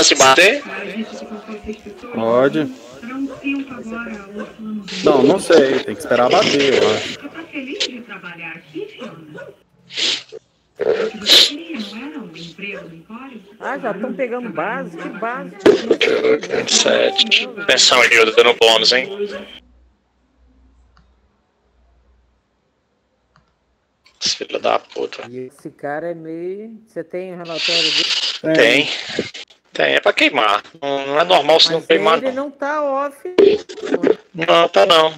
se bater? Pode. Não, não sei. Tem que esperar bater, eu acho. Ah, já estão pegando base? Que base? 7. Pensão aí, dando bônus, hein? Filho da puta. E esse cara é meio... Você tem um relatório dele? Tem. Tem, é pra queimar. Não é normal se não queimar, ele não tá off. Não, tá não.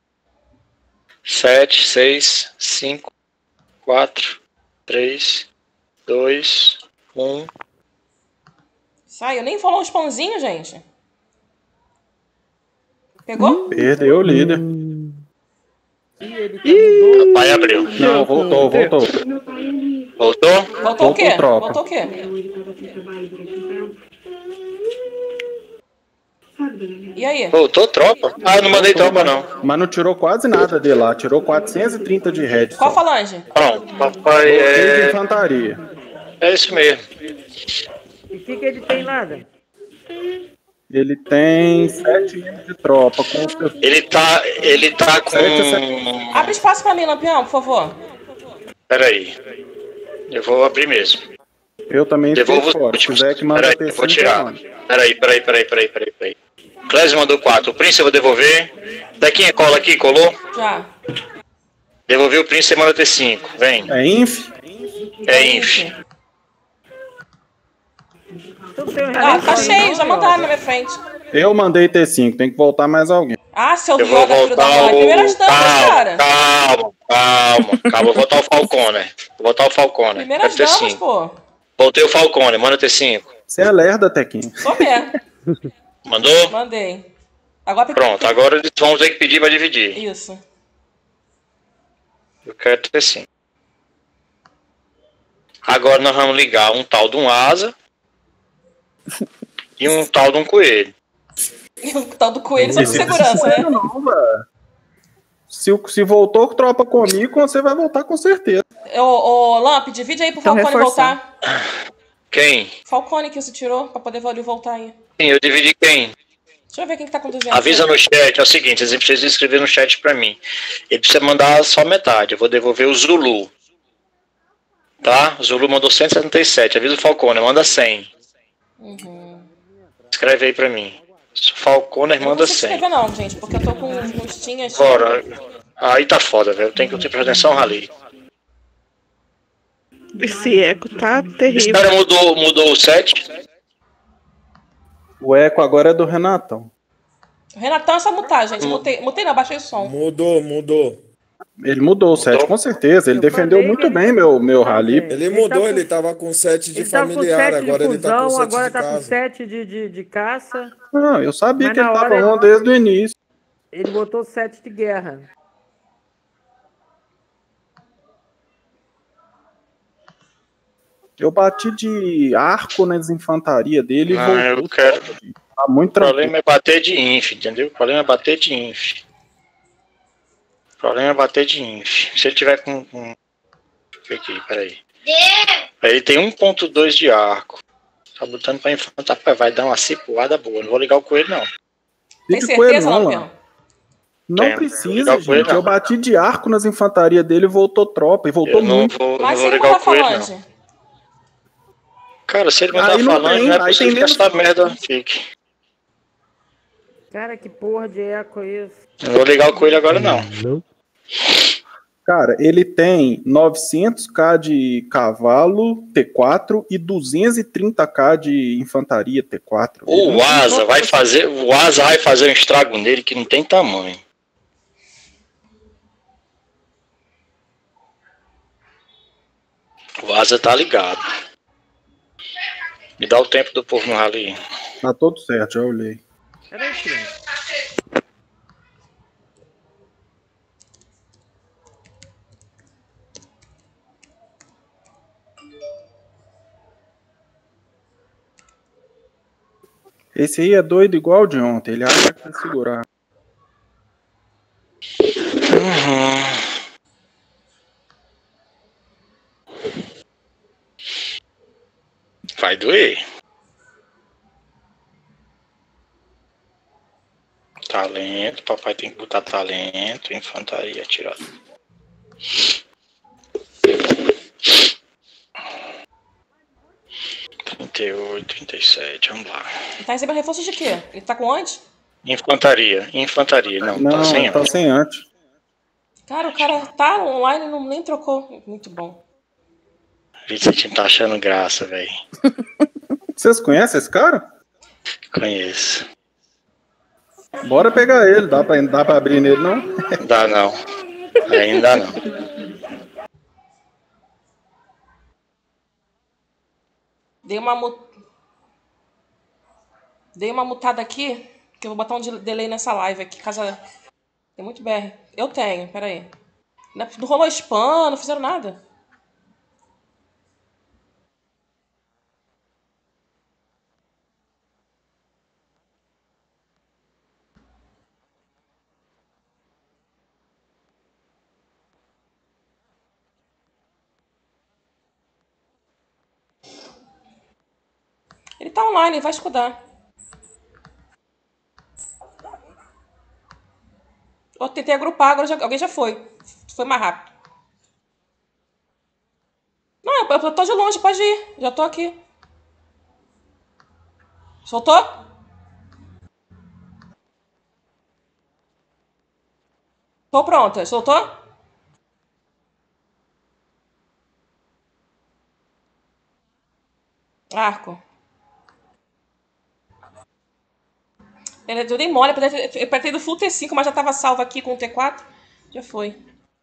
7, 6, 5, 4, 3, 2, 1. Sai, eu nem falou uns pãozinhos, gente. Pegou? Perdeu o líder. O pai abriu. Não, voltou. Voltou? Voltou o quê? tropa. Voltou o quê? E aí? Voltou tropa? Ah, eu não mandei tropa, não. Mas não tirou quase nada de lá. Tirou 430 de head. Qual falange? Pronto, papai de é... infantaria. É isso mesmo. E o que ele tem lá, Dan? Ele tem 7 de tropa. Ele tá com... Abre espaço pra mim, Lampião, por favor. Peraí. Eu vou abrir mesmo. Eu também devolvo fora. Se quiser que manda Peraí, eu vou tirar. Peraí. Clésio mandou 4. O Prince eu vou devolver. Daqui cola aqui, colou? Já. Devolvi o Prince, você manda T5. Vem. É inf? É inf. Ah, tá cheio, já mandaram na minha frente. Eu mandei T5, tem que voltar mais alguém. Ah, seu Eu vou Yoda, filho da voltar mãe. Primeiras damas, cara. Calma. Vou voltar o Falcone. Primeiras damas, pô. Voltei o Falcone, manda T5. Você é lerda, Tequinho. Sou mesmo. Mandou? Mandei. Agora Pronto, agora eles vão ter que pedir pra dividir. Isso. Eu quero T5. Agora nós vamos ligar um tal de um asa e um tal de um coelho. E o tal do coelho só de segurança, né? Não, velho. Se voltou tropa comigo, você vai voltar com certeza. Ô, Lamp, divide aí pro Falcone voltar. Quem? Falcone que você tirou, pra poder ele voltar aí. Sim, eu dividi quem? Deixa eu ver quem que tá com 200. Avisa no chat, é o seguinte, vocês precisam escrever no chat pra mim. Ele precisa mandar só metade, eu vou devolver o Zulu. Tá? O Zulu mandou 177, avisa o Falcone, manda 100. Escreve aí pra mim. Falconer manda 100. Não escrever não, gente, porque eu tô com uns tinhas... Bora. Aí tá foda, velho. Tem que ter atenção, Rally. Esse eco tá terrível. Esse cara mudou o set? O eco agora é do Renatão. O Renatão é só mutar, gente. Mutei não, baixei o som. Mudou. Ele mudou o set, com certeza. Ele defendeu muito bem meu Rally. Ele mudou, ele tava com 7 de familiar, agora ele tá com 7 agora de tá com casa. 7 de caça. Não, eu sabia Mas que ele na tava hora on desde o início. Ele botou 7 de guerra. Eu bati de arco nas infantaria dele e voltou. Eu quero. Tá muito O problema é bater de inf, entendeu? O problema é bater de inf. Se ele tiver com... Deixa eu ver aqui, peraí. Ele tem 1.2 de arco. Tá botando pra infantar, vai dar uma cipuada boa. Não vou ligar o coelho, não. Tem certeza, Lampião? Não precisa, gente. Eu bati de arco nas infantaria dele e voltou tropa. E voltou muito. Mas se ele mandar falange? Cara, se ele mandar falange, não é possível que essa merda fique. Cara, que porra de eco é isso? Não vou ligar o coelho agora, não. Cara, ele tem 900k de cavalo T4 e 230k de infantaria T4. O Asa vai fazer um estrago nele que não tem tamanho. O Asa tá ligado. Me dá o tempo do povo no rally. Tá todo certo, já olhei. Peraí, criança. Esse aí é doido igual o de ontem. Ele acha que vai segurar. Vai doer. talento, papai tem que botar talento, infantaria, atirado. (38, 37), vamos lá. Ele tá recebendo reforço de quê? Ele tá com onde? Infantaria, não tá sem tá sem antes. Cara, o cara tá online e nem trocou. Muito bom. Esse time tá achando graça, velho. Vocês conhecem esse cara? Conheço. Bora pegar ele, dá pra abrir nele, não? Dá não. Ainda não. Dei uma mutada aqui, que eu vou botar um delay nessa live aqui, caso... Tem muito BR. Eu tenho, peraí. Não rolou spam, não fizeram nada. Ele tá online, vai escudar. Eu tentei agrupar, agora alguém já foi. Foi mais rápido. Não, eu tô de longe, pode ir. Já tô aqui. Soltou? Tô pronta. Soltou? Arco. Eu dei mole, eu apertei do full T5, mas já tava salvo aqui com o T4. Já foi.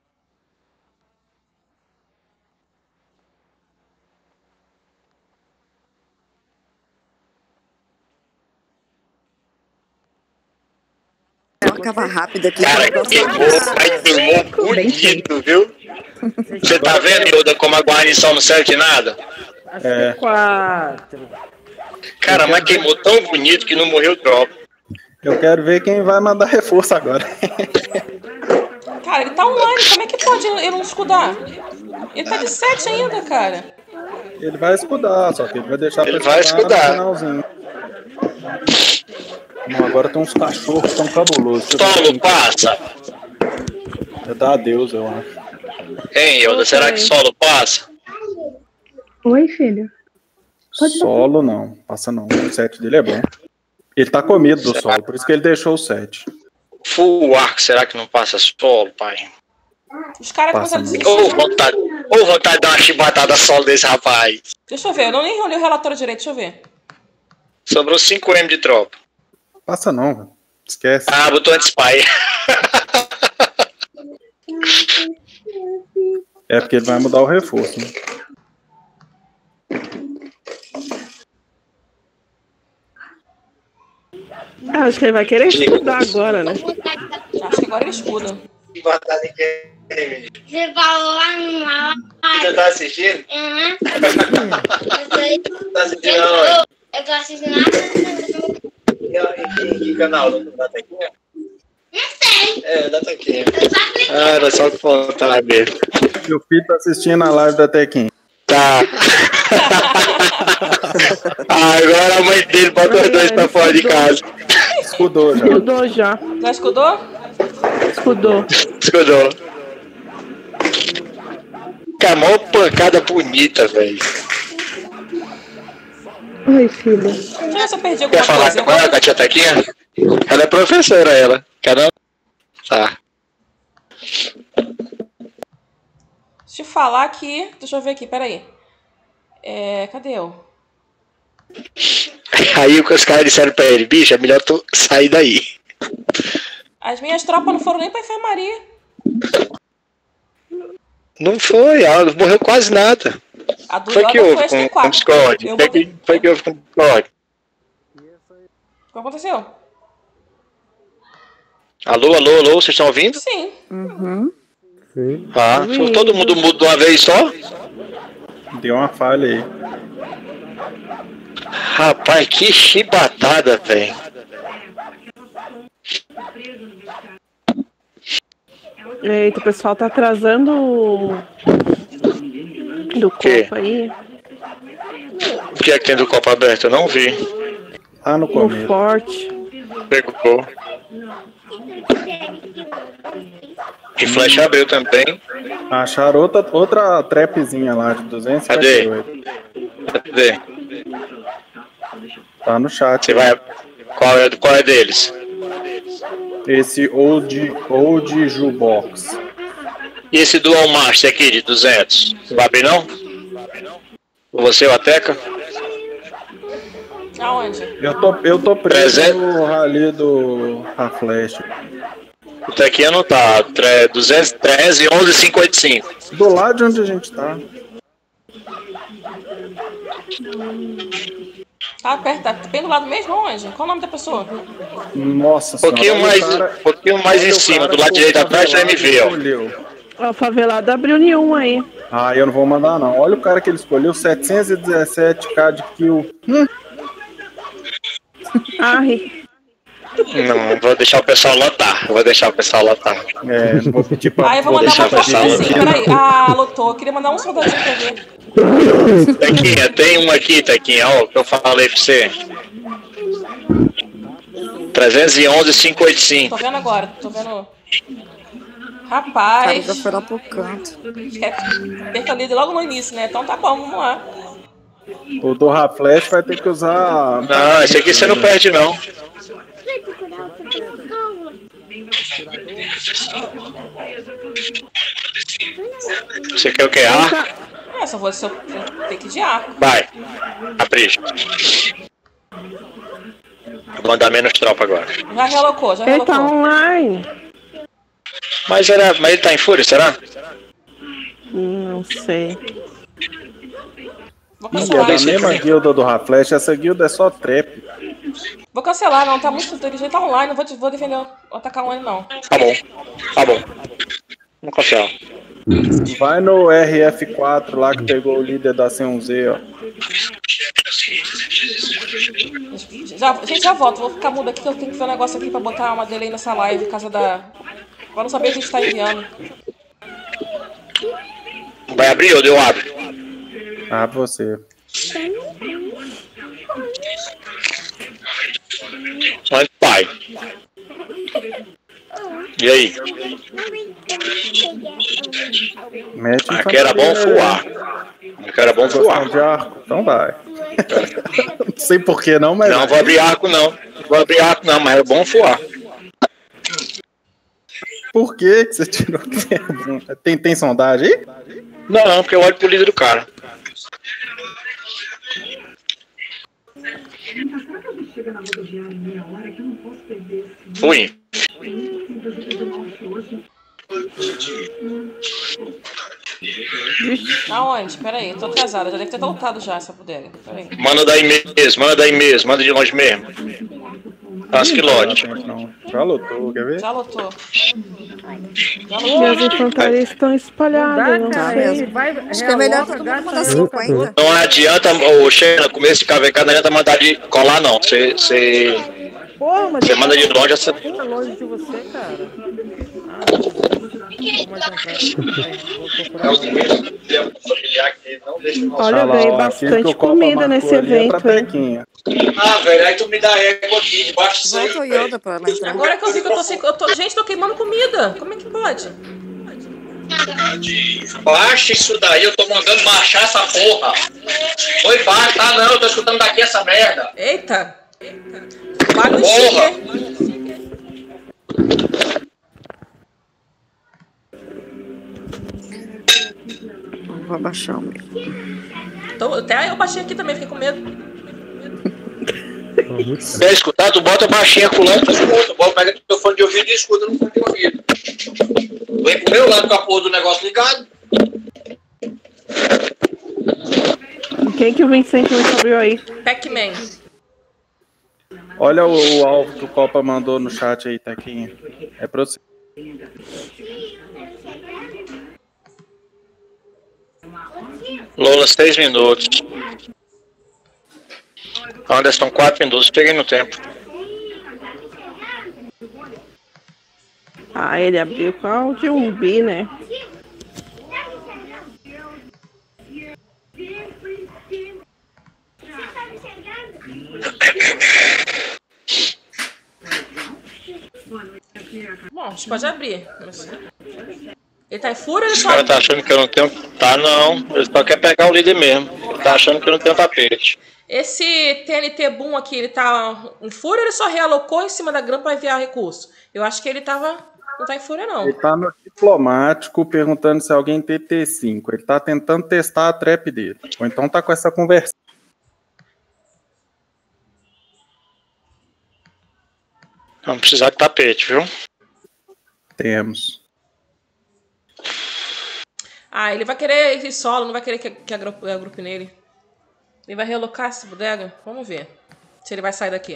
Ela acaba rápido aqui. Cara, queimou bonito, viu? Você tá vendo, Yoda, como a guarnição não serve de nada? É. 4. Cara, mas queimou tão bonito que não morreu tropa. Eu quero ver quem vai mandar reforço agora. Cara, ele tá online, como é que pode ele não escudar? Ele tá de 7 ainda, cara. Ele vai escudar, só que ele vai deixar Ele pra vai escudar escudar. no finalzinho. Não, agora tem uns cachorros que tão cabulosos. Solo passa. É da Deus, eu acho. Hein, Yoda, será que solo passa? Oi, filho. Solo não, passa não. O 7 dele é bom. Ele tá com medo do solo, por isso que ele deixou o 7. Full arco, será que não passa solo, pai? Os caras Passa começaram a desistir. Ou vontade de dar uma chibatada solo desse rapaz. Deixa eu ver, eu nem olhei o relatório direito, deixa eu ver. Sobrou 5M de tropa. Passa não, velho. Esquece. Ah, botou anti-spy. É porque ele vai mudar o reforço, né? Acho que ele vai querer estudar agora, né? Acho que agora ele escuda. Você falou lá no ar. Você tá assistindo? Uhum. Tá assistindo aonde? Eu tô assistindo lá. Em que canal? Da Tequinha? Não sei. É, da Tequinha. Eu só cliquei. Ah, era só que faltava mesmo. Meu filho tá assistindo a live da Tequim. Tá. Agora a mãe dele bota os dois pra fora de casa. Escudou já. Escudou já. Já escudou? Escudou. Escudou. Cara, mó pancada bonita, velho. Oi, filho. Deixa eu ver se eu perdi Quer alguma falar coisa. com ela, com a tia Tequinha? Ela é professora, ela. Caramba. Tá. Deixa eu falar aqui. Deixa eu ver aqui, peraí. Cadê eu? Aí o que os caras disseram pra ele, bicho, é melhor tu sair daí. As minhas tropas não foram nem pra enfermaria. Não foi, ela não morreu quase nada. A do Foi que Yoda houve foi com o Discord? Eu botei... Foi que houve com o Discord? O que aconteceu? Alô, alô, alô, vocês estão ouvindo? Sim. Uhum. Ah, foi todo mundo mudo de uma vez só? Deu uma falha aí. Rapaz, que chibatada, velho. Eita, o pessoal tá atrasando do quê? corpo aí. O que é que tem do copo aberto? Eu não vi. Lá no No começo. forte. Pegou. E flash abriu também. Acharam outra trapzinha lá de 258. Cadê? Tá no chat. Você vai. Qual é deles? Esse Old Jukebox. E esse Dual Master aqui de 200? Vai abrir não? Você ou a Teca? Aonde? Eu tô preso 300. no rally do Flash. O Tequinha não tá. 213 11 585. Do lado de onde a gente tá. Tá perto, tá bem do lado mesmo, onde? Qual o nome da pessoa? Nossa Pouquinho mais em cima, do lado direito atrás do MV, ó. Ó, o favelado abriu nenhum aí. Ah, eu não vou mandar não. Olha o cara que ele escolheu, 717k de kill. Arre. Não, vou deixar o pessoal lotar. É, não vou pedir pra... Ah, eu vou mandar uma fotinha assim, peraí. Ah, lotou. Eu queria mandar um soldadinho pra ver. Tequinha, tem um aqui, Tequinha, ó, que eu falei pra você. 311 585. Tô vendo agora, tô vendo. Rapaz. Já foi lá pro canto. Perca líder logo no início, né? Então tá bom, vamos lá. O do Flash vai ter que usar... Não, esse aqui você não perde, não. Você quer o que? É, só vou ter que ir de arco. Vai. Capricha. Vou mandar menos tropa agora. Já relocou, já Ele relocou. tá online. Mas ele tá em fúria, será? Não sei. Vou É cancelar. da mesma guilda do Flash, essa guilda é só trap. Vou cancelar, não, tá muito inteligente, tá online, não vou defender o atacar online, não. Tá bom. Vamos cancelar. Vai no RF4 lá que pegou o líder da C1Z, ó. Gente, já volto, vou ficar mudo aqui que eu tenho que ver um negócio aqui pra botar uma delay nessa live, por causa da... Pra não saber o que a gente tá enviando. Vai abrir ou eu abro? Ah, você. Mas pai. E aí? Mete Aqui era bom fuar. Gostando de arco? Então vai. Não sei porquê não, mas... Não vou abrir arco não. Mas é bom fuar. Por que você tirou? Tem sondagem aí? Não, porque eu olho pro líder do cara. Fui. Aonde? Peraí, tô atrasada, já deve ter lotado já essa bodega. Peraí. Manda daí mesmo, manda de longe mesmo. Tasquilote. Já lotou, quer ver? Já lotou. E as infantarias estão espalhadas, não sei. Acho que é melhor todo mundo mandar 50. Não adianta, ô Xena, começo de KVK não adianta mandar de colar não. Você Porra, mas manda de longe, você... tá longe de você, cara. Olha, veio bastante comida nesse evento, hein? Ah, velho, aí tu me dá égua aqui debaixo do Volta o Yoda pra ela entrar. Agora que eu vi que eu tô sem... Gente, tô queimando comida. Como é que pode? Baixa isso daí, eu tô mandando baixar essa porra. Foi baixo, tá não, eu tô escutando daqui essa merda. Eita. Paga o Porra. sticker. Vou abaixar o meu. Então, até eu baixei aqui também, fiquei com medo. Quer escutar? Tu bota baixinha com o lado, tu escuta. Pega teu fone de ouvido e escuta no fone de ouvido. Vem pro meu lado com a porra do negócio ligado. Quem que o 20 centímetros abriu aí? Pac-Man. Olha o alvo que o Copa mandou no chat aí, Taquinha. É pra você. Lola, 6 minutos. Anderson, 4 minutos. Peguei no tempo. Ah, ele abriu com o de um bi, né? Bom, a gente pode abrir. Ele tá em fúria ou ele Esse só... cara tá achando que eu não tenho... Tá não, ele só quer pegar o líder mesmo. Ele tá achando que eu não tenho tapete. Esse TNT Boom aqui, ele tá em fúria ou ele só realocou em cima da grama pra enviar recurso? Eu acho que ele não tá em fúria, não. Ele tá no diplomático perguntando se alguém tem T5. Ele tá tentando testar a trap dele. Ou então tá com essa conversa. Vamos precisar de tapete, viu? Temos. Ah, ele vai querer ir solo, não vai querer que agrupe nele. Ele vai realocar essa bodega? Vamos ver se ele vai sair daqui.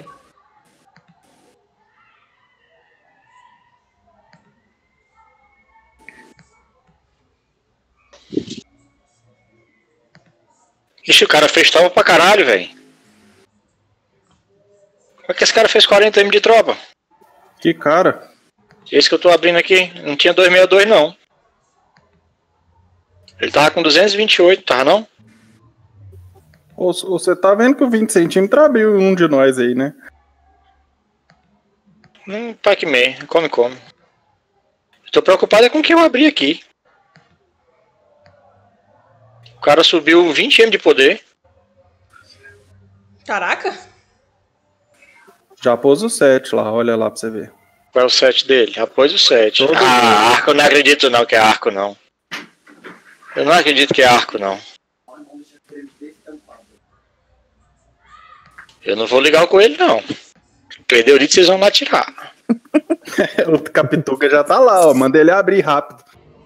Ixi, o cara fez tropa pra caralho, velho. Como é que esse cara fez 40 M de tropa? Que cara? Esse que eu tô abrindo aqui, não tinha 262 não. Ele tava com 228, tava não? Você tá vendo que o 20 centímetros abriu um de nós aí, né? Pac-Man, come. Eu tô preocupado com o que eu abri aqui. O cara subiu 20 M de poder. Caraca! Já pôs o 7 lá, olha lá pra você ver. Qual é o 7 dele? Já pôs o 7. Arco, eu não acredito não que é arco, não. Eu não acredito que é arco, não. Eu não vou ligar o coelho, não. Perdeu o lead, vocês vão lá tirar. O Capituca já tá lá, ó. Manda ele abrir rápido.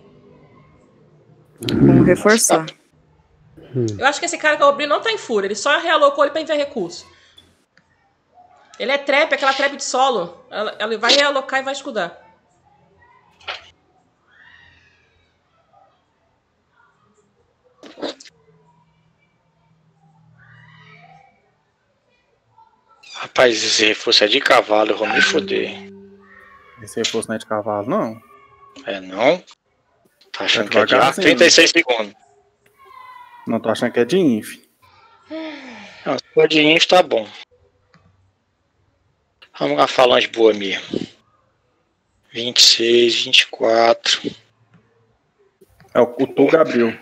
Vamos reforçar. Eu acho que esse cara que eu abri não tá em fúria. Ele só realocou ele pra enviar recurso. Ele é trap, aquela trap de solo. Ela vai realocar e vai escudar. Rapaz, esse reforço é de cavalo, eu vou me foder. Esse reforço não é de cavalo, não? É não? Tá achando que é de devagar, arco? sim. 36 segundos. Não, tô achando que é de inf. Não, se for de inf, tá bom. Vamos uma falange boa mesmo. 26, 24. É, o Tuga abriu.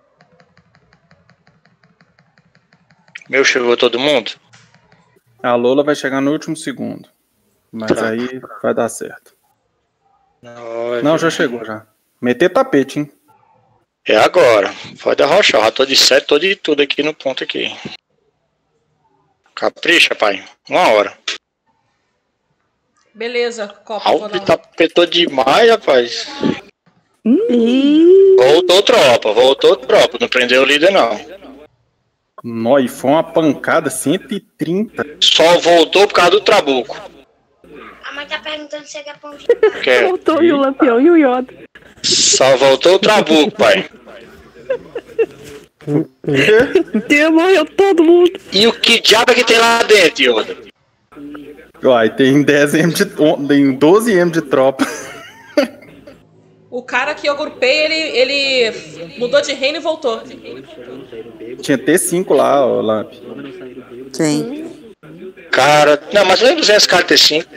Meu, chegou todo mundo? A Lola vai chegar no último segundo. Mas Tá. aí vai dar certo. Olha. Não, já chegou já. Meter tapete, hein? É agora. Pode arrochar. Já tô de 7, tô de tudo aqui no ponto aqui. Capricha, pai. 1 hora. Beleza, Copa. Vou Alto dar tapetou demais, rapaz. Voltou tropa. Não prendeu o líder, não. Nó, e foi uma pancada 130. Só voltou por causa do trabuco. A mãe tá perguntando se quer pão de Voltou e o Lampião e o Yoda. Só voltou o trabuco, pai. Morreu todo mundo. E o que diabo é que tem lá dentro, Yoda? Uai, tem 10M tem 12M de tropa. O cara que eu agrupei, ele mudou de reino e voltou. Tinha T5 lá, ó, Lamp. Sim. Cara, não, mas não é 245.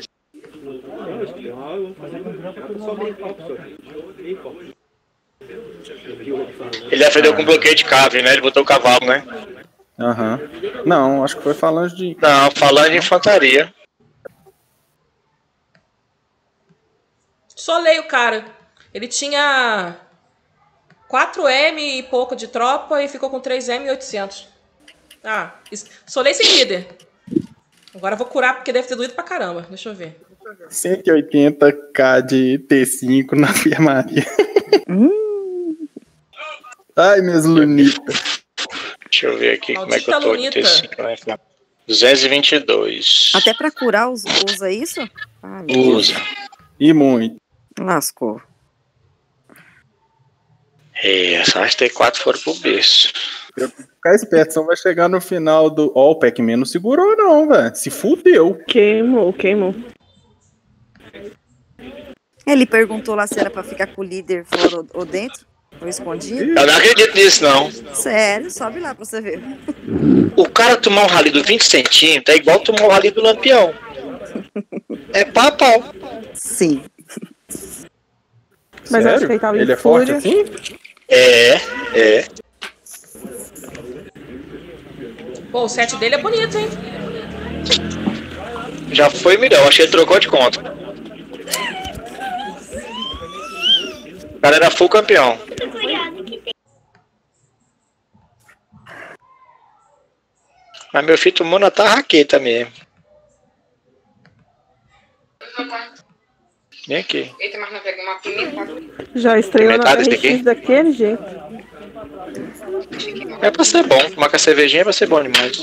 Ele defendeu com bloqueio de cave, né? Ele botou o cavalo, né? Aham. Não, acho que foi falange de... Não, falando de infantaria. Solei o cara. Ele tinha 4M e pouco de tropa e ficou com 3M e 800. Ah, solei esse líder. Agora eu vou curar porque deve ter doído pra caramba. Deixa eu ver. 180k de T5 na enfermaria. Ai, minhas lunitas. Deixa eu ver aqui como é que eu tô de Lunita. T5. 222. Até pra curar usa isso? Ah, Usa. E muito. lascou. É, só as T4 foram pro berço. Ficar esperto, senão vai chegar no final do... Ó, o Pac-Man não segurou não, velho. Se fudeu. Queimou. Ele perguntou lá se era pra ficar com o líder fora ou dentro, ou escondido. Eu não acredito nisso, não. Sério, sobe lá pra você ver. O cara tomar um rally do 20 centímetros é igual tomar o rally do Lampião. É pau a pau. Sim. Mas Sério? acho que ele tava Ele em é forte fúria. assim? É. Pô, o set dele é bonito, hein? Já foi melhor, acho que ele trocou de conta. O cara era full campeão. Mas meu filho tomou na tarraqueta mesmo. Vem aqui. Eita, mas não pega uma pimenta. Já estreou na Pimentado esse aqui? RX daquele jeito. É pra ser bom, tomar com a cervejinha é pra ser bom demais.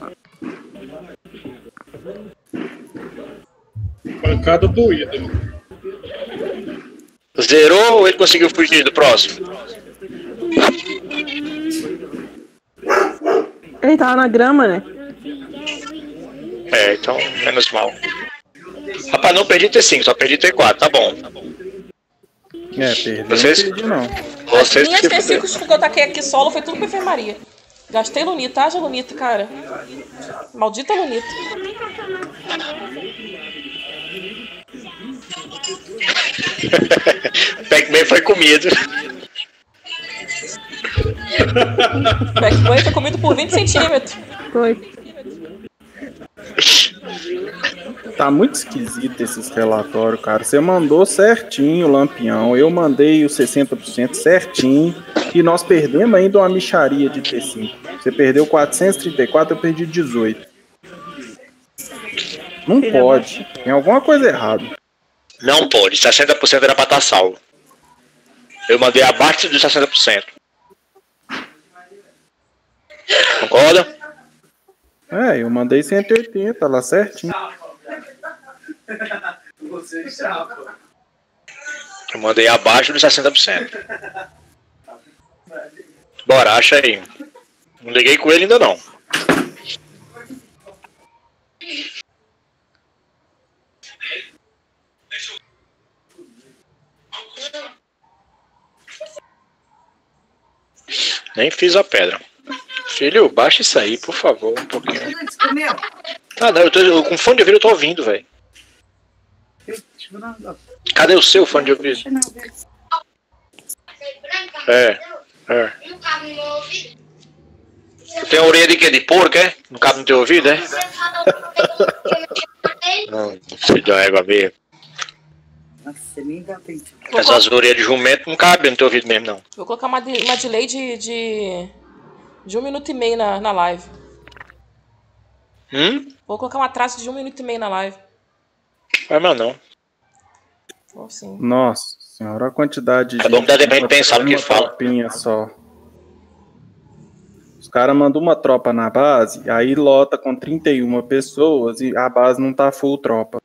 Pancada doída. Zerou ou ele conseguiu fugir do próximo? Ele tava na grama, né? É, então menos mal. Rapaz, não perdi T5, só perdi T4, tá bom. É, perdeu. Vocês- Não perdi, não. As Vocês minhas que T5 que eu taquei aqui solo foi tudo pra enfermaria. Gastei lunita, haja lunita, cara. Maldita lunita. Pac-Man foi comido. Pac-Man foi comido por 20 centímetros. Foi. Tá muito esquisito esses relatórios, cara. Você mandou certinho o Lampião, eu mandei os 60% certinho e nós perdemos ainda uma micharia de T5. Você perdeu 434, eu perdi 18. Não pode. Tem alguma coisa errada. Não pode, 60% era pra estar salvo. Eu mandei abaixo dos 60%. Concorda? É, eu mandei 180 lá certinho. Eu mandei abaixo dos 60%. Bora, acha aí. Não liguei com ele ainda não. Nem fiz a pedra. Filho, baixa isso aí, por favor, um pouquinho. Ah, não, eu tô com fone de ouvido, eu tô ouvindo, velho. Cadê o seu fone de ouvido? É. Tu tem a orelha de quê? De porco, é? Não cabe no teu ouvido, é? Não, filho da égua mesmo. Essas orelhas de jumento não cabem no teu ouvido mesmo, não. Vou colocar uma delay de 1 minuto e meio na live. Vou colocar um atraso de 1 minuto e meio na live. Vai, mas não. Vou sim. Nossa senhora, a quantidade de... É bom que dá tempo de pensar no que fala. Tropinha só. Os caras mandam uma tropa na base, aí lota com 31 pessoas e a base não tá full tropa.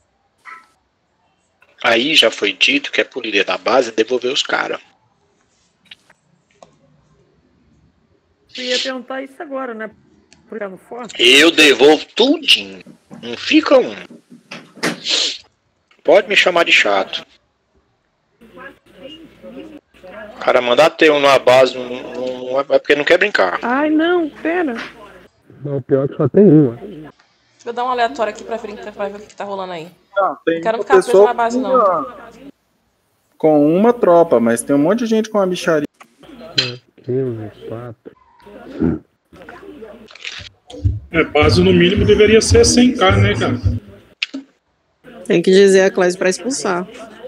Aí já foi dito que é pro líder da base devolver os caras. Eu ia perguntar isso agora, né? Porque no forte. Eu devolvo tudinho. Não fica um. Pode me chamar de chato. O cara mandar ter um na base não é porque não quer brincar. Ai, não, pera. Não, pior que só tem uma. Deixa eu dar um aleatório aqui pra ver o que tá rolando aí. Não, tem Não quero uma ficar preso pessoa na base, não. com uma tropa, mas tem um monte de gente com a bicharia. 15, 4. Base no mínimo deveria ser 100k, né, cara? Tem que dizer a classe pra expulsar.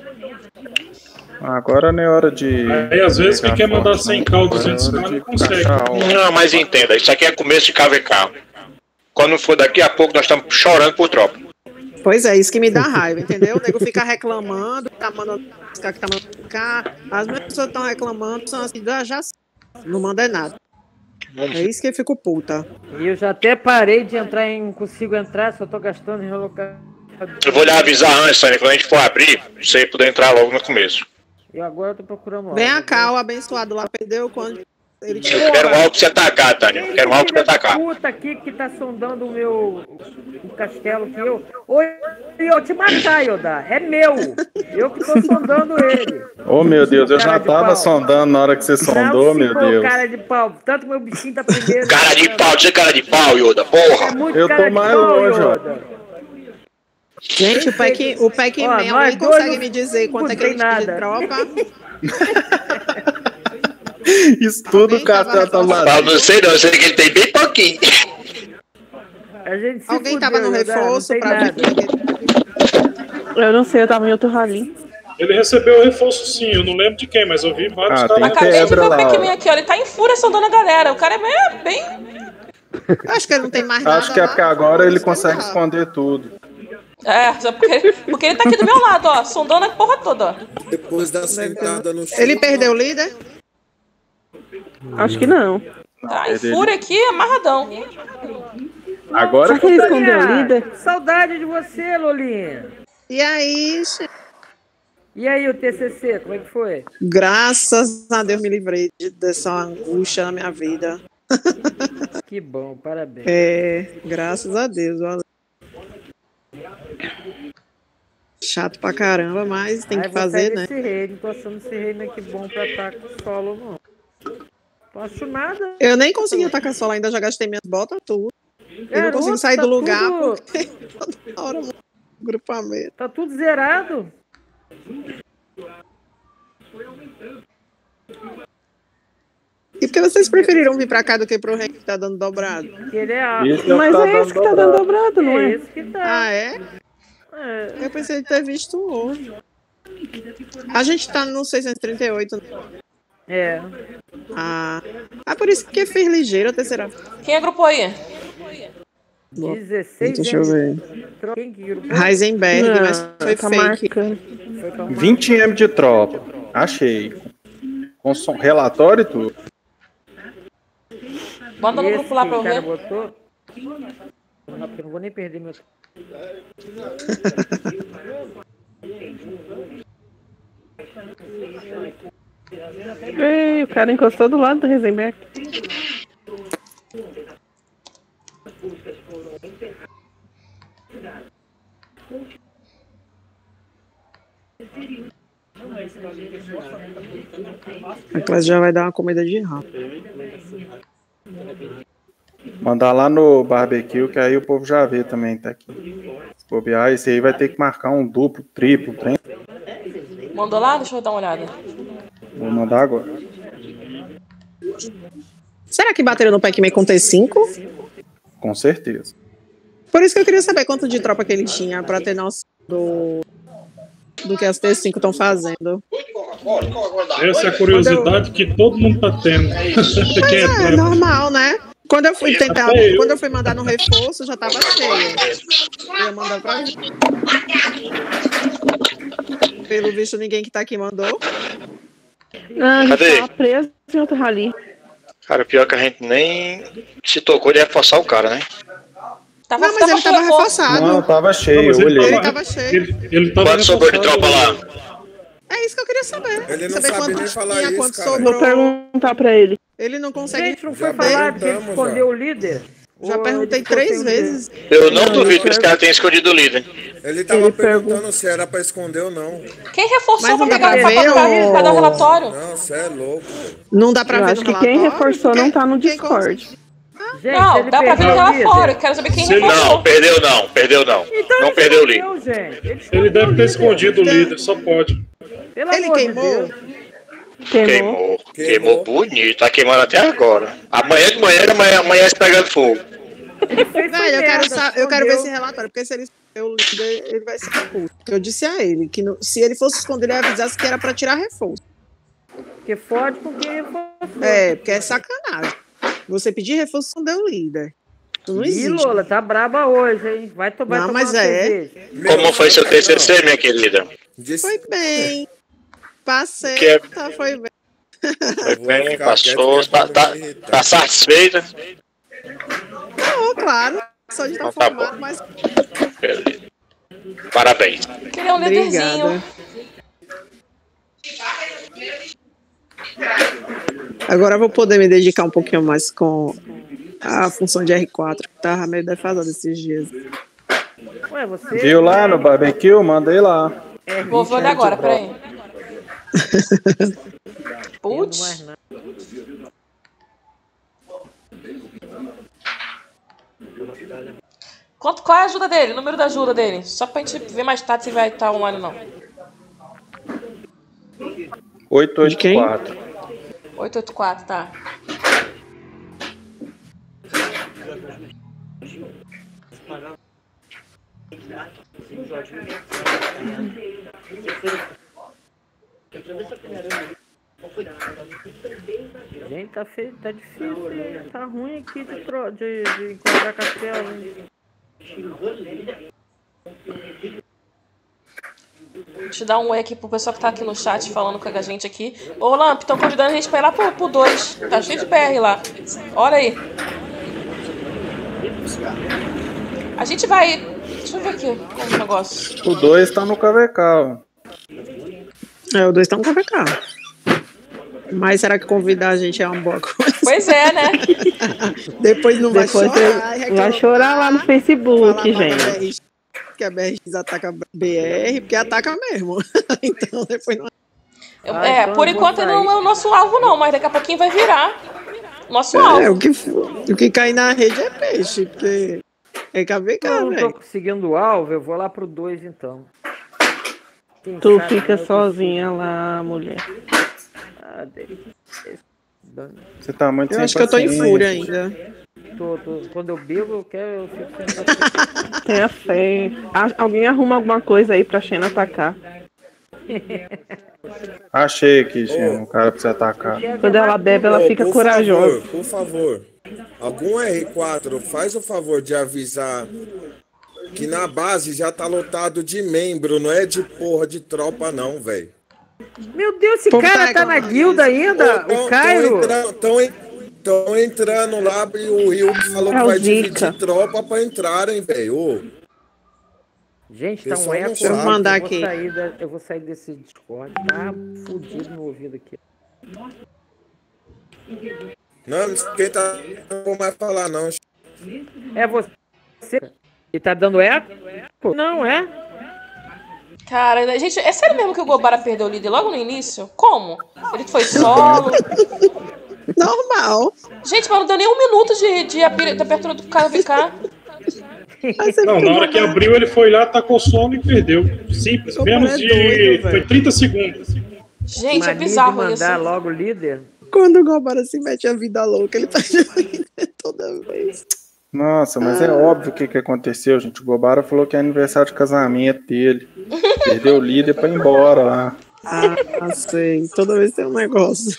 Agora não é hora de... Aí às vezes quem quer mandar forte, 100k ou não. 200k não consegue. Não, mas entenda, isso aqui é começo de KVK. Quando for daqui a pouco, nós estamos chorando por tropa. Pois é, isso que me dá raiva, entendeu? O nego fica reclamando, tá mandando cá, que tá mandando cá. As mesmas pessoas estão reclamando, são assim, já não manda nada. É isso que eu fico puta. E eu já até parei de entrar em... Não consigo entrar, só tô gastando em relocar. Eu vou lhe avisar antes, Sônia, quando a gente for abrir, pra você poder entrar logo no começo. E agora eu tô procurando Vem cá, o abençoado lá perdeu quando ele te Eu quero um alvo pra você atacar, Tânia. Eu quero um alvo pra você atacar. puta aqui que tá sondando o castelo que eu... Oi, eu te matar, Yoda. É meu. Eu que tô sondando ele. Oh, meu Deus, eu já Cara de tava pau. sondando na hora que você sondou, meu Deus. Cara de pau. Tanto meu bichinho tá primeiro. Cara de pau, dizer cara de pau, Yoda, porra. É muito Eu cara tô de mais pau, longe, ó. Yoda. Gente, o Pac-Man, alguém consegue me dizer quanto é que ele tinha de tropa? Isso tudo o Castelo tá lá. Não sei não, eu sei que ele tem bem pouquinho. Alguém tava no reforço pra ver. Eu não sei, eu tava em outro rally. Ele recebeu o reforço sim, eu não lembro de quem, mas eu vi vários caras. Acabei de ver o Pac-Man aqui, ó. Ele tá em fúria sondando a galera. O cara é bem. Acho que ele não tem mais nada. Acho que é porque agora ele consegue esconder tudo. É, só porque ele tá aqui do meu lado, ó. Sondando a porra toda, ó. Depois da sentada no chão. Ele perdeu o líder? Acho que não. Tá em fúria aqui, amarradão. Agora Será que ele escondeu o líder? Saudade de você, Lolinha. E aí, E aí, o TCC, como é que foi? Graças a Deus me livrei dessa angústia na minha vida. Que bom, parabéns. Graças a Deus. Olha. Chato pra caramba, mas tem que fazer, né? Não tô achando esse reino aqui bom pra ataque solo, não. Não acho nada. Eu nem consegui atacar solo, ainda já gastei minhas botas, tudo. Eu não consigo sair do lugar porque toda hora grupamento. Tá tudo zerado. E por que vocês preferiram vir pra cá do que pro reino que tá dando dobrado? Ele Mas é esse que tá dando dobrado, não é? Esse que tá. Ah, é? Eu pensei de ter visto hoje. A gente tá no 638. É. Por isso que fez ligeiro a terceira. Quem agrupou aí? 16. Deixa eu ver. Quem que agrupou? Heisenberg, mas foi fake. 20M de tropa. Achei. Com relatório e tudo. Bota no grupo lá pra eu ver. Botou... Eu não vou nem perder meu... Ei, o cara encostou do lado do Heisenberg. A classe já vai dar uma comida de rato. Mandar lá no barbecue, que aí o povo já vê também, tá aqui. Se bobear, esse aí vai ter que marcar um duplo, triplo, trem. Mandou lá? Deixa eu dar uma olhada. Vou mandar agora. Será que bateram no Pac-Man com T5? Com certeza. Por isso que eu queria saber quanto de tropa que ele tinha, pra ter noção do que as T5 estão fazendo. Essa é a curiosidade que todo mundo tá tendo. Mas é normal, né? Quando eu fui tentar, quando eu fui mandar no reforço, já tava cheio. Eu ia mandar pra mim. Pelo visto, ninguém que tá aqui mandou. Ah, a gente Cadê? tava preso em outro rally. Cara, pior que a gente nem se tocou de reforçar o cara, né? Não, mas ele tava reforçado. Não, tava cheio, eu olhei. Ele tava cheio. Ele tava Quanto sobrou de tropa lá? É isso que eu queria saber. Ele não saber sabe quanto nem falar tinha, isso, quanto cara. sobrou. Vou perguntar pra ele. Ele não consegue. Gente, não foi falar de ele esconder o líder? Já perguntei 3 vezes. Eu não duvido que esse cara tenha escondido o líder. Ele tava perguntando se era pra esconder ou não. Quem reforçou Mas pra não dá pegar pra essa ver, tropa pra dar o relatório? Não, você é louco. Não dá pra Eu ver acho no que quem relatório? reforçou não tá no Discord. Gente, Não, ele dá pra ver no perdeu o líder. relatório. Quero saber quem reforçou. Não, perdeu não. Então Não ele perdeu o líder. escondeu, gente. Ele deve ter escondido o líder, só pode. Pelo Ele amor de queimou? Deus. Queimou bonito. Tá queimando até agora. Amanhã de manhã, amanhã se pegando fogo. Velho, eu quero ver esse relatório, porque se ele esconder o líder, ele vai ser puto. Eu disse a ele que se ele fosse esconder, ele avisasse que era pra tirar reforço. Porque fode com quem reforçou. Porque é sacanagem. Você pedir reforço esconder o líder. Isso não Ih, existe. Lola, tá braba hoje, hein? Vai tomar Não, mas uma cerveja. Como foi seu TCC, minha querida? Foi bem. Passei, Que- foi bem. Foi bem, passou. Tá satisfeita? Não, claro. Só de estar Então tá formado, bom. mas... Beleza. Parabéns. Queria um líderzinho. Agora eu vou poder me dedicar um pouquinho mais com a função de R4, que tava meio defasada esses dias. Ué, você... Viu lá no barbecue? Mandei lá. Vou olhar agora, peraí. Putz. Qual é a ajuda dele? O número da ajuda dele? Só pra gente ver mais tarde se vai estar online ou não. 884. 884, tá. Gente, tá difícil, hein? Tá ruim aqui de encontrar castelo, hein? Deixa eu dar um oi aqui pro pessoal que tá aqui no chat falando com a gente aqui. Ô, Lamp, estão convidando a gente pra ir lá pro 2. Tá cheio de BR lá. Olha aí. A gente vai... Deixa eu ver aqui como o negócio. O 2 tá no KVK, ó. O 2 tá no KVK. Mas será que convidar a gente é uma boa coisa? Pois é, né? Depois não vai chorar. Vai chorar lá no Facebook, gente. Que a BRX ataca a BR, porque ataca mesmo. Então depois não... então por enquanto não é o nosso alvo não, mas daqui a pouquinho vai virar nosso alvo. O que cai na rede é peixe, porque é KVK, não velho. tô conseguindo o alvo, eu vou lá pro 2 então. Tu fica sozinha lá, mulher. Você tá muito Eu acho que eu tô em fúria ainda. Quando eu bebo, eu fico sem Tenha fé. Alguém arruma alguma coisa aí pra Xena atacar. Achei aqui, Xena, um cara pra você atacar. Quando ela bebe, ela fica corajosa. Por favor, algum R4 faz o favor de avisar que na base já tá lotado de membro, não é de porra de tropa não, velho. Meu Deus, esse cara tá na guilda ainda? O Cairo? Estão entrando lá e o Rio falou que vai dividir tropa pra entrarem, velho. Gente, tá um eco. Deixa eu mandar aqui. Eu vou sair desse Discord. Tá fudido no ouvido aqui. Não, quem tá não vou mais falar, não. É você. E tá dando eco? Não, é? Cara, gente, é sério mesmo que o Gobara perdeu o líder logo no início? Como? Ele foi solo? Normal. Gente, mas não deu nem um minuto de abertura do KVK. Não, na hora que abriu, ele foi lá, tacou solo e perdeu. Simples, menos de... Foi 30 segundos. Gente, é bizarro isso. Mandar logo o líder. Quando o Gobara se mete a vida louca, ele tá toda vez. Nossa, mas é óbvio o que aconteceu, gente. O Gobara falou que é aniversário de casamento dele. Perdeu o líder pra ir embora lá. Sei. Toda vez tem um negócio.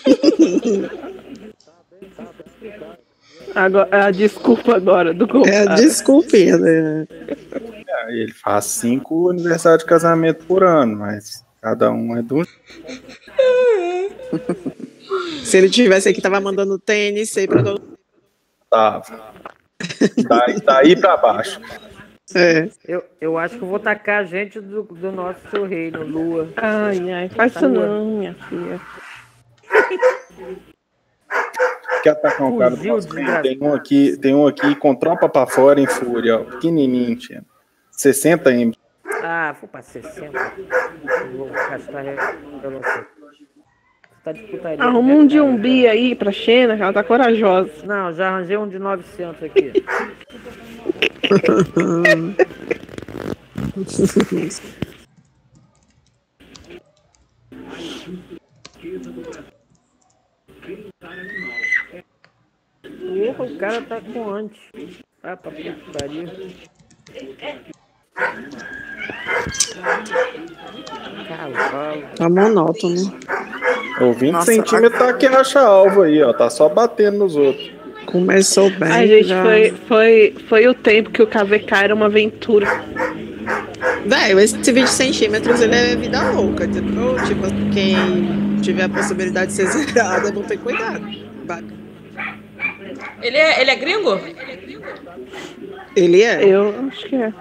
Agora, a desculpa agora do Gobara. É a desculpinha, né? Ele faz 5 aniversários de casamento por ano, mas cada um é do... Se ele tivesse aqui, tava mandando TNC pra todo mundo. Tava. Daí pra baixo. É. Eu acho que eu vou tacar a gente do nosso reino, Lua. Ai, faz isso não, minha filha. Quer atacar um cara do nosso reino? Tem um aqui com tropa pra fora em fúria, ó, pequenininho, tia. 60 M. Ah, vou pra 60. Vou gastar você. Tá de putaria. Arruma um de umbi aí pra Xena, que ela tá corajosa. Não, já arranjei um de 900 aqui. O cara tá com antes. Ah, pra putaria. Cavalo. Tá monótono. O 20 centímetros tá que racha alvo aí, ó. Tá só batendo nos outros. Começou bem. Ai, gente, foi o tempo que o KVK era uma aventura. Velho, esse 20 centímetros, ele é vida louca, entendeu? Tipo, quem tiver a possibilidade de ser zerado, vão ter cuidado. Ele é gringo? Ele é? Eu acho que é.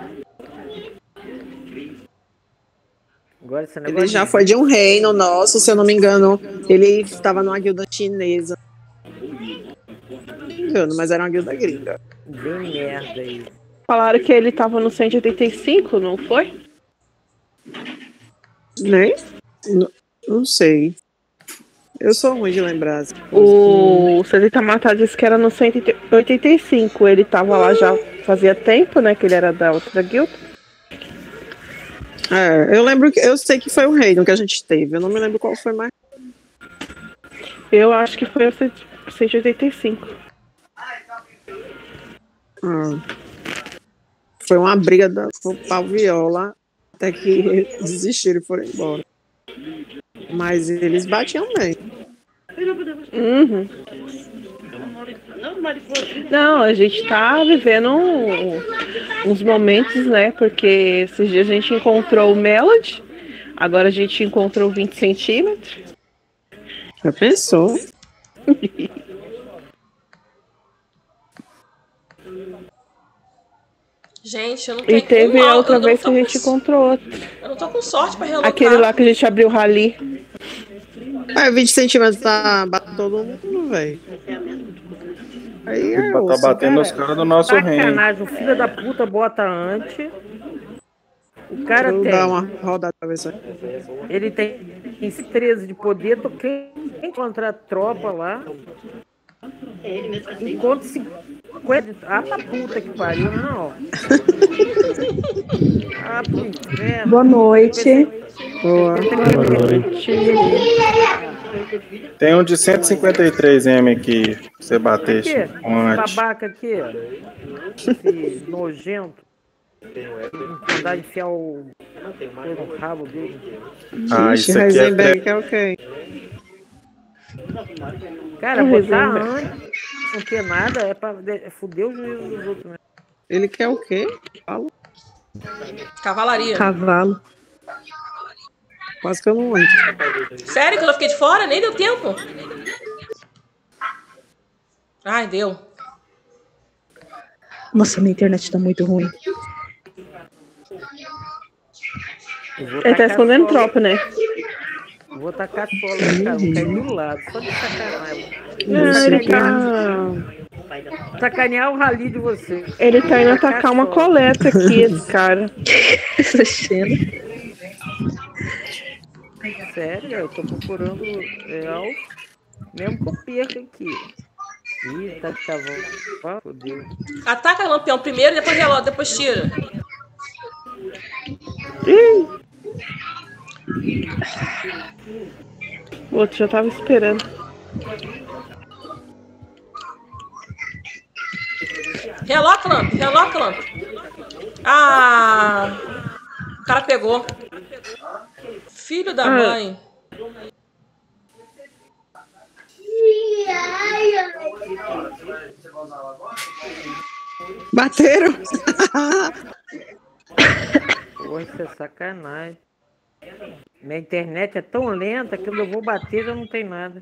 Agora, esse ele já foi de um reino nosso, se eu não me engano. Ele estava numa guilda chinesa. Não me engano, mas era uma guilda gringa. Bem merda aí. Falaram que ele tava no 185, não foi? Nem? Não sei. Eu sou ruim de lembrar. O Celita Matar disse que era no 185. Ele tava lá já fazia tempo, né, que ele era da outra guilda. Eu lembro que eu sei que foi o reino que a gente teve. Eu não me lembro qual foi mais. Eu acho que foi o 185. Foi uma briga da pau-viola até que desistiram e foram embora. Mas eles batiam bem. Uhum. Não, a gente tá vivendo uns momentos, né? Porque esses dias a gente encontrou o Melody, agora a gente encontrou o 20 centímetros. Já pensou? Gente, eu não tenho. E teve a outra vez que a gente encontrou outro. Eu não tô com sorte pra relocar. Aquele lá que a gente abriu o rally. 20 centímetros tá batendo todo mundo, velho. Aí tá batendo os caras do nosso reino. Sacanagem, o filho da puta bota antes. O cara tem. Dá uma rodada pra ver se. Ele tem 13 de poder. Quem encontrar tropa lá. Enquanto 50. Ah, pra puta que pariu, não. Ah, pro inferno. Boa noite. Boa noite. Tem um de 153M aqui, pra você bater Esse babaca aqui, esse nojento. Mandar enfiar o rabo dele. Isso aqui é ok. Cara, botar antes, não ter nada, é pra fuder o juízo dos outros mesmo. Ele quer o quê? Fala. Cavalaria. Cavalo. Quase que eu não lembro. Sério que eu fiquei de fora? Nem deu tempo. Ai, deu. Nossa, minha internet tá muito ruim. Ele tá escondendo tropa, né? Vou tacar sola, cara. Vou cair do lado. Só de sacanagem. Sacanear o rali de você. Ele tá indo atacar uma coleta aqui, esse cara. Essa cena. Sério, eu tô procurando mesmo que eu perca aqui. Ih, tá de cavalo. Ah, fodeu. Ataca o lampião primeiro, depois relógio, depois tira. O outro já tava esperando. Reloca, Lamp. Ah! O cara pegou. Filho da mãe. Bateram. Pô, isso é sacanagem. Minha internet é tão lenta que quando eu vou bater já não tem nada.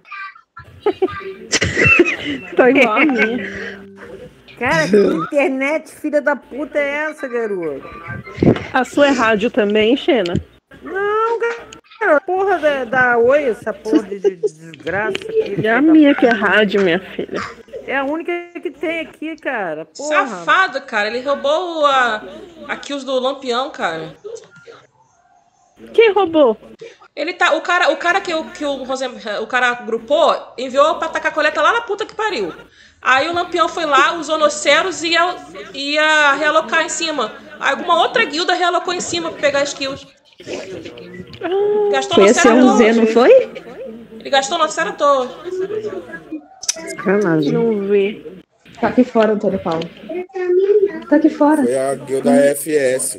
Tá igual a minha. Cara, que internet filha da puta é essa, garoto? A sua é rádio também, Xena? Não, cara. Porra da Oi, essa porra de desgraça aqui. É a minha que é rádio, minha filha. É a única que tem aqui, cara. Porra. Safado, cara. Ele roubou a kills do Lampião, cara. Quem roubou? Ele tá. O cara que o cara agrupou enviou pra atacar a coleta lá na puta que pariu. Aí o Lampião foi lá, usou Noceros e ia realocar em cima. Aí alguma outra guilda realocou em cima pra pegar as kills. Gastou foi esse Nocero não foi? Ele gastou Nocero à toa. Sacanagem. Não vi. Tá aqui fora, Antônio Paulo. Tá aqui fora. Foi a guilda FS.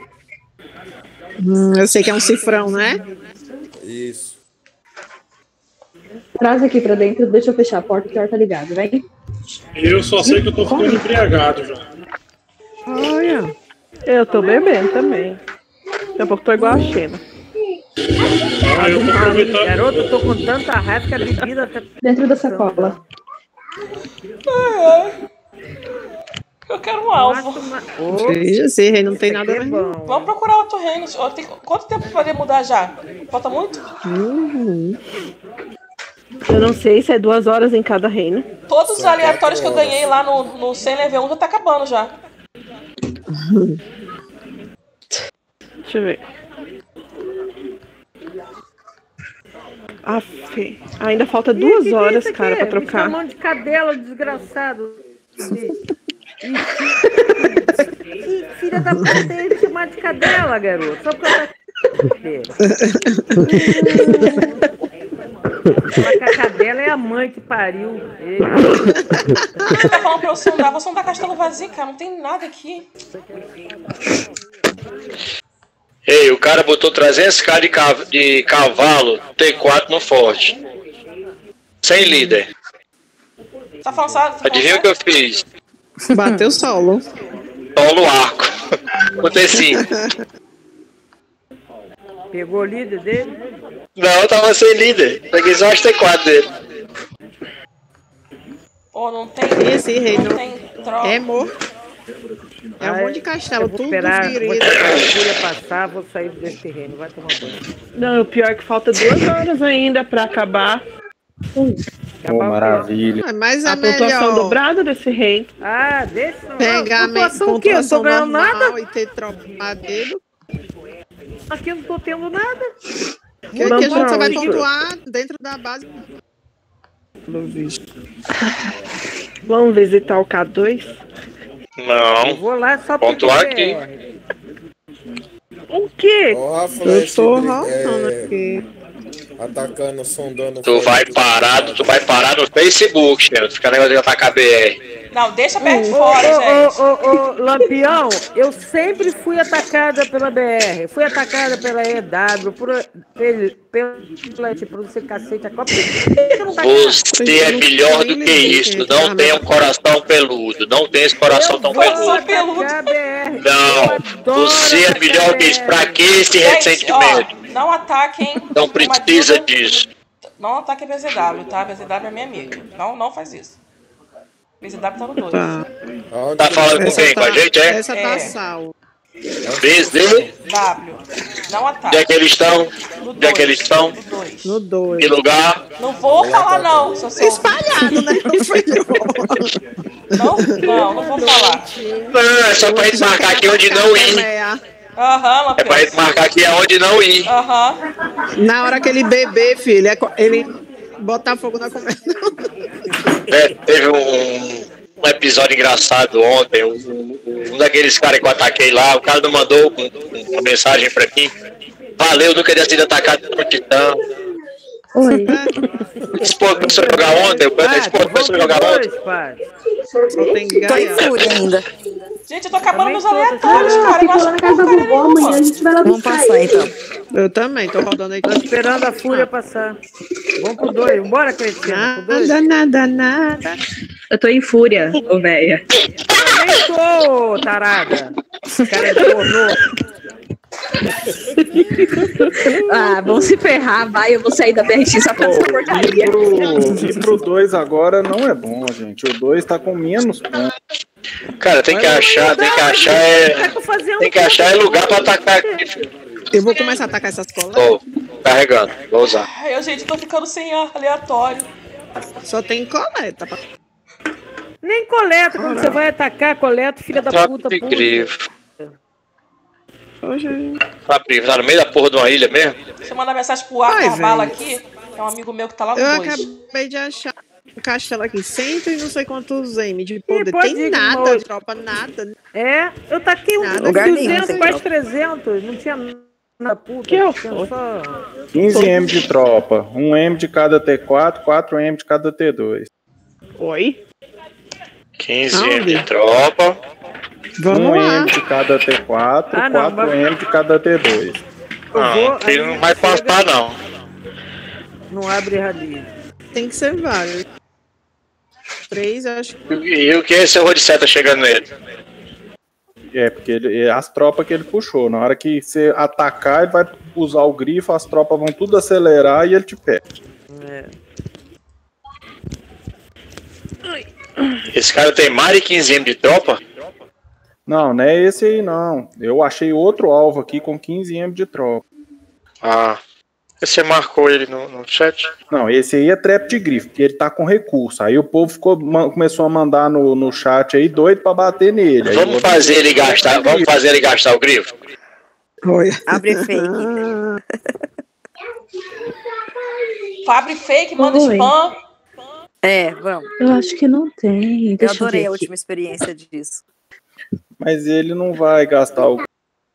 Eu sei que é um cifrão, né? Isso. Traz aqui pra dentro, deixa eu fechar a porta, que a porta tá ligada, vem. Eu só sei que eu tô ficando embriagado já. Olha. Eu tô bebendo também. Daqui a pouco tô igual a Xena. Eu tô aproveitando. Garoto, eu tô com tanta raiva que a bebida tá... Dentro da sacola. Eu quero um alvo. Esse rei não tem nada a ver. Vamos procurar outro reino. Quanto tempo pra poder mudar já? Falta muito? Eu não sei se é 2 horas em cada reino. Todos os aleatórios que eu ganhei lá no 100 level 1 já tá acabando já. Deixa eu ver. Aff, ainda falta 2 horas, cara, pra trocar. Me chamando de cadela, desgraçado. Que filha da puta é chamar de cadela, garoto? Só porque a cadela é a mãe que pariu. Você tá falando pra eu sondar? Vou sondar castelo vazio, cara. Não tem nada aqui. Ei, o cara botou 300k de cavalo T4 no forte. Sem líder. Tá falando sério? Adivinha o que eu fiz? Bateu solo. Solo arco. Botei 5. Pegou o líder dele? Não, eu tava sem líder. Peguei só as T4 dele. Pô, não tem. Esse rei não tem troca. é morto. É um monte de castelo, tudo Vou virado. esperar a fúria passar, vou sair desse terreno. Vai tomar banho. Não, o pior é que falta 2 horas ainda pra acabar. Maravilha. Mas a pontuação melhor dobrada desse rei. Ah, deixa. Pegar pontuação o quê? Eu tô ganhando nada? e ter tropa madeiro. Aqui eu não tô tendo nada. Que a gente só vai pontuar dentro da base. Vamos visitar o K2? Não. Eu vou lá só pontuar aqui. O quê? Eu tô ralando aqui. Atacando, sondando. Tu vai parar no Facebook, Xeno. Fica negócio de atacar BR. Não, deixa a BR fora, gente. Lampião, eu sempre fui atacada pela BR. Fui atacada pela EW, por esse cacete. Você é melhor do que isso. Não tem um coração peludo. Não tem esse coração tão peludo. Não. Você é melhor que isso. Pra que esse ressentimento? Não ataquem. Não precisa disso. Não ataquem a BZW, tá? A BZW é minha amiga. Não faz isso. BZW tá no 2. Tá falando com quem? Com a gente, é? Essa tá sal. BZW. Não ataque. Onde é que eles estão? Onde é que eles estão? No 2. Que lugar? Não vou falar, não. Espalhado, né? Não vou falar. Não, é só pra gente marcar aqui onde não ir. Aham, é pra gente marcar aqui aonde não ir. Aham. Na hora que ele beber, filho, ele botar fogo na comida. Teve um episódio engraçado ontem. Um daqueles caras que eu ataquei lá, o cara não mandou uma mensagem pra mim. Valeu, nunca tinha sido atacado por Titã. Oi. Esse povo começou a jogar ontem. Esse povo começou a jogar ontem. Tô em fúria ainda. Gente, eu tô acabando meus aleatórios, cara. Eu acho que casa do vó, amanhã a gente vai lá Vamos passar então. Eu também, tô rodando aqui. Tô esperando a fúria passar. Vamos pro 2. Bora, Cristina. Nada. Eu tô em fúria, ô véia. Eu nem tô, tarada. Cara é tornou. Vamos se ferrar, vai. Eu vou sair da BRX só pra essa porcaria. Ir pro 2 agora não é bom, gente. O 2 tá com menos pontos. Cara, tem que achar lugar pra atacar aqui. Eu vou começar a atacar essas colas. Tô carregando, vou usar. Ai, gente, tô ficando sem ar aleatório. Só tem coleta. Nem coleta, quando você vai atacar, coleta, filha da puta. Tá no meio da porra de uma ilha mesmo? Deixa eu mandar mensagem pro Arbala aqui, que é um amigo meu que tá lá no 2. Eu acabei de achar um castelo aqui, 100 e não sei quantos M de poder. Tem nada, tropa, nada. Eu taquei um 200, quase 300, não tinha nada, puta. Que eu só 15 M de tropa, 1 M de cada T4, 4 M de cada T2. Oi? 15 M de tropa. 1 M de cada T4, 4 M de cada T2. Não, ele não vai passar, não. Não abre rali. Tem que ser vários. 3, eu acho. E o que é esse horror de seta chegando nele? Porque as tropas que ele puxou. Na hora que você atacar, ele vai usar o grifo, as tropas vão tudo acelerar e ele te perde. Esse cara tem mais de 15 M de tropa? Não é esse aí não. Eu achei outro alvo aqui com 15 M de tropa. Você marcou ele no chat? Não, esse aí é trap de grifo, porque ele tá com recurso. Aí o povo começou a mandar no chat aí doido pra bater nele. Vamos fazer ele gastar o grifo? Abre fake. Abre fake, manda spam. Vamos. Eu acho que não tem. Eu adorei a última experiência disso. Mas ele não vai gastar o.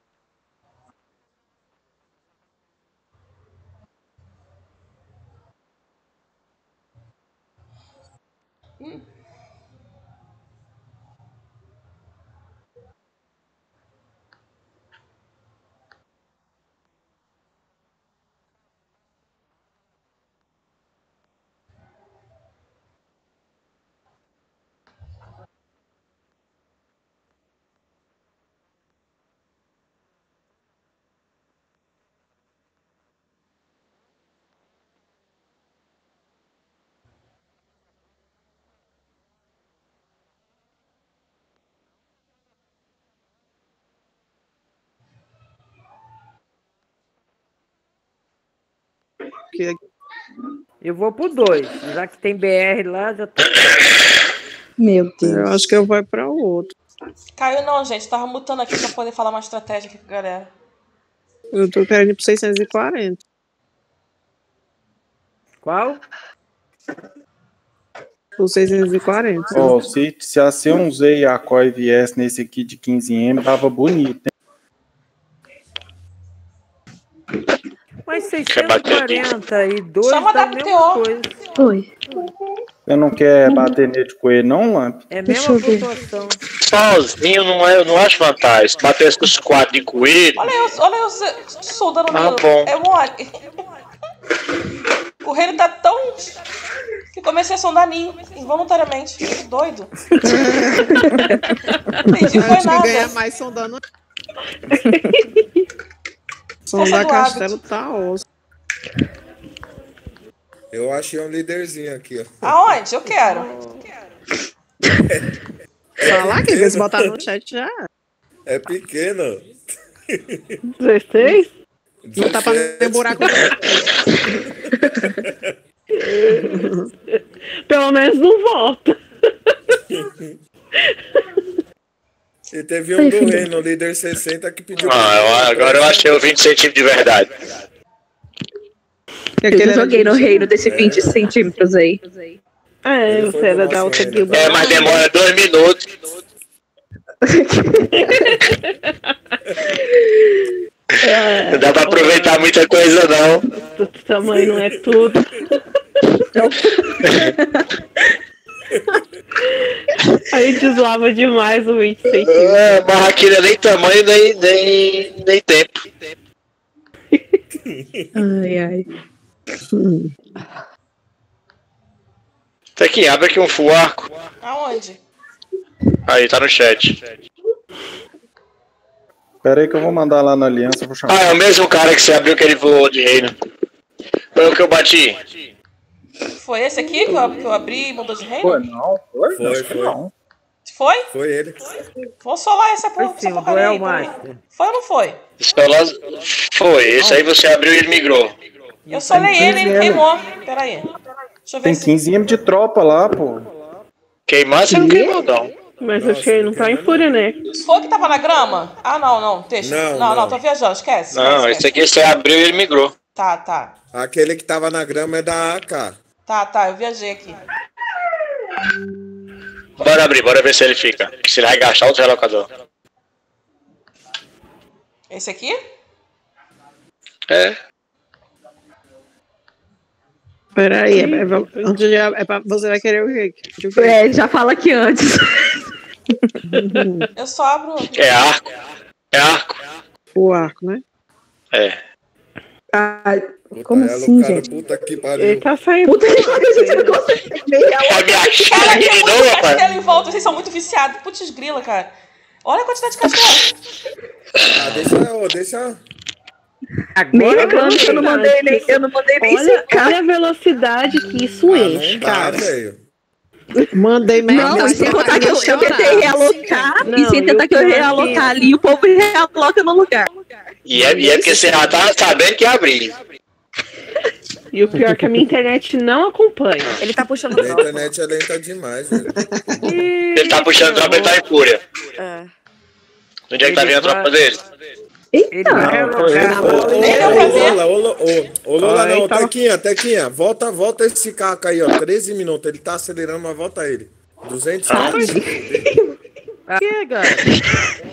Eu vou pro 2. Já que tem BR lá, já tá. Meu Deus. Eu acho que eu vou para o outro. Caiu não, gente. Tava mutando aqui pra poder falar uma estratégia aqui com a galera. Eu tô querendo ir pro 640. Qual? O 640. Ó, se a C1Z e a COI viesse nesse aqui de 15M, tava bonito, hein? Mas 642 Só tá a rodar mesma coisa. Oi. Você não quer bater nele de coelho, não, Lamp? É a mesma pontuação. Sozinho eu não acho vantagem. Se batesse com os 4 de coelho. Olha eu soldando Ah, meu. bom. É mole. O reino tá tão. Que comecei a sondar ninho, involuntariamente. Que doido. Entendi, foi nada. Ganha mais sondando. Sondar do castelo tá osso. Eu achei um líderzinho aqui, ó. Aonde? Eu quero. Falar que eles botaram no chat já. É pequeno. 16? Não tá fazendo buraco. Pelo menos não volta. E teve um do reino, líder 60, que pediu. Agora eu achei o 20 centímetros de verdade. Eu joguei no reino desse 20 centímetros aí. É, você era da outra guilda. É, mas demora 2 minutos. Não dá pra aproveitar muita coisa, não. O tamanho não é tudo. A gente zoava demais o 20 centímetros. É, barraqueira nem tamanho, nem tempo. Ai, ai. Tem que abre aqui um full arco. Aonde? Aí, tá no chat. Pera aí que eu vou mandar lá na aliança, eu vou chamar. Ah, é o mesmo cara que você abriu que ele voou de reino. Foi o que eu bati. Foi esse aqui que eu abri e mudou de reino? Foi, não. Foi. Não. Foi? Foi ele. Vou solar essa porra. Foi sim, o Duel Master. Foi ou não foi? Foi, esse aí você abriu e ele migrou. Eu solei ele e ele queimou. Pera aí. Deixa eu ver Tem se... 15M de tropa lá, pô. Queimar você não queimou, não. Mas acho que ele não tá em fúria, né? Foi que tava na grama? Ah, não, deixa. Não, tô viajando, esquece. Não, esse aqui você abriu e ele migrou. Tá. Aquele que tava na grama é da AK. Tá, eu viajei aqui. Bora abrir, bora ver se ele fica. Se ele vai gastar outro relocador. Esse aqui? É. Peraí, você vai querer o quê? É, já fala aqui antes. Eu só abro. É arco. É arco. O arco, né? É. Ai, como assim, gente? Puta que pariu. Ele tá saindo. Puta que pariu, gente, eu não consigo ver ela. Vai me achar Cara, aqui tem de muito novo, rapaz. castelo em volta, vocês são muito viciados. Putz grila, cara. Olha a quantidade de castelo. Deixa. Nem Agora reclamo que eu não mandei nem Olha a velocidade que isso enche, não dá, cara. velho. Mandei Não, e sem contar que eu tentei realocar, Não, e sem tentar que eu pior realocar ali, o povo realoca no lugar. E é porque você já tá sabendo que abrir. E o pior é que a minha internet não acompanha. Ele tá puxando A tropa. internet é lenta demais, velho. Ele tá puxando tropa, ele tá em fúria. É. Onde é que tá vindo a tropa dele? Eita! Ô, Lula, não, Tequinha, volta esse caca aí, ó, 13 minutos, ele tá acelerando, mas volta ele. 200 Que, cara?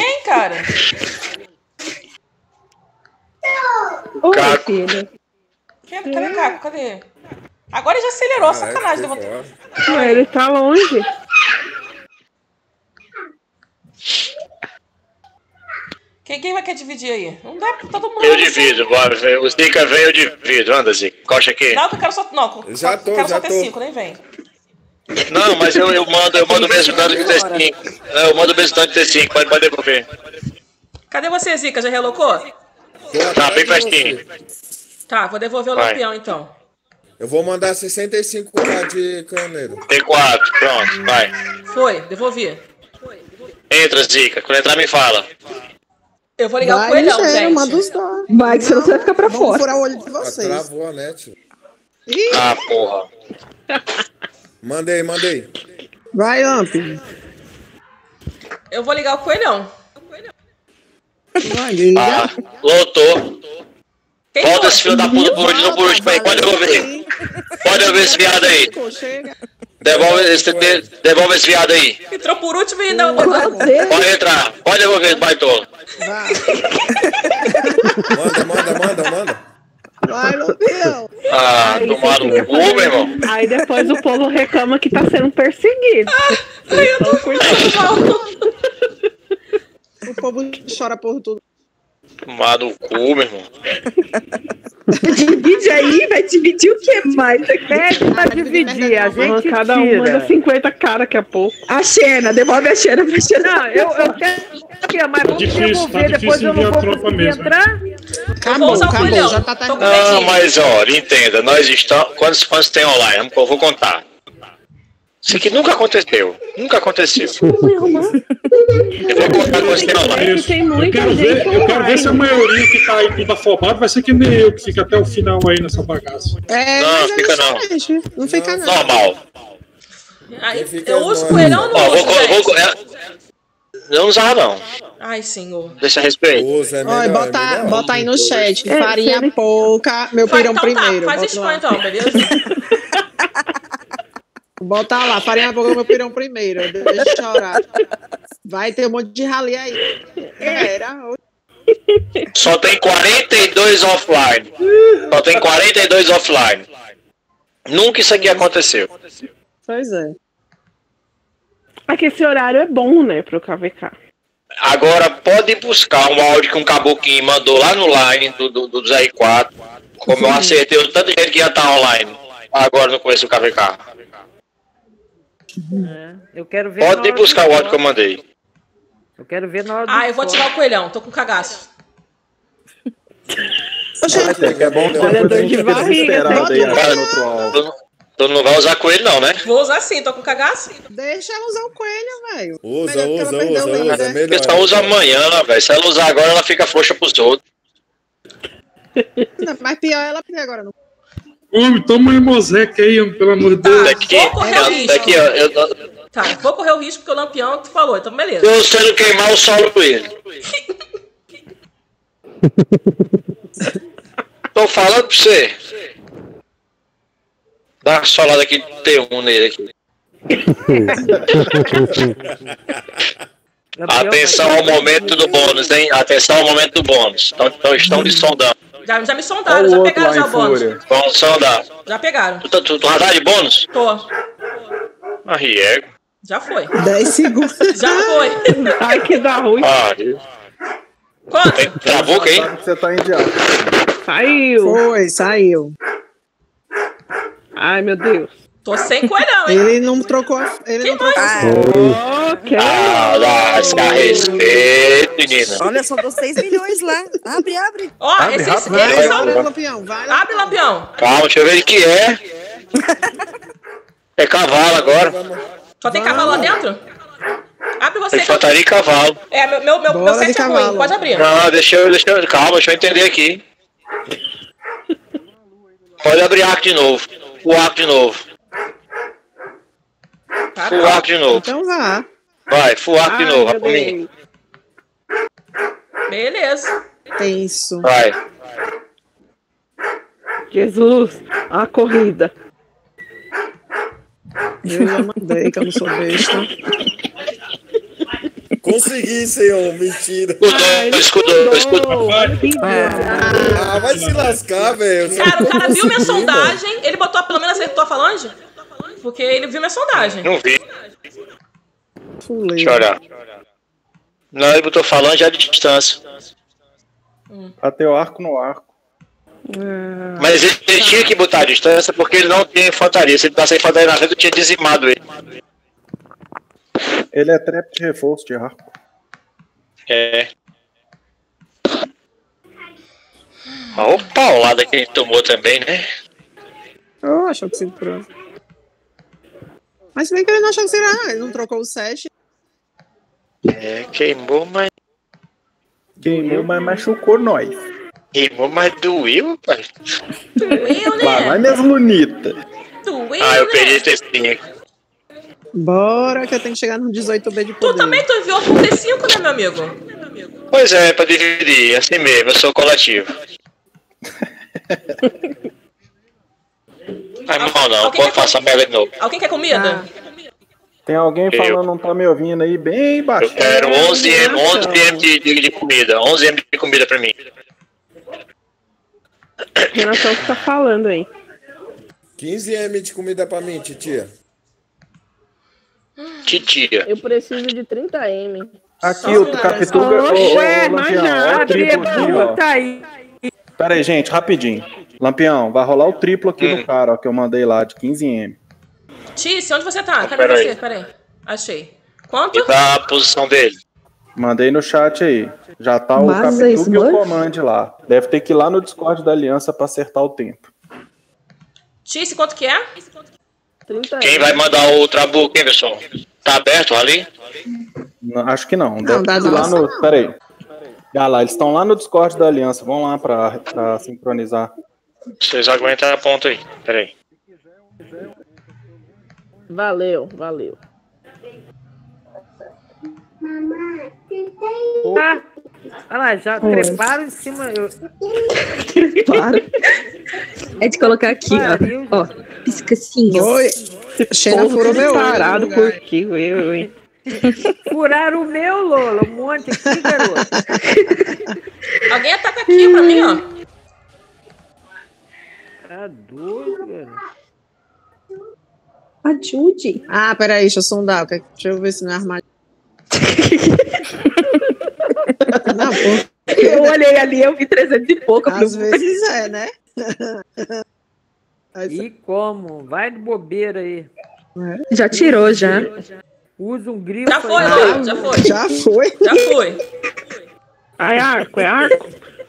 ninguém, cara. Oi, filho. Cadê o Caco? Cadê? Agora ele já acelerou, sacanagem. Não, ele tá longe. Quem vai querer dividir aí? Não dá pra todo mundo. Eu divido, bora. O Zica vem, eu divido. Anda, Zica. Coxa aqui. Não, que eu quero só. Não, quero só ter 5, nem vem. Não, mas eu mando o mesmo tanto de ter 5. Eu mando o mesmo tanto de ter 5, pode devolver. Cadê você, Zica? Já relocou? Tá, bem pertinho. Tá, vou devolver o lampião então. Eu vou mandar 65k de caneiro. T4, pronto, vai. Foi, devolvi. Entra, Zica. Quando entrar, me fala. Eu vou ligar o coelhão, gente. Manda os dois. Vai, que senão você vai ficar pra fora. Vamos furar o olho de vocês. Travou a net. Ah, porra. Mandei. Vai, Lamp. Eu vou ligar o coelhão. Vai, liga. Ah, lotou. Volta esse filho da puta por último aí. Pode devolver. Pode devolver esse viado aí. Devolve esse viado aí. Entrou por último e ainda... Pode entrar. Pode devolver, baitola. Manda. Vai, Lampião. Ah, tomaram no cu, meu irmão. Aí depois o povo reclama que tá sendo perseguido. Eu tô curtindo mal. O povo chora por tudo. Tomar no cu, meu irmão. Divide aí, vai dividir o que mais? Pede pra dividir, a gente cada um manda 50 cara daqui a pouco. A Xena, devolve a Xena pra Xena. Não, eu quero, mas vamos devolver, depois eu não vou conseguir entrar. Acabou, já tá terminando. Não, mas olha, entenda, nós estamos. Quantos tem online? Eu vou contar. Isso aqui nunca aconteceu. Nunca aconteceu. Eu vou contar quantos tem online. Eu quero ver se a maioria que tá aí tudo afobado vai ser que nem eu, que fica até o final aí nessa bagaça. Não, fica não. Não fica não. Normal. Aí, eu uso coelhão ou não uso, não usava, não. Ai, senhor. Deixa a respeito. Olha, bota aí no chat. Farinha pouca, meu pirão então primeiro. Tá, faz isso então, beleza? Bota lá, farinha pouca, meu pirão primeiro. Deixa eu chorar. Vai ter um monte de rali aí. Só tem 42 offline. Nunca isso aqui aconteceu. Pois é. Aqui esse horário é bom, né, pro KVK. Agora pode buscar um áudio que um caboclinho mandou lá no line do R4. Como eu acertei o tanto de gente que ia estar online. Agora no começo do KVK. Eu quero ver. Pode buscar o áudio que eu mandei. Eu quero ver na hora do eu vou ativar o coelhão, tô com cagaço. É bom que depois a gente fica desesperado aí no outro áudio. Tu não vai usar coelho não, né? Vou usar sim, tô com cagaço. Deixa ela usar o coelho, velho. Usa. Porque só usa amanhã, velho. Se ela usar agora, ela fica frouxa pros outros. Não, mas pior ela agora não. Homem, toma um moseque aí, pelo amor de Deus. Vou correr o risco. Tá, vou correr o risco porque o lampião tu falou, então beleza. Eu se ele queimar o solo ele. Tô falando pra você. Dá uma solada aqui de T1 nele aqui. Atenção ao momento do bônus, hein? Atenção ao momento do bônus. Estão me sondando. Já me sondaram, já pegaram já o bônus. Vamos sondar. Já pegaram. Tu já tá de bônus? Tô. Ah, Riego. Já foi. 10 segundos. Já foi. Ai, que dá ruim. Quanto? Travou quem? Você tá indiado. Saiu. Saiu. Ai, meu Deus. Tô sem coelhão, hein? Ele não trocou. Lasca respeito, menina. Olha, só dou 6 milhões lá. Abre. Ó, eles são... Abre, lampião. Calma, deixa eu ver o que é. É cavalo agora. Só tem cavalo lá dentro? Abre você. Infantaria e cavalo. Meu set é ruim, pode abrir. Não, calma, deixa eu entender aqui. Pode abrir arco de novo. O arco de novo. Full arco de novo. Então vá. Vai, full arco de novo, vai pra mim. Beleza. Tenso. Vai. Jesus, a corrida. Eu já mandei, que eu não sou besta. Consegui, senhor. Mentira. Escudou. Ah, vai se lascar, velho. Cara, o cara viu minha sondagem, ele botou, pelo menos acertou a falange? Porque ele viu minha sondagem. Não vi. Deixa eu olhar. Não, ele botou falange à distância. Bateu arco no arco. Mas ele tinha que botar a distância porque ele não tem infantaria. Se ele passasse infantaria na frente, eu tinha dizimado ele. Ele é trap de reforço de arco. É. Olha o paulada que ele tomou também, né? Eu acho que sim, pronto. Mas se bem que ele não achou que seria, não. Ele não trocou o 7. É, queimou, mas machucou nós. Queimou, mas doeu, pai. Doeu, né? Vai minhas lunitas. Doeu, eu perdi esse textinho. Bora, que eu tenho que chegar no 18B de poder. Tu também tu enviou com T5, né, meu amigo? Pois é, pra dividir, assim mesmo, eu sou coletivo. Mas não, pode passar merda de novo. Alguém quer comida? Tem alguém falando, não tá me ouvindo aí, bem baixo. Eu quero 11 M de comida. 11 M de comida pra mim. Renação que tá falando aí. 15 M de comida pra mim, titia. Titia. Eu preciso de 30 M. Aqui, o Capituga. Pera aí, gente, rapidinho. Lampião, vai rolar o triplo aqui do cara, ó, que eu mandei lá, de 15 M. Tícia, onde você tá? Cadê você? Pera aí. Achei. Quanto? E dá a posição dele. Mandei no chat aí. Já tá o Capituga e o comando lá. Deve ter que ir lá no Discord da Aliança pra acertar o tempo. Tícia, quanto que é? 30 Quem vai mandar o trabuco, hein, pessoal? Tá aberto ali? Não, acho que não. Deve ter lá no... Pera aí. Ah lá, eles estão lá no Discord da Aliança. Vão lá pra sincronizar. Vocês aguentam a ponta aí. Pera aí. Valeu. Olha lá, já treparam em cima. Claro. É de colocar aqui, ó. Piscacinho. Oi. Cheira furou meu parado por quê, hein? Furaram o meu, Lola. Um monte aqui, garoto. Alguém ataca aqui pra mim, ó. Tá doido, garoto. Ajude. Ah, peraí, deixa eu sondar. Deixa eu ver se não é armário. Não, pô. Eu olhei ali, eu vi 300 e pouco. Às vezes é, né? E como? Vai de bobeira aí. Já tirou, já. Usa um grifo. Já foi, Lola, já foi. Já foi? Já foi. É arco.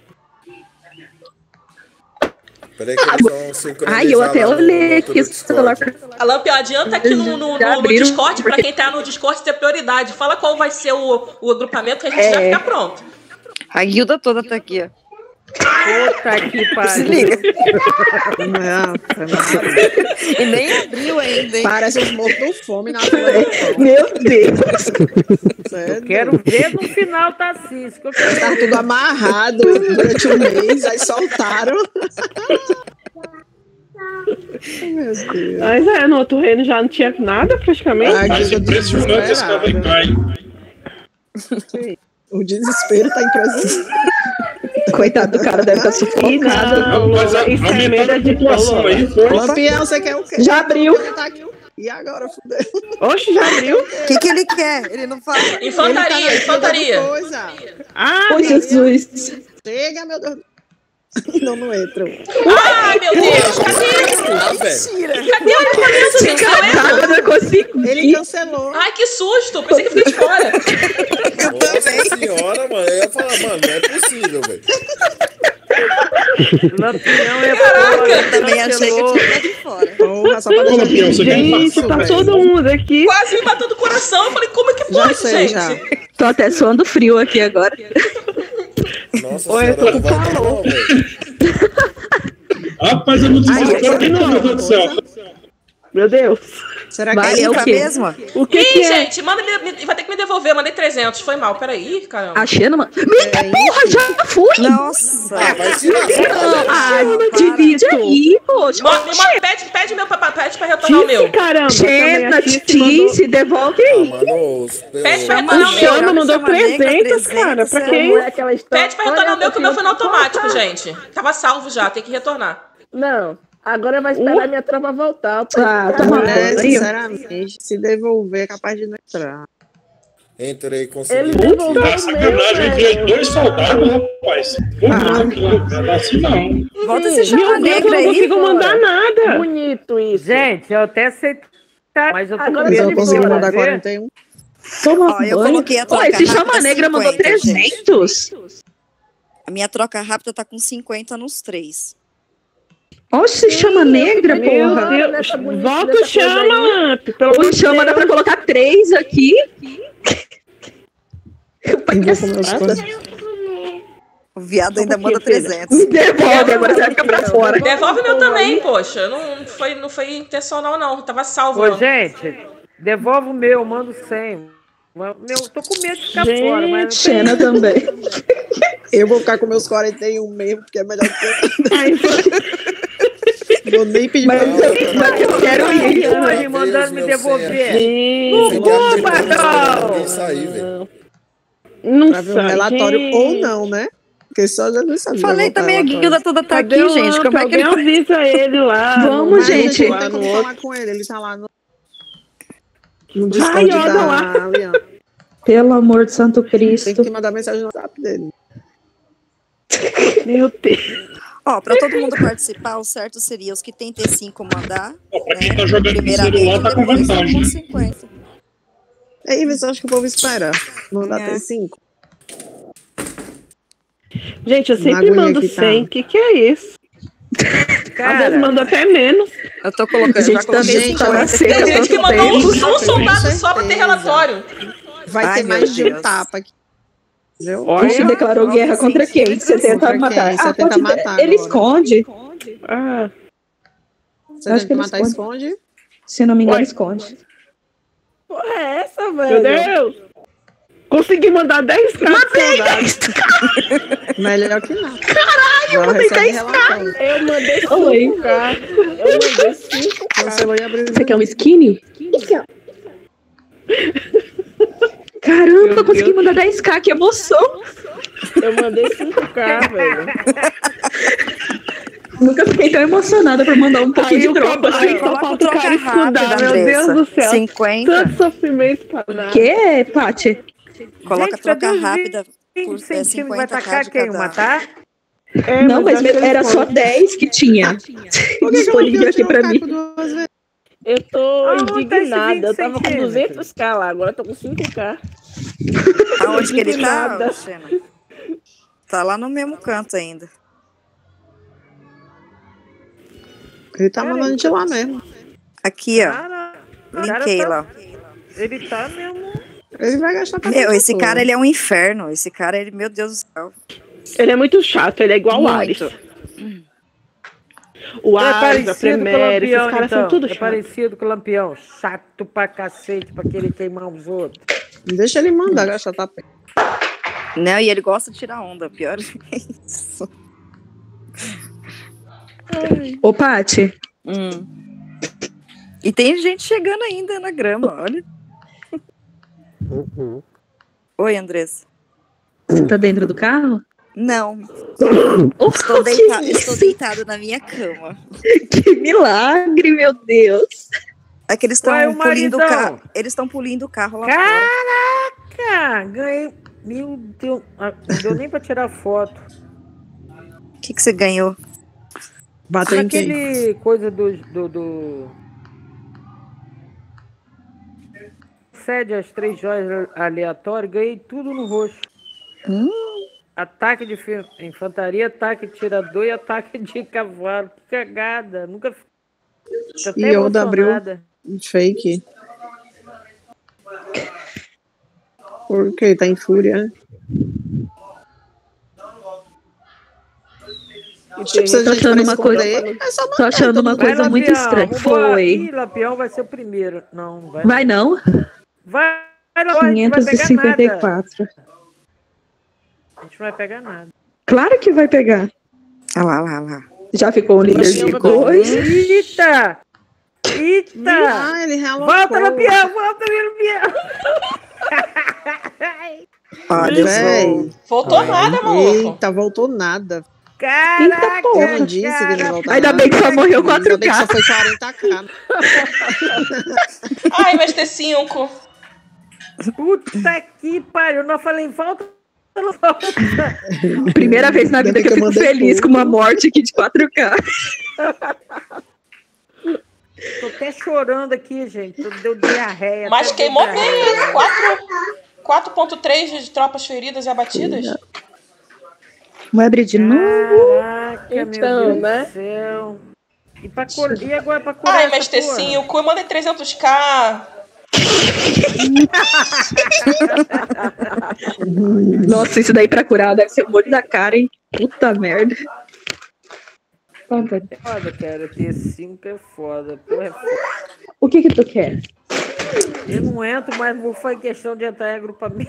Peraí que eles vão sincronizar. Ai, eu até olhei aqui o celular. A Lampião, adianta aqui no Discord, pra quem tá no Discord ter prioridade. Fala qual vai ser o agrupamento que a gente vai ficar pronto. A guilda toda tá aqui, ó. Puta que pariu. Se liga. E nem abriu ainda, hein? Parece os mortos de fome na fila. Meu Deus. Eu quero ver no final, tá assim. Isso que eu quero Tá ver. tudo amarrado durante um mês, aí soltaram. Meu Deus. Mas no outro reino já não tinha nada, praticamente. Mas impressionante esse Calvin. O desespero tá impressionante. Coitado do cara, deve estar sufocado. Não, Mas isso é aumentou medo a de população aí, foi? Lampião, você quer o quê? Já abriu. E agora, fudeu? Oxe, já abriu. O que ele quer? Ele não fala. Infantaria. Ah, Ô, Jesus. Chega, meu Deus. Não entra. Ai, meu Deus. Cadê o argumento, gente? Eu não consigo. Ele cancelou. Ai, que susto. Pensei que fiquei de fora. Nossa senhora, mano. Eu ia falar, mano, não é possível, velho. Lampião é Caraca. Eu também achei que eu tinha ficado de fora. Porra, só pra Ô, Lampião, você quer gente, tá velho? todo mundo aqui. Quase me matou do coração. Eu falei, como é que Já pode, sei, gente? já. Tô até suando frio aqui agora. Nossa Oi, eu tô senhora, com não vai dar calor. não, velho. Rapaz, eu não desespero, meu Deus do céu. Meu Deus. Será que Vai, é é o Pra quê? mesma? O que Ih, é? gente, vai ter que me devolver. Mandei 300. Foi mal. Peraí, caramba. A Xena, mano. Eita, porra, já fui. Nossa. Ah, vai se lascar. Ai, não devia. Responde aí, poxa. Pede meu papai, pede pra retornar o meu. Caramba, Xena, Titi, devolve aí. Pede pra retornar o meu. Chama, mandou 300, cara. Pra quem? Pede pra retornar o meu, que o meu foi no automático, gente. Tava salvo já, tem que retornar. Não, agora vai esperar a minha tropa voltar. Sinceramente, se devolver é capaz de não entrar. Entrei com Puta sacanagem, entre 2 soldados, rapaz. Não é assim não. Volta esse chama negra aí. Não consigo mandar nada. Bonito isso. Gente, eu até aceito. Mas eu tô Agora eu consigo mandar 41. Ó, eu coloquei a troca rápida. Esse chama negra mandou 300. A minha troca rápida tá com 50 nos 3. Oxe, chama negra, porra. Volta o chama, Lamp. O chama dá pra colocar 3 aqui. O viado ainda manda 300. Devolve, agora você vai ficar pra fora. Devolve o meu também, poxa. Não foi intencional, não. Tava salvo. Ô, gente, devolve o meu, mando 100. Tô com medo de ficar fora, mas. Xena também. Eu vou ficar com meus 41 mesmo, porque é melhor que eu. Vou nem pedir mas eu quero ir. Hoje mandando me devolver. Não, patrão! Não pra ver um relatório ou não, né? Porque só já não sabia. Falei também, a guilda toda tá aqui, gente. Como é que ele avisa ele lá? Vamos, gente. Não tem como falar com ele, ele tá lá no Discord da Aliança. Pelo amor de Santo Cristo. Tem que mandar mensagem no WhatsApp dele. Meu Deus. Ó, pra todo mundo participar, o certo seria os que tem T5 mandar. Pra quem tá jogando no celular, tá com vantagem. 50. Aí, você acha que o povo espera? Mandar T5? Gente, eu sempre mando 100. O que é isso? Às vezes mando até menos. Eu tô colocando. Gente, também tá na seca. Tem gente que mandou um soldado só pra ter relatório. Vai ter mais de um tapa aqui. Você declarou guerra contra quem? Você tenta matar. Você tenta matar. Ele esconde. Você tenta matar, esconde? Se não me engano, esconde. Porra, é essa, velho? Meu Deus! Consegui mandar 10k. Mandei 10k! Melhor que não. Caralho, eu mandei 10k! Eu mandei 5k. Eu mandei 5k. Você quer um skinny? Caramba, eu consegui mandar 10k, que emoção! Eu mandei 5k, velho. Nunca fiquei tão emocionada por mandar um pouquinho de tropa. Só falta o cara escudar, meu Deus do céu. 50. Tanto sofrimento pra nada. Que, Paty? Coloca troca rápida por 50 vai tacar quem? Matar? Não, mas era só 10 que tinha disponível aqui pra mim. Eu tô indignada. Eu tava com 200k lá, agora eu tô com 5k. Aonde que ele tá, Xena? Tá lá no mesmo canto ainda. Ele tá mandando de lá mesmo. Aqui, ó. Linkei lá. Ele tá mesmo. Ele vai gastar pra esse cara, ele é um inferno. Esse cara, ele, meu Deus do céu. Ele é muito chato, ele é igual o Ares. O Ares, a Premier, esses caras são tudo chato. É parecido com o Lampião. Chato pra cacete, pra querer queimar os outros. Deixa ele mandar gastar tapete. Não, e ele gosta de tirar onda. Pior é isso. Ô, Paty. E tem gente chegando ainda na grama, olha. Oi, Andressa. Você tá dentro do carro? Não. Estou deitado na minha cama. Que milagre, meu Deus. É que eles estão pulindo o carro. Eles estão pulindo o carro lá fora. Caraca! Ganhei. Meu Deus. Não deu nem pra tirar foto. O que você ganhou? Bateu em quem? Aquele coisa do... Cede as 3 joias aleatórias, ganhei tudo no roxo. Ataque de infantaria, ataque de tirador e ataque de cavalo. Que cagada. Nunca fiquei até Yoda abriu fake. Por quê? Tá em fúria. Tô achando uma coisa muito estranha. Foi. Lampião vai ser o primeiro. Não, vai. Vai não? Vai 554. A gente não vai pegar nada. Claro que vai pegar. Olha lá. Já ficou um líder de coisa. Eita! Ah, ele realocou. Volta, Lampião! Volta, Lampião! Olha, Véi. Voltou nada, maluco. Eita, voltou nada. Caraca! Eu não disse que não voltava. Ainda bem que só morreu 4K. Ainda bem que só foi 40K. Ai, mas ter 5. Puta que pariu! Não falei volta, não volta. Primeira vez na vida que eu fico feliz com uma morte aqui de 4K. Tô até chorando aqui, gente. Deu diarreia. Mas queimou bem, hein? 4.3 de tropas feridas e abatidas. Vai abrir de novo. Caraca, Então, meu Deus né? do céu. E agora pra curar Ai, essa mas Tecinho, o cu manda 300k. Nossa, isso daí pra curar deve ser o molho da cara, hein? Puta merda. Foda, cara. T5 é foda. Porra, é foda. O que tu quer? Eu não entro, mas não foi questão de entrar em agrupamento.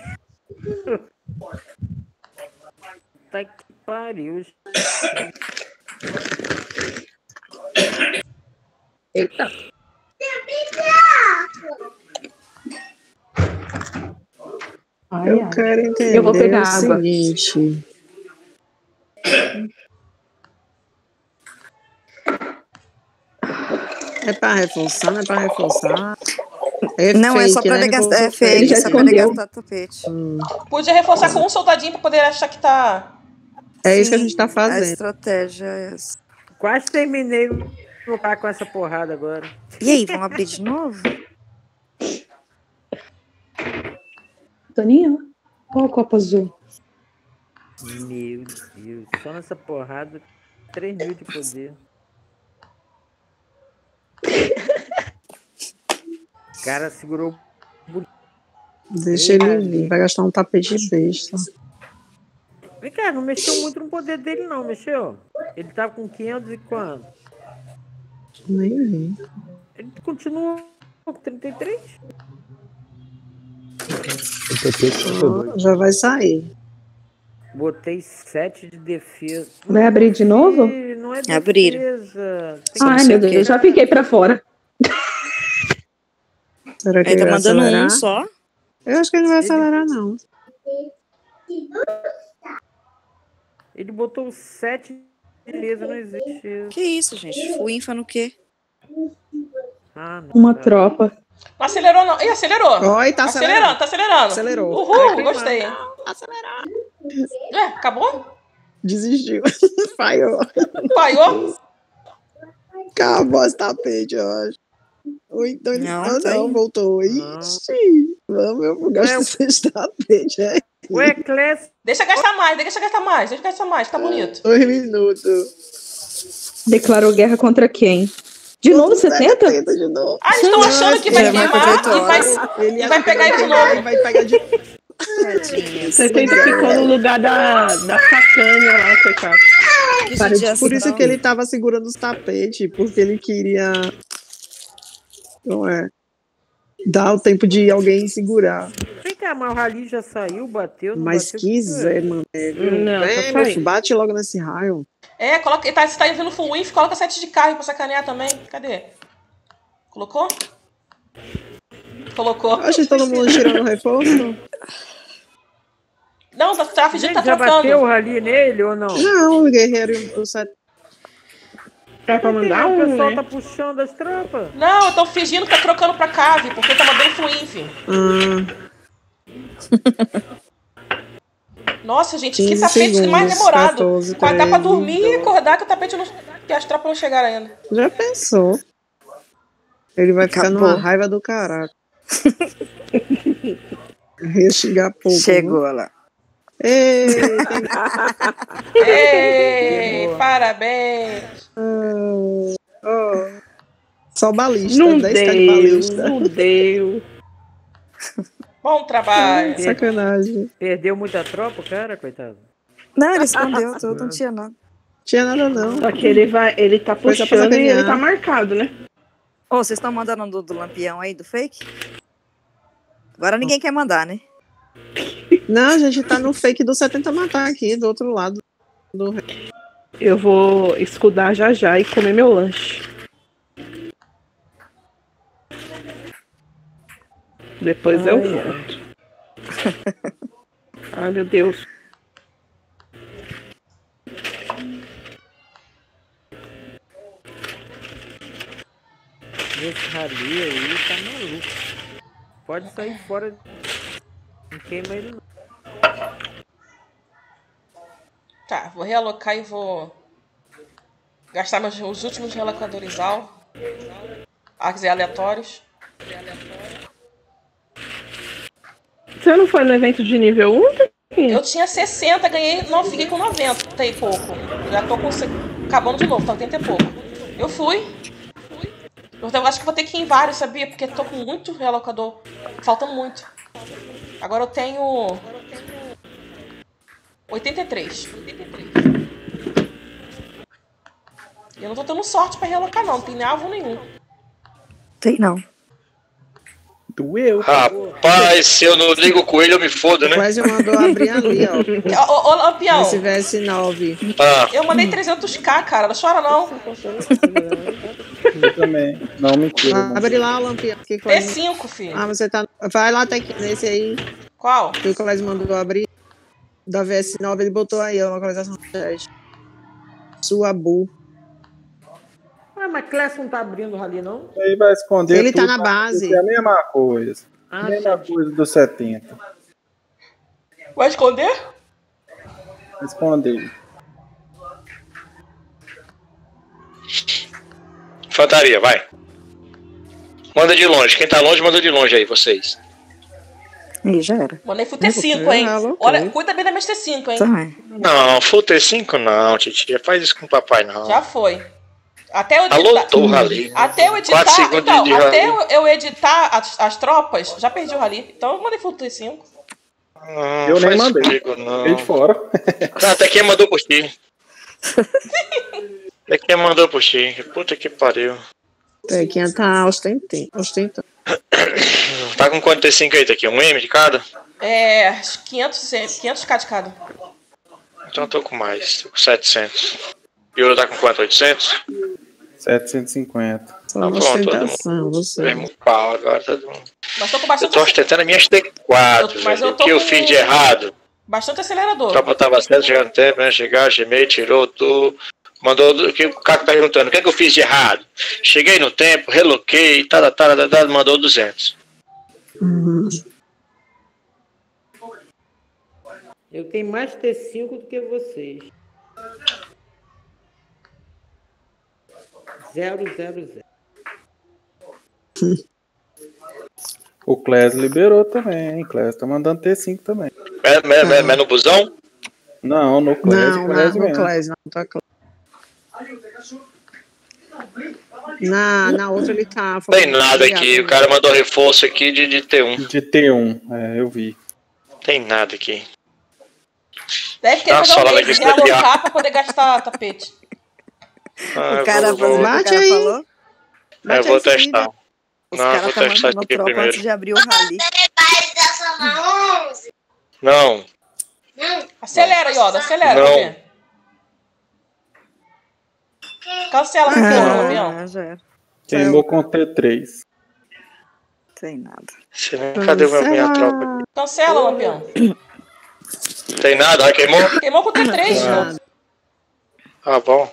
Tá que pariu. Eita. Eu quero entender Eu vou pegar o água. seguinte. É pra reforçar, não é pra reforçar? Não, é só pra né? gastar. É Ele fake, já só pra escondeu. gastar tapete. Podia reforçar com um soldadinho pra poder achar que tá... É isso que a gente tá A fazendo. estratégia é essa. Quase terminei de lutar com essa porrada agora. E aí, vamos abrir de novo? Toninho? Qual o copo azul? Meu Deus. Só nessa porrada, 3.000 de poder. O cara segurou. Deixa ele vir, vai gastar um tapete de besta. Vem cá, não mexeu muito no poder dele, não, mexeu? Ele tava com 500 e quanto? Nem vi. Ele continua com 33? Já vai sair. Botei 7 de defesa. Vai abrir de novo? Não é defesa. Abriram. Tem Ai, meu Deus, eu já fiquei pra fora. Será que Ele ele tá vai mandando acelerar? um só. Eu acho que ele não vai acelerar, não. Ele botou 7 de defesa, não existe isso. Que isso, gente? Full infa no quê? Ah, não. Uma tropa. Não acelerou, não. Ih, acelerou. Oi, tá acelerando. Tá acelerando. Acelerou. Uhul, gostei. Acelerar. Acabou? Desistiu. Falhou. Falhou? Acabou esse tapete, eu acho. Ou então ele não, voltou. Ixi, vamos, eu vou gastar esse tapete, é. Ué, Clécio. Deixa gastar mais. Fica bonito. 2 minutos. Declarou guerra contra quem? De novo 70? De novo. Ah, eles estão achando que vai queimar e vai pegar ele de novo. Vai pegar de 70 ficou no lugar da Sacânia lá, coitado. Por isso que ele tava segurando os tapetes, porque ele queria... Não é? Dar o tempo de alguém segurar. Vem cá, mas o Rally já saiu, bateu. Não Mas bateu, quiser, mano. Não, Vem, tá saindo. bate logo nesse raio. É, coloca. Se tá vindo full inf, coloca 7 de carro pra sacanear também. Cadê? Colocou? Colocou. Acho todo mundo tirando o reforço. Não, tá fingindo que tá já trocando. bateu o Rally nele ou não? Não, o guerreiro e o set... Pra mandar O pessoal né? tá puxando as tropas. Não, eu tô fingindo que tá trocando pra cave, porque tá mandando full inf. Nossa, gente, que 15 tapete segundos, mais demorado. 14, Vai dar pra 13, dormir e acordar que o tapete não. Que as tropas não chegaram ainda. Já pensou? Ele vai ficar Acabou. numa raiva do caralho. Ia chegar pouco. Chegou lá. Ei, Ei, parabéns. Só balista, Não 10k de deu, balista. não deu. Bom trabalho. Sacanagem. Perdeu muita tropa, cara, coitado. Não, ele escondeu tudo, não tinha nada. Tinha nada não. Só que ele tá Foi só pra puxando e sacanear. ele tá marcado, né? Ô, vocês estão mandando do Lampião aí, do fake? Agora ninguém quer mandar, né? Não, a gente tá no fake do 70 matar aqui, do outro lado. Eu vou escudar já e comer meu lanche. Depois eu volto. Ai, meu Deus. Esse rali aí tá maluco. Pode sair fora. Não queima ele não. Tá, vou realocar e vou gastar os últimos relocadores aleatórios. Você não foi no evento de nível 1? Eu tinha 60, ganhei, não, fiquei com 90 e pouco. Já tô acabando de novo, tá 80 e pouco. Eu fui. Eu acho que vou ter que ir em vários, sabia? Porque tô com muito relocador. Faltando muito. Agora eu tenho 83. E eu não tô tendo sorte pra realocar, não. Não tem alvo nenhum. Tem não. Doeu. Rapaz, se eu não ligo o coelho, eu me fodo, né? Quase mandou abrir ali, ó. Ô, Lampião. Esse VS9. Ah. Eu mandei 300k, cara. Não chora, não. Eu também. Não, mentira. Abre lá o Lampião. T5, filho. Ah, você tá... Vai lá, tá aqui, nesse aí. Qual? Que o Clésio mandou abrir. Da VS9, ele botou aí a localização do teste. Suabu. Ué, mas Clécio não tá abrindo o rali, não? Aí vai esconder. Ele tá tudo, na base. É a mesma coisa. Ah, Mesma coisa do 70. Vai esconder? Esconder. Infantaria, vai. Manda de longe. Quem tá longe, manda de longe aí, vocês. Ih, já era. Mandei full T5, hein? Olha, cuida bem da minha T5, hein? Também. Não, full T5 não, titia. Faz isso com o papai, não. Já foi. Até eu editar. Alô, o rally. Até eu editar. 4 segundos Então, de até rally. eu editar as tropas, já perdi o rally. Então eu mandei full T5. Não, Eu nem faz mandei. comigo, não. Fiquei de fora. Não, até quem mandou por ti. Até quem mandou por ti. Puta que pariu. Tequinha tá ostentando. Tá com quanto T5 aí, Tequinha? Um M de cada? É, 500k de cada. Então eu tô com mais. Tô com 700. E o tá com quanto? 800? 750. Só Tá pronto, ostentação, você. Mesmo pau agora, todo mundo. Mas tô com Eu bastante. tô ostentando as minhas T4, Mas velho. eu O tô que eu com fiz de errado? bastante acelerador. A tropa tava certo, chegar no tempo, né? Chegar, gemei, tirou tudo. Mandou. O cara perguntando: o que é que eu fiz de errado? Cheguei no tempo, reloquei, mandou 200. Eu tenho mais T5 do que vocês. 000. O Clésio liberou também, hein? Clésio tá mandando T5 também. Mas no busão? Não, no Clésio. Não, Clésio no mesmo. Clésio, não tá Clésio. Na outra ele tá. Tem nada aqui, o cara mandou reforço aqui de T1. De T1, eu vi. Tem nada aqui. Deve ter Nossa, fazer fala um jeito de realocar pra poder gastar tapete. O cara eu vou, fazendo o que o cara falou. eu vou testar. Os Não, eu caras vou tá testar isso mandando aqui tropa antes primeiro. de abrir o rally. Não. Acelera, Yoda, acelera. Não. Vamos ver. Cancela essa porra, Lampião. Já era. Queimou com T3. Tem nada. Cadê a minha tropa? Cancela, Lampião. Tem nada? Queimou? Queimou com T3, Ah, bom.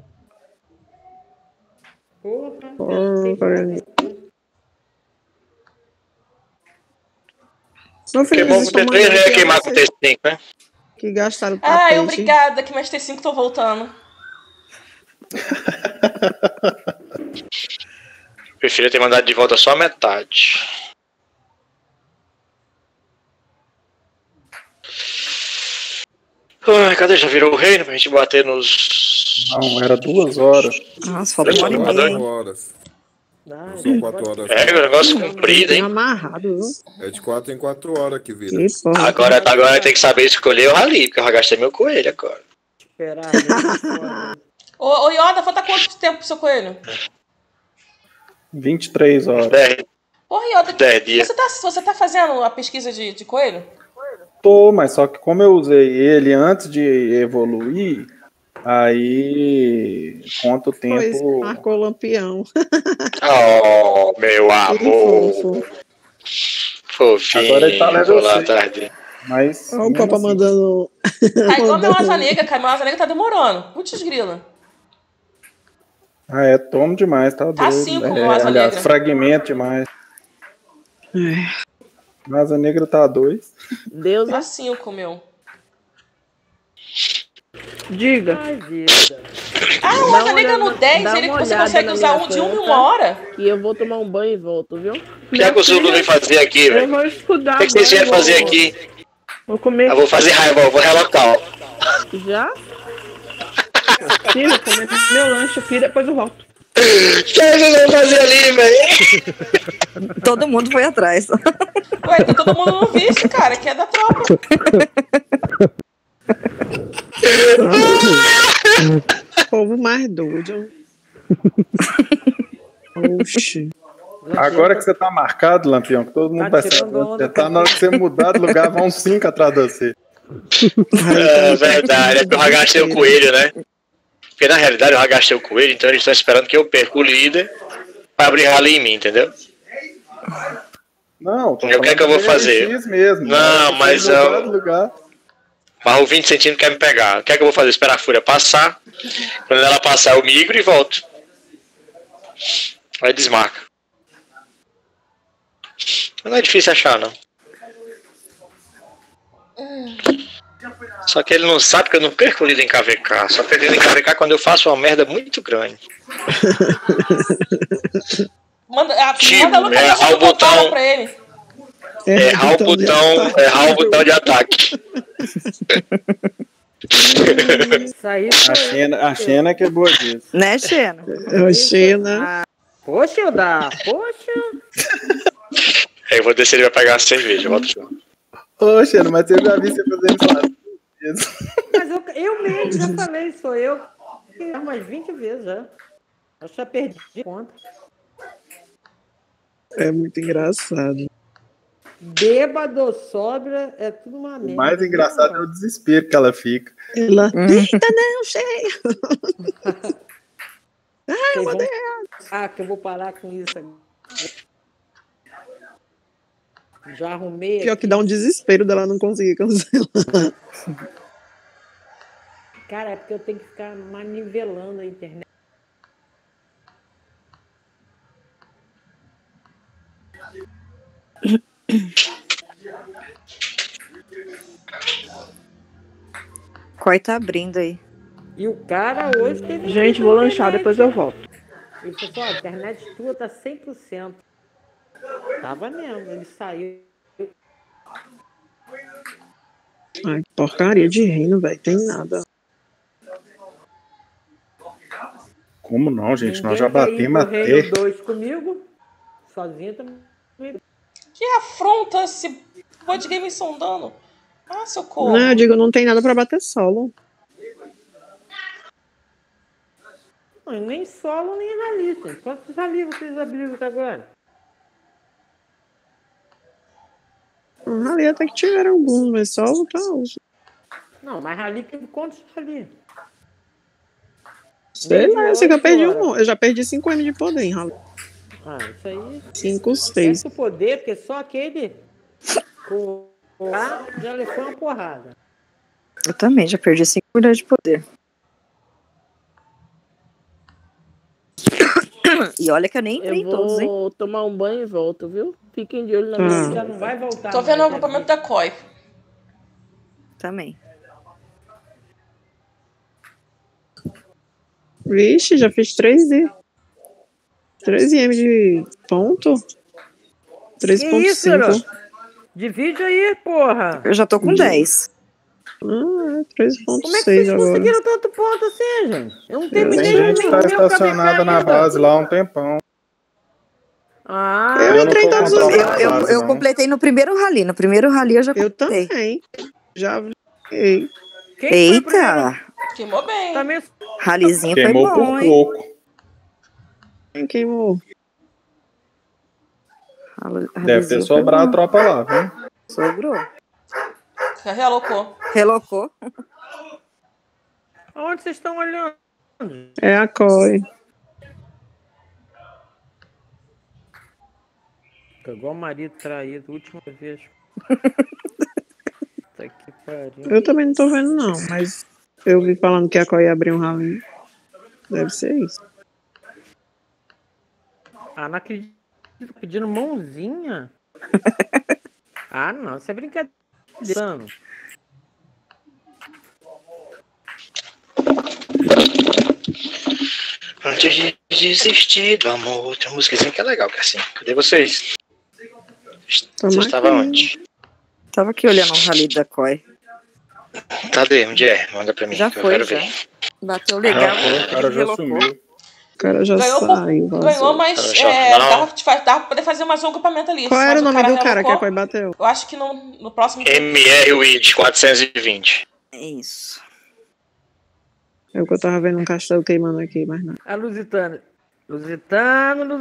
Queimou com T3, não ia queimar com T5, né? Que gastaram tapete. Ai, obrigada, que mais T5 tô voltando. Preferia ter mandado de volta só a metade. Ai, cadê? Já virou o reino pra gente bater nos... Não, era 2 horas. Nossa, falta 1 hora e meia. 4 horas. São 4 horas. É, o negócio comprido, hein? Amarrado, viu? É de 4 em 4 horas que vira. Que porra. Agora tem que saber escolher o rally, porque eu já gastei meu coelho agora. Esperar. Ô, Yoda, falta quanto tempo pro seu coelho? 23 horas. 10 Porra, Yoda, 10 dias. você tá fazendo a pesquisa de coelho? Tô, mas só que como eu usei ele antes de evoluir, Aí conta o tempo. Pois, marcou o Lampião. Oh, meu amor. Fofinho. Agora ele tá lendo vou lá você. atrás dele. Mas. Olha o Papa mandando. Tá igual meu asa negra, cara. Meu asa negra tá demorando. Putz, grila. Ah, tomo demais, tá doido. Tá 5 no asa aliás, negra. fragmento demais. Asa negra tá 2. Deus Tá 5, meu. Diga. Ai, vida. Ah, o asa negra no 10, ele você consegue usar um de 1 em 1 hora. E eu vou tomar um banho e volto, viu? O que é que o Zulu vem fazer aqui, Eu velho? vou estudar. O que vocês vieram fazer aqui? Vou comer. Eu vou fazer raiva, eu vou relocar. Já? Sim, vou comer meu lanche aqui, depois eu volto. O que vocês vão fazer ali, velho? Todo mundo foi atrás. Ué, tem todo mundo no vice, cara, que é da tropa. Povo mais doido. Oxi. Agora que você tá marcado, Lampião, que todo mundo percebe. Você tá na hora que você mudar de lugar, vão 5 atrás de você. É verdade, é que eu já gastei o coelho, né? Porque na realidade eu já gastei o coelho, então eles estão esperando que eu perca o líder pra abrir rally em mim, entendeu? Não, o que é que eu vou fazer? Mesmo, não, mas eu. Lugar. Mas o 20 centímetros quer me pegar. O que é que eu vou fazer? Esperar a fúria passar. Quando ela passar, eu migro e volto. Aí desmarca. Não é difícil achar, não. Só que ele não sabe que eu não perco o líder em KVK. Só perco em KVK quando eu faço uma merda muito grande. Manda a errar o botão pra ele. Errar o botão de ataque. A Xena que é boa disso. Né, Xena? A Xena. Poxa, Eudá, poxa. Aí eu vou descer, ele vai pegar a cerveja. Volto já. Ô, Xena, mas eu já vi você fazendo isso. Mas eu mesmo já falei, sou eu. Umas 20 vezes já. Eu já perdi conta. É muito engraçado. Bêbado, sobra, é tudo uma merda. O mais engraçado é o desespero que ela fica. Ela, eita, não, cheio. Ai, meu Deus. Ah, que eu vou parar com isso agora. Já arrumei. Pior que dá um desespero dela não conseguir cancelar. Cara, é porque eu tenho que ficar manivelando a internet. Coi tá abrindo aí. E o cara hoje teve. Gente, vou lanchar, depois eu volto. Ele falou, a internet tua tá 100%. Tava mesmo, ele saiu. Ai, porcaria de reino, velho. Tem nada. Como não, gente? Nós Ninguém já batemos quer ir pro até. Reino 2 comigo. Sozinho também. Que afronta esse board game sondando. Ah, socorro. Não, eu digo, não tem nada pra bater solo. Não, nem solo, nem rally. Quantos rally vocês abriram até agora? Ali até que tiveram alguns, mas solo tá. Não, mas rally, quantos rally? Sei lá, eu sei que eu perdi um. Eu já perdi 5 M de poder em rally. Ah, isso aí. 5, 6. Certo poder, porque só aquele com lá já levou uma porrada. Eu também, já perdi 5 unidades de poder. E olha que eu nem entrei em todos, hein? Vou tomar um banho e volto, viu? Fiquem de olho na minha. Já não vai voltar. Tô vendo o agrupamento da COI. Também. Vixe, já fiz 3D. 13M de ponto? 3.5. Divide aí, porra. Eu já tô com 10. Ah, 3.6 Como é que vocês agora. conseguiram tanto ponto assim, gente? Eu não Tem terminei gente que tá estacionada na base lá há um tempão. Ah, Eu entrei em todos os Eu completei no primeiro rally. No primeiro rally eu já completei. Eu também. Já vi. Eita! Queimou bem. Também... Rallyzinho foi Queimou bom, por hein? pouco. Quem queimou? Deve ter sobrado a tropa lá, viu? Sobrou. Relocou. Relocou. Onde vocês estão olhando? É a COI. Igual marido traído, última vez. Puta que pariu. Eu também não tô vendo, não, mas eu vi falando que a COI abriu um rally. Deve ser isso. Ah, não acredito. Pedindo mãozinha? Ah, não. Isso é brincadeira. Antes de desistir do amor, tem uma musiquinha que é legal, que é assim. Cadê vocês? Você estava onde? Tava aqui olhando o rally da COI. Cadê? Onde é? Manda pra mim. Já que foi, eu quero já. ver. Bateu legal. O cara já sumiu. O cara já saiu. Ganhou, mas dava pra poder fazer mais um agrupamento ali. Qual era o nome do cara que a relocou. COI bateu? Eu acho que no próximo... MR Wid 420. Isso. É o que eu tava vendo um castelo queimando aqui, mas não. A Lusitano. Lusitano.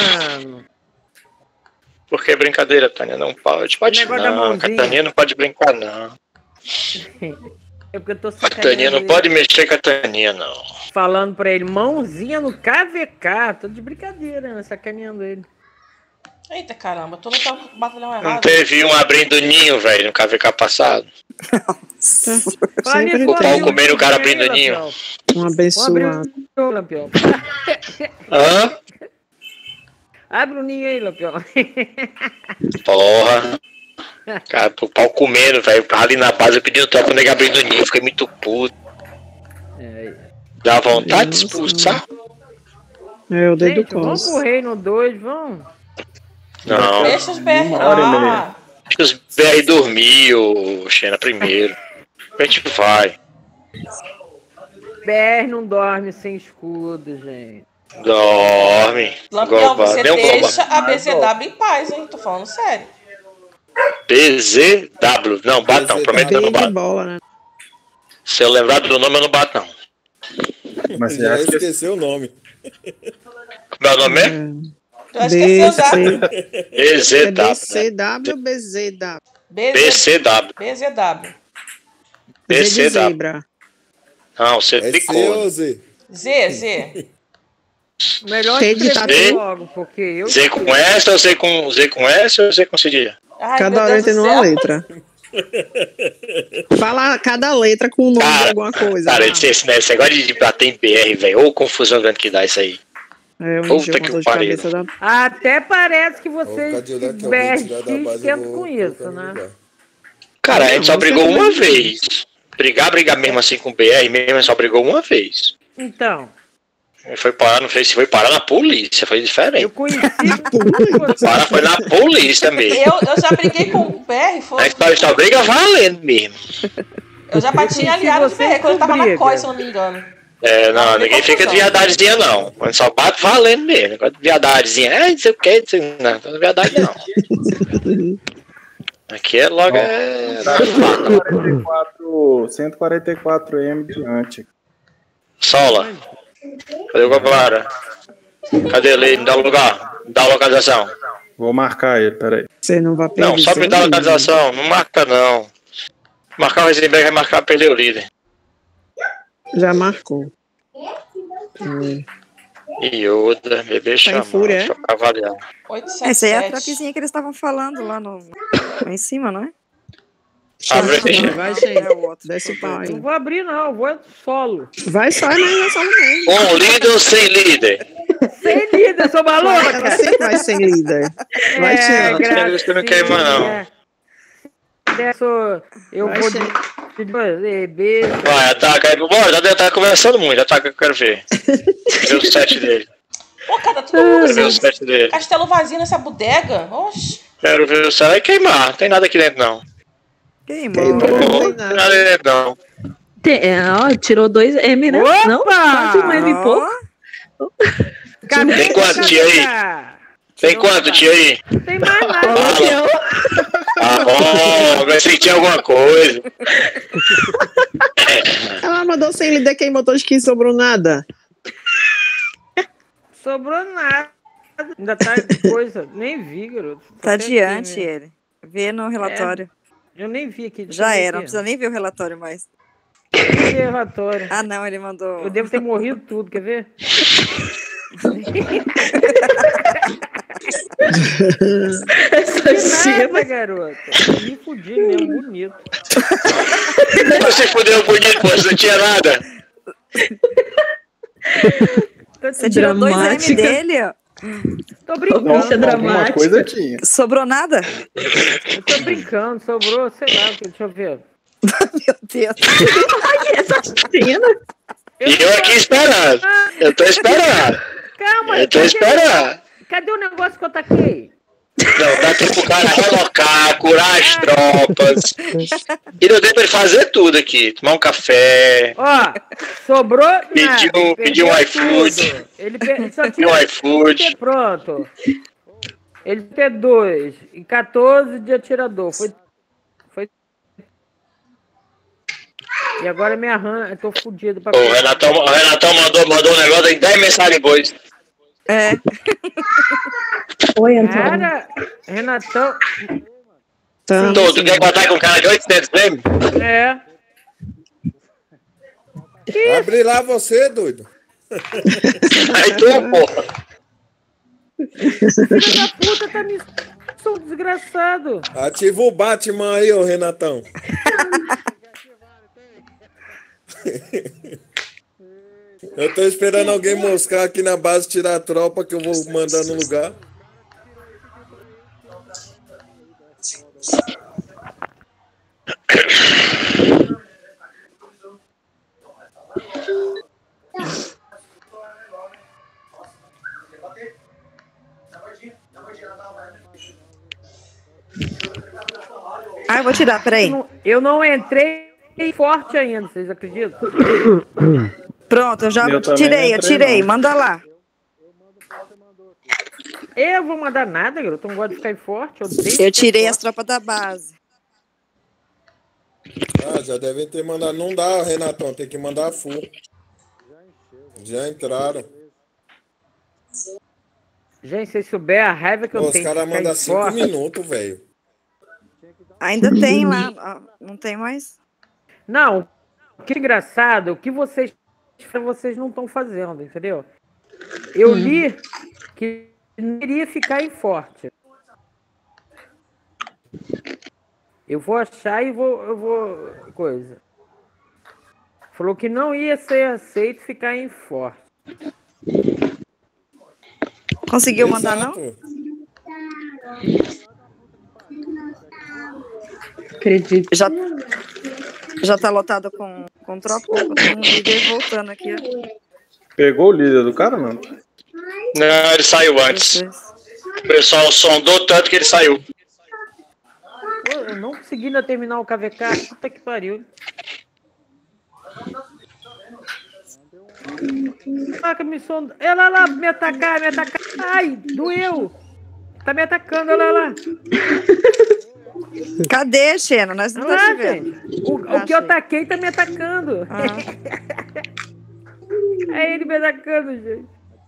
Por que brincadeira, Tânia? Não pode. Pode negócio da não. mãozinha. A Tânia não pode brincar, não. É porque eu tô A Tânia não pode mexer com a Tânia, não. falando pra ele, mãozinha no KVK. Tô de brincadeira, né? Sacaneando ele. Eita caramba, tô no batalhão Não errado. teve um abrindo ninho, velho, no KVK passado. Sempre O pau tem. comendo o cara abrindo ninho. Um abençoado. Lampião. Hã? Abre o ninho aí, Lampião. Porra. Cara, o pau comendo, velho. Ali na base eu pedi o tropa, o nego abrindo ninho. Fiquei muito puto. Dá vontade de expulsar? É o dedo Gente, vamos pro Reino 2, vamos. Não. Deixa os BR Uma hora e lá. meia. Deixa os BR dormir, ô Xena, primeiro. A gente vai. BR não dorme sem escudo, gente. Dorme. Lampião, você Deu deixa goba. a BZW em paz, hein? Tô falando sério. BZW. Não, bato não. Prometo que eu não bato. Bola, né? Se eu lembrar do nome, eu não bato não. Mas Já esqueceu o nome. Como é o nome? Eu esqueci já. BZW. BCW ou BZW? BCW. BZW. BCW. Não, você É ficou. C ou Z? Z. Melhor Z. escrever logo, porque eu... Z com S ou Z com S ou Z com cedilha? Ai, Cada meu hora Deus tem do uma céu. letra. Fala cada letra com o nome de alguma coisa. Cara, né? esse negócio de bater em BR, velho. Ô confusão grande que dá isso aí. É um Puta dia que com dor de pariu. cabeça da... Até parece que vocês Cadillac, eu vou BRX tirar da base, tentam eu vou com isso, colocar no né? lugar. Cara, a gente só Não, brigou você uma também. vez. Brigar mesmo assim com BR mesmo, só brigou uma vez. Então, Foi parar, não sei se foi parar na polícia, foi diferente. eu conheci... Parar foi na polícia mesmo. Eu já briguei com o BR, foi. A gente só briga valendo mesmo. Eu já bati em aliado de BR, quando eu tava na COI, se eu não me engano. É, não, ninguém fica de viadadezinha não. A gente só bate valendo mesmo. Negócio de viadadezinha, não sei o que, não, não é viadade não. Aqui é logo. 144M diante. Sola. Cadê o Gobara? Cadê ele? Me dá o lugar. Me dá a localização. Vou marcar ele, peraí. Você não vai perder. Não, só me dá a localização. Não marca não. Marcar o Heisenberg vai marcar pra perder o líder. Já marcou. Yoda, bebê chamou. fúria, é? Deixa eu avaliar. Essa aí é a troquezinha que eles estavam falando lá em cima, não é? Abre aí. Vai, gente. Desce o pau aí. Não vou abrir, não. Eu vou solo. Vai só, mas é solo mesmo. Com líder ou sem líder? Sem líder, sou maluca. Ela sempre vai sem líder. Vai, Xena. Você não queima não. Eu Vai, vou Xena. beijo. Vai, ataca aí. Bora, já tá conversando muito. Ataca, eu quero ver. Ver o set dele. Pô, cara, todo mundo Quero ver o assim, set dele. castelo vazio nessa bodega. Oxi. Quero ver o set. Vai queimar. Não tem nada aqui dentro, não. Queimou. Não tem nada dentro, não. Ó, tirou 2M, né? Opa! Não, quase 1M e pouco. Tem quanto, tia aí? Tem quanto, tia aí? Tem mais nada. Ah, bom, vai sentir alguma coisa. Ela mandou sem líder, quem botou de que sobrou nada. Sobrou nada. Ainda tá coisa. Nem vi, garoto. Tá Até adiante aqui, né? ele. Vê no relatório. Eu nem vi aqui. Já era, não precisa nem ver o relatório mais. Relatório. Ah, não, ele mandou. Eu devo ter morrido tudo, quer ver? Essa nada, garota. Me fudi mesmo, bonito. Você fudeu bonito, pô, você não tinha nada. Você tirou 2M dele, ó. Tô brincando. Nossa, Alguma coisa tinha. Sobrou nada? Eu tô brincando, sobrou, sei lá, deixa eu ver. Meu Deus. Ai, essa cena. E eu aqui esperando. Eu tô esperando. Calma, Eu tô esperando. Cadê o negócio que eu taquei? Não, dá tempo pro cara relocar, curar as tropas. E não deu pra ele fazer tudo aqui. Tomar um café. Ó, sobrou nada. Pedir um iFood. Ele só Pedir um iFood. Pronto. Ele tem 2 e 14 de atirador. Foi. E agora minha RAM, eu tô fudido pra. O Renatão mandou um negócio em 10 mensagens depois. É. Oi, Antônio. Cara, Renatão. Tu quer botar com um cara de 800 mesmo? É. Abre lá você, doido. Aí tu, porra. Filho da puta, tá me. Sou desgraçado. Ativa o Batman aí, ô Renatão. Eu tô esperando alguém moscar aqui na base, tirar a tropa que eu vou mandar no lugar. Ah, eu vou tirar, peraí. Eu não entrei forte ainda, vocês acreditam? Pronto, eu já tirei. Manda lá. Eu vou mandar nada, garoto. Eu não gosto de ficar em forte. Eu tirei as tropas da base. Ah, já devem ter mandado. Não dá, Renatão, tem que mandar full. Já entraram. Gente, se souber a raiva que eu tenho. Os caras mandam 5 minutos, velho. Ainda tem lá. Não tem mais? Não. Que engraçado. O que vocês não estão fazendo, entendeu? Eu li que não iria ficar em forte. Eu vou achar e eu vou coisa. Falou que não ia ser aceito ficar em forte. Conseguiu mandar, não? Acredito. Já tá lotado com tropa. Tem um líder voltando aqui, ó. Pegou o líder do cara, não? Não, ele saiu antes. O pessoal sondou tanto que ele saiu. Pô, eu não consegui ainda terminar o KVK. Puta que pariu. Caraca, me sonda. Ela lá, me atacar. Ai, doeu. Tá me atacando, olha lá. Cadê, Xeno? Nós não estamos vendo. O que eu ataquei tá me atacando. É ele me atacando, gente.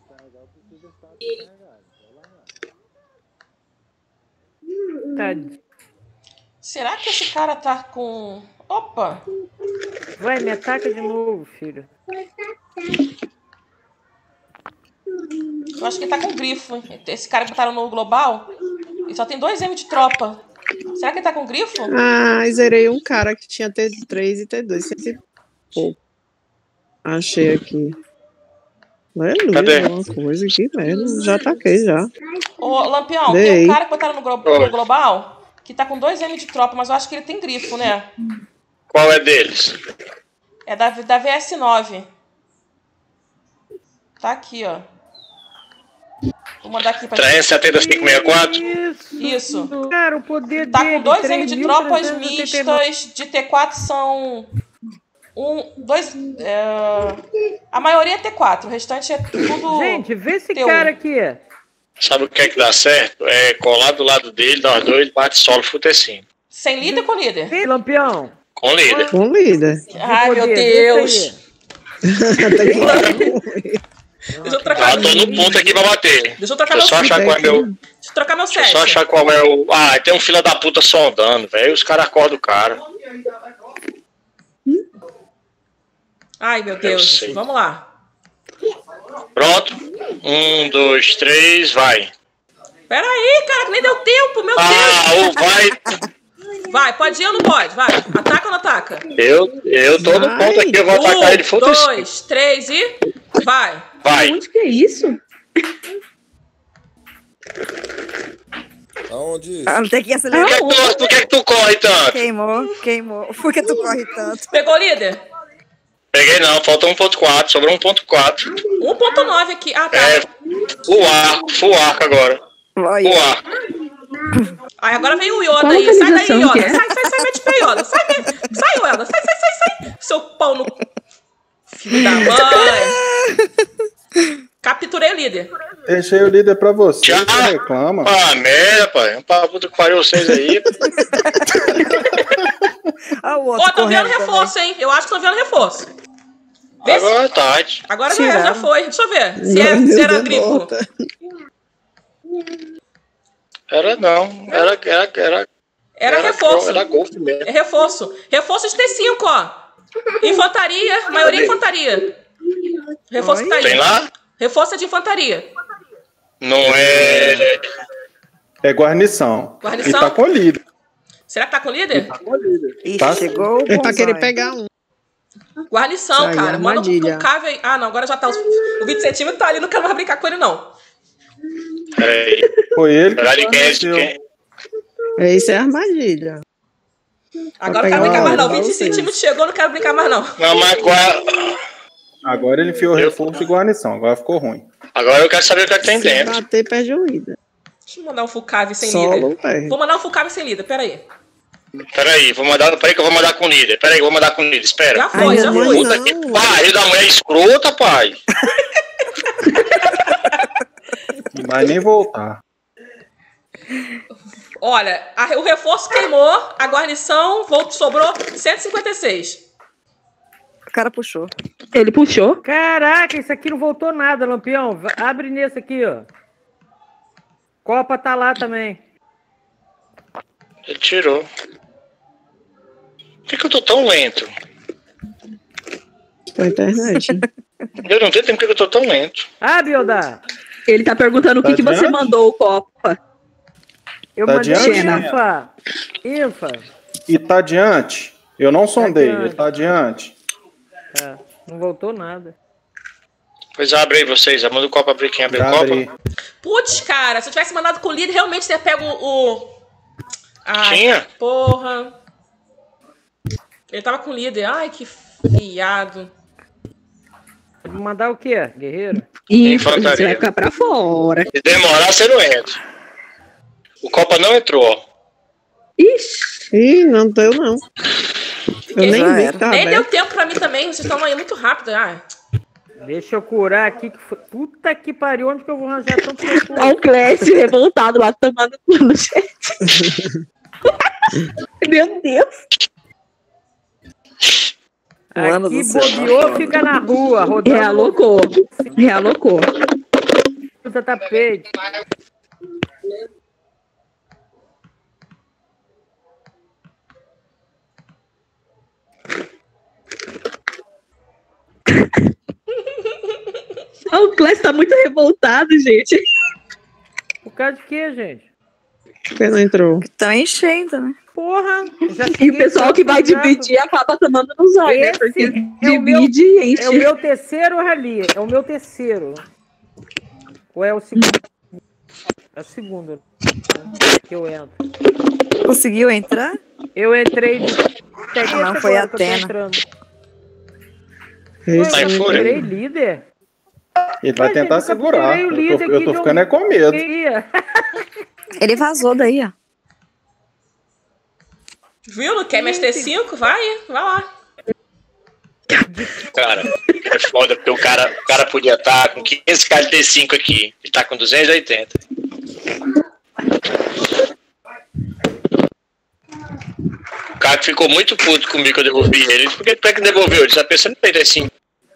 Tadinho. Será que esse cara tá com... Opa! Vai, me ataca de novo, filho. Eu acho que ele tá com grifo. Esse cara que botaram no global, ele só tem 2M de tropa. Será que ele tá com grifo? Ah, zerei um cara que tinha T3 e T2. 100 e pouco. Achei aqui. Cadê? Uma coisa que merda. Já ataquei já. Ô, Lampião, tem um cara que botaram no global que tá com 2M de tropa, mas eu acho que ele tem grifo, né? Qual é deles? É da VS9. Tá aqui, ó. Vou mandar aqui pra 37564? Isso. Cara, o poder tá dele, com 2M de tropas mistas, de T4 são... A maioria é T4, o restante é tudo... Gente, vê esse T1. cara aqui. Sabe o que é que dá certo? É colar do lado dele, nós dois, bate solo, futecinho. Sem líder ou com líder? Vê, Lampião. Com líder. Com líder. Ai, meu Deus. Deixa eu trocar. Tô no ponto aqui pra bater. Deixa eu trocar meu só achar qual é meu. Deixa eu trocar meu set. Só achar qual é o. Ah, tem um fila da puta sondando, velho. Os caras acordam o cara. Ai, meu Deus. Vamos lá. Pronto. 1, 2, 3, vai. Peraí, cara, que nem deu tempo, meu Deus. Vai. Vai, pode ir ou não pode? Vai. Ataca ou não ataca? Eu tô no ponto aqui, eu vou atacar ele. 1, 2, 3 e... Vai. Vai. Onde que é isso? Aonde isso? Tem que acelerar. Por que tu corre tanto? Queimou. Por que tu corre tanto? Pegou o líder? Peguei não, falta 1.4, sobrou 1.4. 1.9 aqui. Ah, tá. Full arco agora. Full arco. Aí agora vem o Yoda aí. Sai daí, Yoda. Sai, mete pra Yoda. Sai, Yoda. Sai. Seu pau no... Filho da mãe. Capturei o líder. Deixei o líder pra você, você reclama. Ah, merda, pai. Um papo que pariu vocês aí. Tô vendo reforço, hein? Eu acho que tô vendo reforço. Agora é tarde. Agora já foi. Deixa eu ver. Se era agrícola. Era não. Era reforço. Era golfe mesmo. É reforço. Reforço de T5, ó. Infantaria. Maioria infantaria. Reforço tá aí. Tem lá? Reforço é de infantaria. Não é... É guarnição. E tá com líder. Será que tá com líder? Tá com líder. Ixi, chegou Ele tá querendo pegar um. Guarnição, Aí, cara. Manda armadilha. um cave aí. Ah, não. Agora já tá... O 20 centímetros tá ali. Não quero mais brincar com ele, não. Peraí. Foi ele que Isso é armadilha. Agora não quero brincar mais, não. 20 centímetros chegou, não quero brincar mais, não. Não, mas agora ele enfiou reforço e guarnição. Agora ficou ruim. Agora eu quero saber o que é que tem dentro. Se bater, perde o líder. Deixa eu mandar um Fulcave sem Solo, líder. perde. Vou mandar um Fulcave sem líder, peraí. Peraí que eu vou mandar com o líder. Peraí que eu vou mandar com o líder, espera. Já foi. Puta que pariu da mulher escrota, pai. Não vai nem voltar. Olha, o reforço queimou, a guarnição sobrou 156. O cara puxou. Ele puxou? Caraca, isso aqui não voltou nada, Lampião. Abre nesse aqui, ó. Copa tá lá também. Ele tirou. Por que eu tô tão lento? Pra internet. Eu não tenho tempo porque eu tô tão lento. Ah, Biodá. Ele tá perguntando o que você mandou, Copa. Eu Tá mandei adiante? Infa. E tá adiante? Eu não sondei, adiante. ele tá adiante. É, não voltou nada. Pois abre aí vocês, manda o copo abrir quem abriu o copo. Putz, cara, se eu tivesse mandado com o líder, realmente teria pego o... Ai, Tinha? porra. Ele tava com o líder. Ai, que fiado. Vou mandar o quê, guerreiro? Infantaria. Você vai ficar pra fora. Se demorar, você não entra. O Copa não entrou, ó. Ixi. Ih, não deu, não. Eu nem vi que tava Nem deu aberto. tempo pra mim também. Vocês estão aí muito rápido. Ai. Deixa eu curar aqui. Puta que pariu, onde que eu vou arranjar tanto recurso? Olha o Clécio revoltado lá, tomando no chat. Meu Deus. Aqui bobeou, fica na rua, rodando. Realocou. Puta tapete. O Clécio tá muito revoltado, gente. Por causa de quê, gente? Porque não entrou. Tá enchendo, né? Porra! E o pessoal que vai dividir acaba tomando no zóio, né? Porque divide e enche. É o meu terceiro rally. É o meu terceiro. Ou é o segundo? É o segundo que eu entro. Conseguiu entrar? Eu entrei. Não, foi a Atena. Eu entrei líder. Ele vai tentar segurar. Eu tô ficando com medo. Ele vazou daí, ó. Viu? Não quer mais T5? Vai lá. Cara, é foda, porque o cara podia estar com 500k de T5 aqui. Ele tá com 280. O cara ficou muito puto comigo que eu devolvi ele. Por que que devolveu? Ele já pensando em perder T5.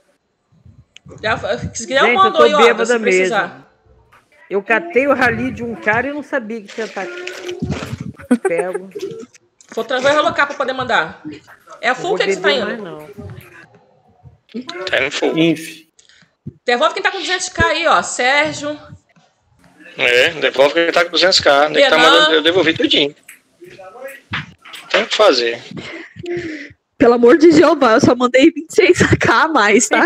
Se quiser, eu mando aí, ó, se precisar. Eu catei o rally de um cara e não sabia que tinha atacado. Pego. Vou relocar pra poder mandar. É a full que você tá indo? Não. Tá no fogo. Devolve quem tá com 200k aí, ó. Sérgio. Devolve quem tá com 200k. Ele tá mandando eu devolver tudinho. Tem o que fazer. Pelo amor de Jeová, eu só mandei 26k a mais, tá?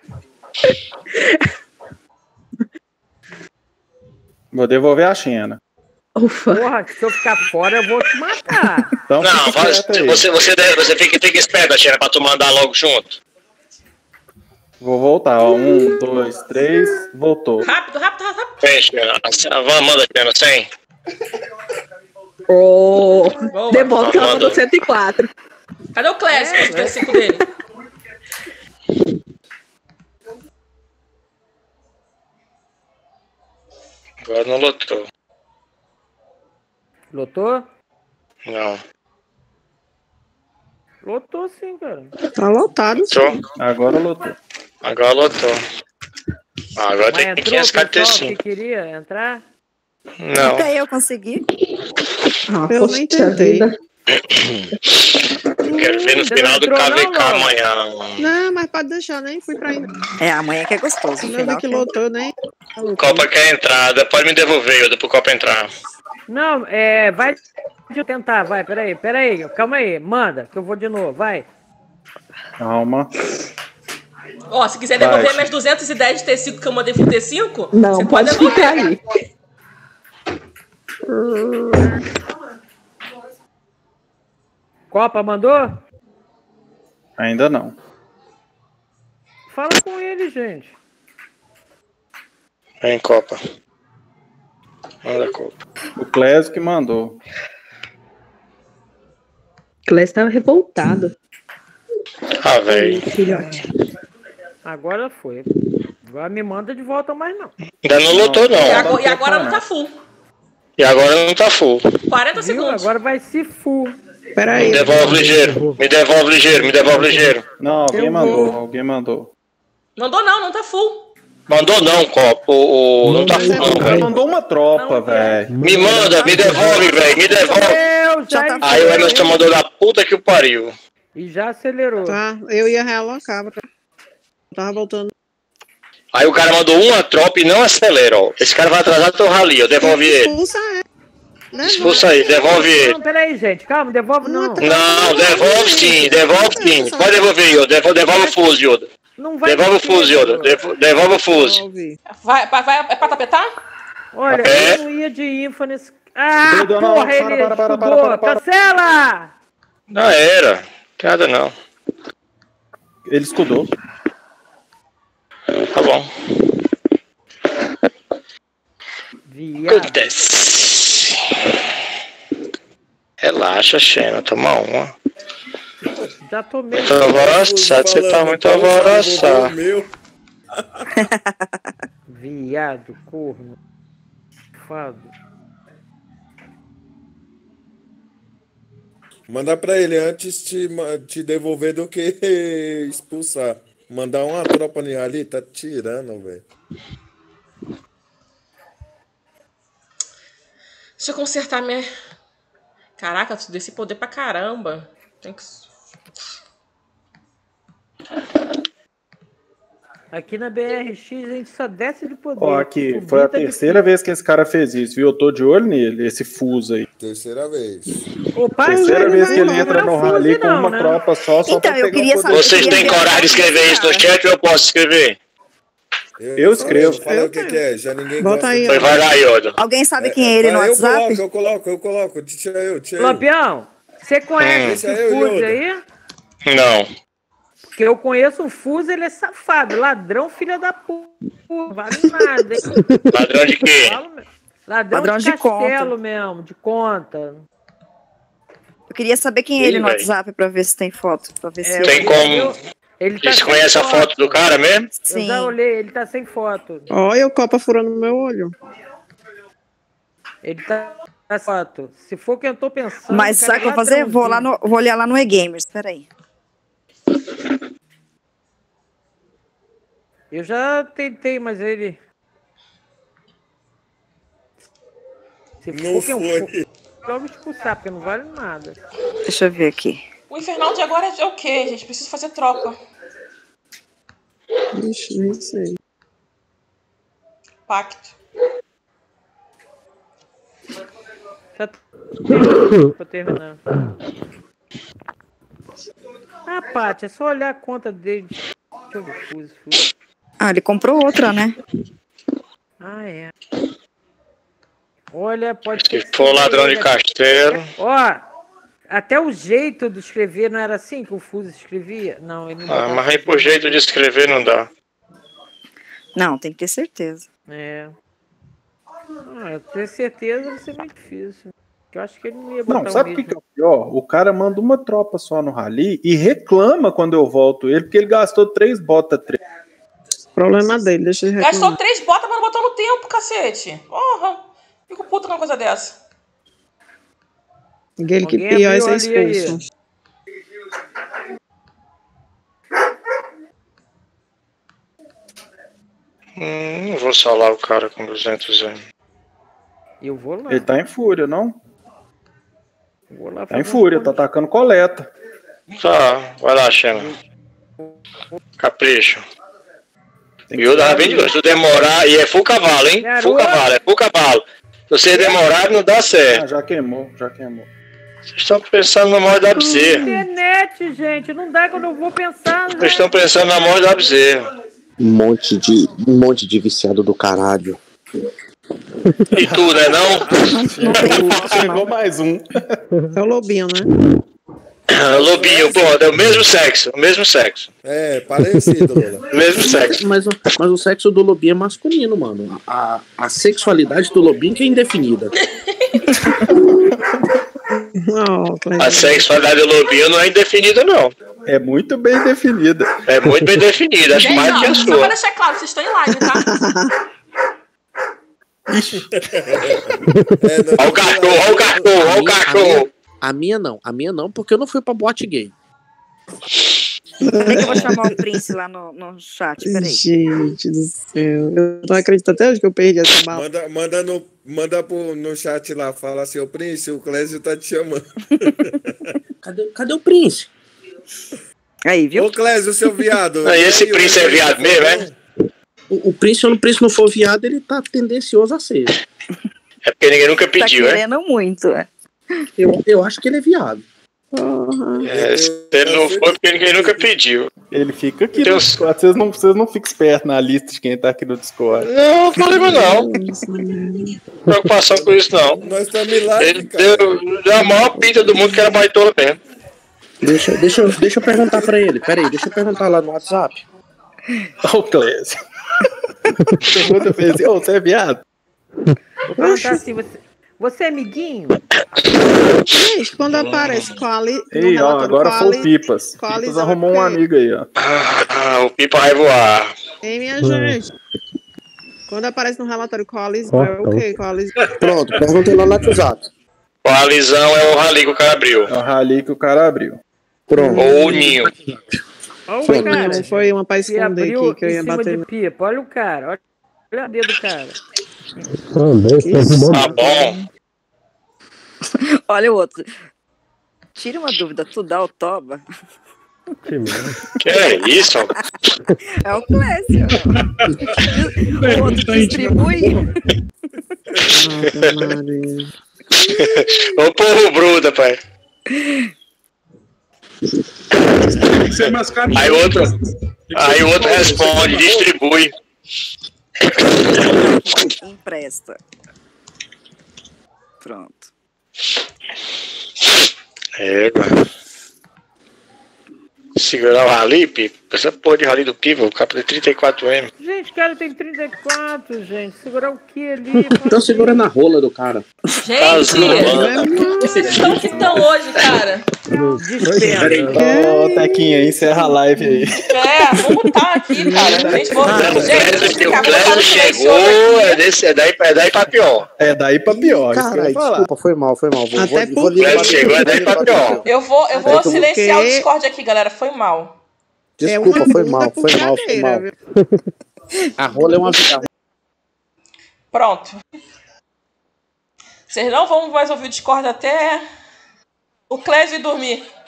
Vou devolver a Xena. Ufa. Porra, se eu ficar fora, eu vou te matar. Então, não, você fica esperto, Xena, pra tu mandar logo junto. Vou voltar, ó. 1, 2, 3, voltou. Rápido. Fecha, manda, Xena, 100. Devolve que ela mandou 104. Cadê o Clécio, o 35 dele? Agora não lotou. Lotou? Não. Lotou sim, cara. Tá lotado. Lotou? Agora lotou. Agora lotou. Agora tem Entrou, 545. que queria entrar? Não. Até eu consegui. Eu nem tentei. Quero ver no final do KVK amanhã. Não, mas pode deixar, nem fui pra ainda. Amanhã que é gostoso. Não vi que lotou, nem. Copa quer entrada, pode me devolver, eu pro Copa entrar. Não, vai. Deixa eu tentar, vai, peraí, calma aí, manda, que eu vou de novo, vai. Calma. Ó, se quiser devolver minhas 210 de tecido que eu mandei por T5, não, você pode ficar aí. Copa mandou? Ainda não. Fala com ele, gente. Vem, Copa. Manda, Copa. O Clésio que mandou. O Clésio tava revoltado. Ah, velho. Filhote. Agora foi. Agora me manda de volta mais não. Ainda não lotou, não. E agora não tá full. E agora não tá full. 40 segundos. Agora vai se full. Peraí. Me devolve ligeiro. Me devolve ligeiro. Não, alguém mandou. Mandou não tá full. Mandou não, Copa. Não tá full, não, velho. Mandou uma tropa, velho. Me manda, me devolve, velho. Me devolve. Aí o Emerson mandou da puta que o pariu. E já acelerou. Tá, eu ia realocar. Tava voltando. Aí o cara mandou uma tropa e não acelera, ó. Esse cara vai atrasar teu rally, ó. Devolve ele. Expulsa aí, devolve ele. Não, peraí, gente, calma, devolve não. Não, devolve sim. Pode devolver, Yoda. Devolve o fuso, Yoda. Devolve o fuso, Yoda. Devolve o fuso. É pra tapetar? Olha, eu não ia de info nesse... Ah, porra, ele estudou. Cancela! Não era. Nada não. Ele escudou. Tá bom. Acontece. Relaxa, Xena, toma uma. Já tomei. Muito alvoroçado, você tá muito alvoroçado. Viado, corno. Fado. Manda pra ele antes te devolver do que expulsar. Mandar uma tropa ali, tá tirando, velho. Deixa eu consertar minha... Caraca, eu desci poder pra caramba. Tem que... Aqui na BRX a gente só desce de poder. Ó, aqui, foi a terceira vez que esse cara fez isso, viu? Eu tô de olho nele, esse fuso aí. Terceira vez. Terceira vez que ele entra no rally com uma tropa só Então, pra eu pegar queria o saber. poder. Vocês têm coragem de escrever isso no chat ou eu posso escrever? Eu escrevo. Fala o que é, já ninguém Bota gosta. aí, Foi, vai lá, Yoda. Alguém sabe quem é ele no WhatsApp? Eu coloco. Deixa eu. Lampião, você conhece esse fuso aí? Não. Porque eu conheço o fuso, ele é safado. Ladrão, filha da puta. Vale nada, hein? Ladrão de quê? Ladrão de castelo mesmo, de conta. Eu queria saber quem é ele no WhatsApp pra ver se tem foto. Pra ver se Tem como... Você conhece a foto do cara mesmo? Sim. Eu já olhei, ele tá sem foto. Olha o copa furando no meu olho. Ele tá sem foto. Se for o que eu tô pensando... Mas sabe o que eu vou fazer? Vou olhar lá no E-Gamers, peraí. Eu já tentei, mas ele... Se for que eu logo expulsar, porque não vale nada. Deixa eu ver aqui. O Infernal de agora é o quê, gente? Preciso fazer tropa. Ixi, nem sei. Pacto. Pra terminar. Ah, Paty, é só olhar a conta dele. Deixa eu ver, Fuso. Ah, ele comprou outra, né? Ah, é. Olha, pode Se ser. for ladrão de castelo. Ó, até o jeito de escrever não era assim que o Fuso escrevia? Não, ele não. Mas aí por jeito de escrever não dá. Não, tem que ter certeza. É. Eu tenho certeza vai ser muito difícil. Eu acho que ele não ia botar Não, sabe o mesmo. que é o pior? O cara manda uma tropa só no rally e reclama quando eu volto ele, porque ele gastou 3 botas. Problema dele, deixa ele reclamar. Gastou 3 botas, mas não botou no tempo, cacete. Porra. Fico puto com uma coisa dessa. Aquele que Alguém pior é abriu ser ali expulso. Não vou salar o cara com 200 M. Eu vou lá. Ele tá em fúria, não? Vou lá Tá em fazer fúria, tá atacando coleta. Tá, vai lá, Xena. Capricho. E o da vem de se tu demorar, e é full cavalo, hein? Full cavalo, é full cavalo. Se você demorar, não dá certo. Ah, já queimou, já queimou. Vocês estão pensando na morte da bezerra. Internet, gente, não dá quando eu vou pensar. Vocês estão pensando na morte da bezerra. Um monte de viciado do caralho. E tu, né não? Chegou mais um. É o lobinho, né? Lobinho, pô, é o mesmo sexo, É, parecido, Lola. Mesmo sexo. Mas o sexo do lobinho é masculino, mano. A sexualidade do lobinho que é indefinida. A sexualidade do lobinho não é indefinida, não. É muito bem definida. É muito bem definida, acho Gente, mais que a só pra sua. deixar claro, vocês estão em live, tá? Olha o cachorro, olha o cachorro, olha o cachorro. A minha não, porque eu não fui pra boate gay. Peraí que eu vou chamar o Prince lá no chat, peraí. Gente do céu. Eu não acredito até hoje que eu perdi essa bala. Manda no chat lá, fala assim, ô Prince, o Clésio tá te chamando. Cadê o Prince? Aí, viu? Ô Clésio, seu viado. Esse Prince é viado mesmo, é? O Prince, se o Prince não for viado, ele tá tendencioso a ser. É porque ninguém nunca pediu, tá é? querendo muito, é. Eu acho que ele é viado. Se ele não for, porque ninguém nunca pediu. Ele fica aqui no Discord. Vocês não ficam espertos na lista de quem tá aqui no Discord. Não, problema não. Preocupação com isso, não. Nós estamos lá. Ele deu a maior pinta do mundo que era baitola mesmo. Deixa eu perguntar pra ele. Peraí, deixa eu perguntar lá no WhatsApp. Olha o Clésio. Pergunta pra ele, você é viado? Vou perguntar assim, você é amiguinho? Gente, quando aparece quali... Ei, ó, agora foi o Pipas. Pipas arrumou um amigo aí, ó. O Pipa vai voar. Ei, minha gente. Quando aparece no relatório coalizão, é o quê? Coalizão. Pronto, perguntei lá no WhatsApp. Coalizão é o rally que o cara abriu. É o rally que o cara abriu. Pronto. Ou o ninho. Olha o cara. Foi uma pra esconder abriu aqui que eu ia em cima bater. de Pipa. Olha o cara. Olha o dedo do cara. Tá bom. Olha o outro. Tira uma dúvida, tu dá o toba? Que é isso? É o Clécio. O outro distribui. Ô povo bruta, pai. Aí o outro responde, distribui. Empresta. Pronto. Mano. Segurar o rally, Pipo. Essa porra de rally do Pipo, o capa de 34M. Gente, o cara tem 34, gente. Segurar o que ali? Então segura na rola do cara. Gente, vocês estão que estão hoje, cara. Ó, Tequinha, encerra a live aí. Vamos botar aqui, cara. Gente, o Clésio chegou, é daí pra pior. É daí pra pior. Caralho, desculpa, foi mal. O Clésio chegou, é daí pra pior. Eu vou silenciar o Discord aqui, galera. Foi mal. Desculpa, foi mal. A rola é uma vida. Pronto. Vocês não vão mais ouvir o Discord até o Clésio ir dormir.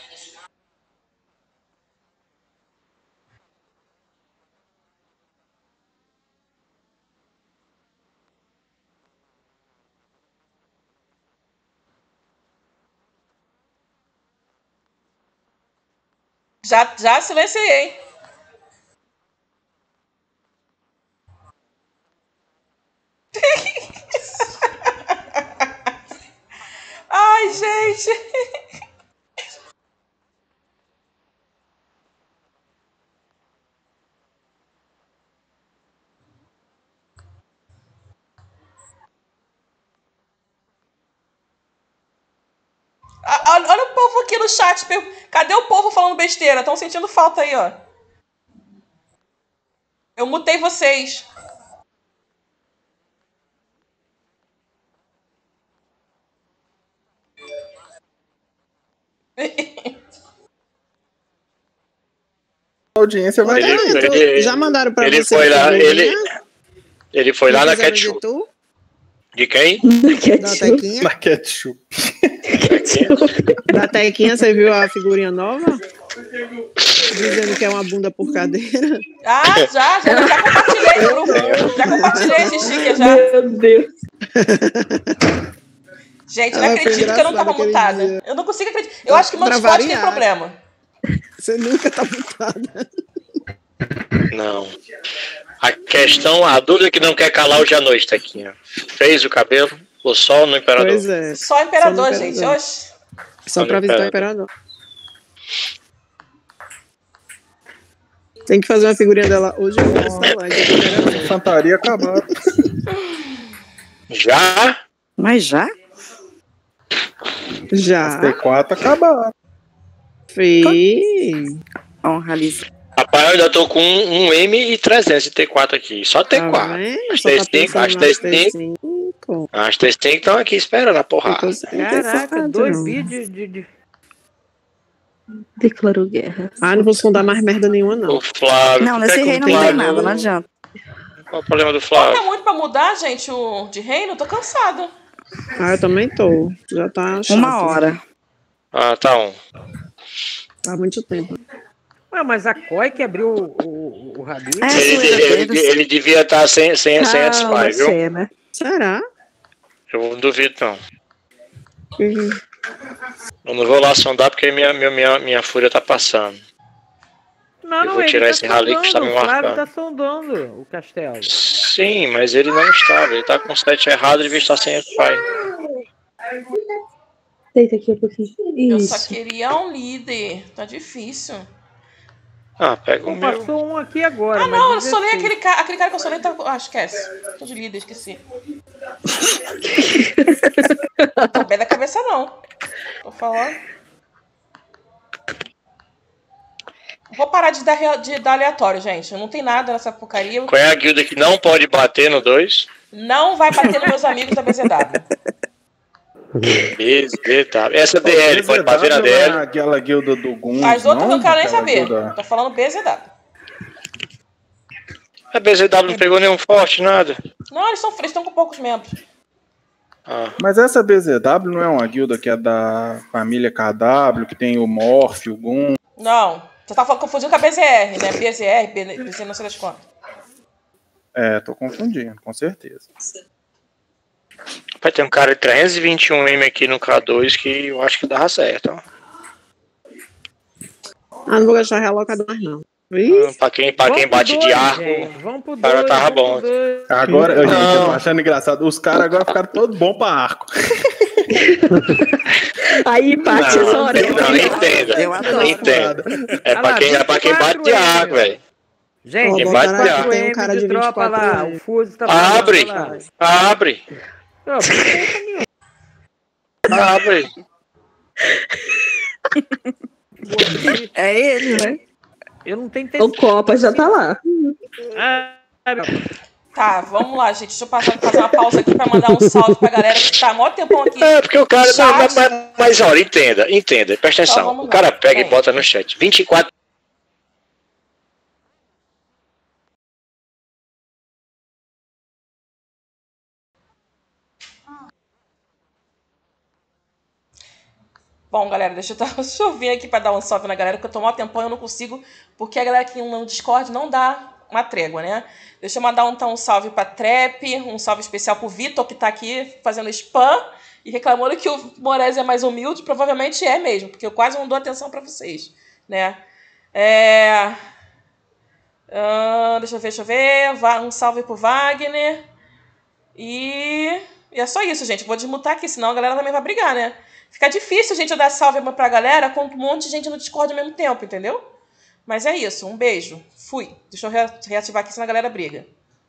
Já silenciei. Ai, gente. Olha o povo aqui no chat. Cadê o povo falando besteira? Estão sentindo falta aí, ó. Eu mutei vocês. A audiência vai... Já mandaram pra ele você? Foi lá, ele foi lá na Ketchup. De quem? Da Tequinha. Na Ketchup. Da Tequinha, você viu a figurinha nova? Dizendo que é uma bunda por cadeira. Ah, já compartilhei no grupo. Já compartilhei esse sticker já. Meu Deus. Gente, não acredito que eu não tava mutada. Eu não consigo acreditar. Eu acho que meu Discord tem problema. Você nunca tá mutada. Não. A dúvida que não quer calar hoje à noite, Tequinha. Fez o cabelo, o sol no Imperador. Pois é. Só Imperador, gente. Oxe. Só pra visitar o Imperador. Tem que fazer uma figurinha dela hoje. Infantaria acabaram. Já? Mas já? Já. As T4 acabaram. Honra, Liz. Rapaz, eu ainda tô com um M300 de T4 aqui. Só T4. As T5 estão aqui esperando a porrada. Caraca, 2 vídeos de... Declarou guerra. Ah, não vou sondar mais merda nenhuma, não. O Flávio. Não, nesse reino não tem nada, não adianta. Qual o problema do Flávio? Falta muito pra mudar, gente, o de reino? Tô cansada. Ah, eu também tô. Já tá chato. 1 hora. Ah, tá on. Há muito tempo. Ué, mas a COI que abriu o rabinho... Ele devia estar sem anti-spy, viu? Né? Será? Eu não duvido, não. Eu não vou lá sondar porque minha fúria tá passando. Não, eu vou tirar esse rally que está me marcando. O Flávio tá sondando o castelo. Sim, mas ele não estava. Ele tá com o set errado, ele devia estar sem pai. Deita aqui um pouquinho. Eu Isso. só queria um líder. Tá difícil. Ah, pega o meu. Passou um aqui agora. Ah, não, eu solei aquele cara que eu solei. Tá... Ah, esquece. Tô de líder, esqueci. Não tô bem da cabeça, não. Tô falando. Vou parar de dar aleatório, gente. Não tem nada nessa porcaria. Qual é a guilda que não pode bater no 2? Não vai bater nos meus amigos da BZW. BZW. Essa DL pode bater na DL. Não é aquela guilda do Gun. As outras eu não quero nem saber. Tô falando BZW. A BZW não pegou nenhum forte, nada. Não, eles estão com poucos membros. Ah. Mas essa BZW não é uma guilda que é da família KW, que tem o Morph, o Gun? Não. Você tá confundindo com a BZR, né? BZR, não sei das quantas. É, tô confundindo, com certeza. Vai ter um cara de 321M aqui no K2 que eu acho que dava certo, ó. Ah, não vou gastar relocado mais, não. Pra quem bate de arco, o cara tava bom. Agora, gente, eu tô achando engraçado. Os caras agora ficaram todos bons pra arco. Aí, Paty, essa hora. Não, entenda. Entenda. É pra quem bate de arco, velho. Gente, quem bate de arco. Tem um cara de tropa lá. O Fuso tá Abre! Abre! Abre! É ele, né? Eu não tenho O Copa já tá lá. Tá, vamos lá, gente. Deixa eu fazer uma pausa aqui pra mandar um salve pra galera que tá há mó tempão aqui. É, porque o cara... Mas olha, entenda. Presta atenção. Então, o cara pega e bota no chat. 24... Bom, galera, deixa eu vir aqui pra dar um salve na galera, que eu tô mó tempão e eu não consigo, porque a galera aqui no Discord não dá uma trégua, né? Deixa eu mandar então um salve pra Trap, um salve especial pro Vitor, que tá aqui fazendo spam e reclamando que o Moraes é mais humilde. Provavelmente é mesmo, porque eu quase não dou atenção pra vocês, né? Deixa eu ver. Um salve pro Wagner. E é só isso, gente. Vou desmutar aqui, senão a galera também vai brigar, né? Fica difícil, gente, eu dar salve pra galera com um monte de gente no Discord ao mesmo tempo, entendeu? Mas é isso. Um beijo. Fui. Deixa eu reativar aqui, senão a galera briga.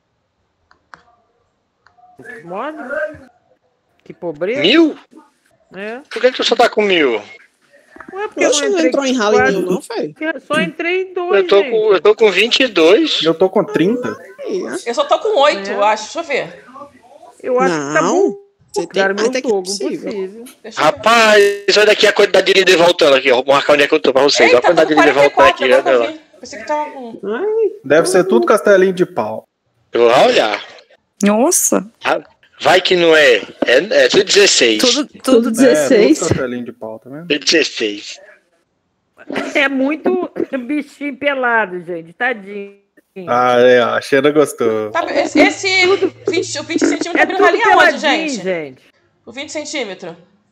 Que pobreza. 1000? É. Por que tu só tá com 1000? Ué, porque Você não entrou em rally nenhum, não, foi? Só entrei em 2, eu tô com 22. Eu tô com 30. Eu só tô com 8, eu acho. Deixa eu ver. Eu acho que tá bom. Você Cara, meu até que jogo, possível. Rapaz, olha daqui a quantidade de líder voltando aqui. Ó. Vou marcar onde é que eu tô pra vocês. Olha a quantidade de líder voltando aqui. Olha lá. Pensei que tava com... Deve ser tudo castelinho de pau. Eu vou lá olhar. Nossa. Vai que não é. É tudo 16. Tudo 16. Tudo castelinho de pau, tá vendo? Tudo 16. É muito bichinho pelado, gente. Tadinho. A Xena gostou. Tá, esse 20 centímetros tá abrindo rali aonde, gente? O 20 centímetros?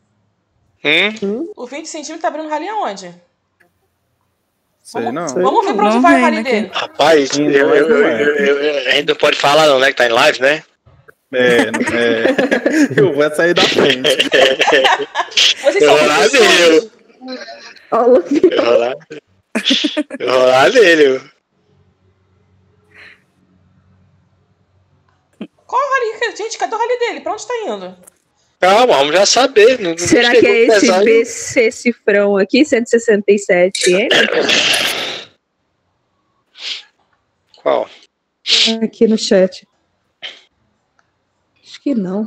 O 20 centímetros tá abrindo rali aonde? Sei não. Vamos ver pra onde vai o rali dele. Rapaz, a gente não pode falar não, né? Que tá em live, né? Eu vou sair da frente. Vocês são Eu vou lá dele. Qual o rali? Gente, cadê o rali dele? Pra onde tá indo? Calma, vamos já saber. Não será que é esse BC cifrão aqui, 167? Qual? Aqui no chat. Acho que não.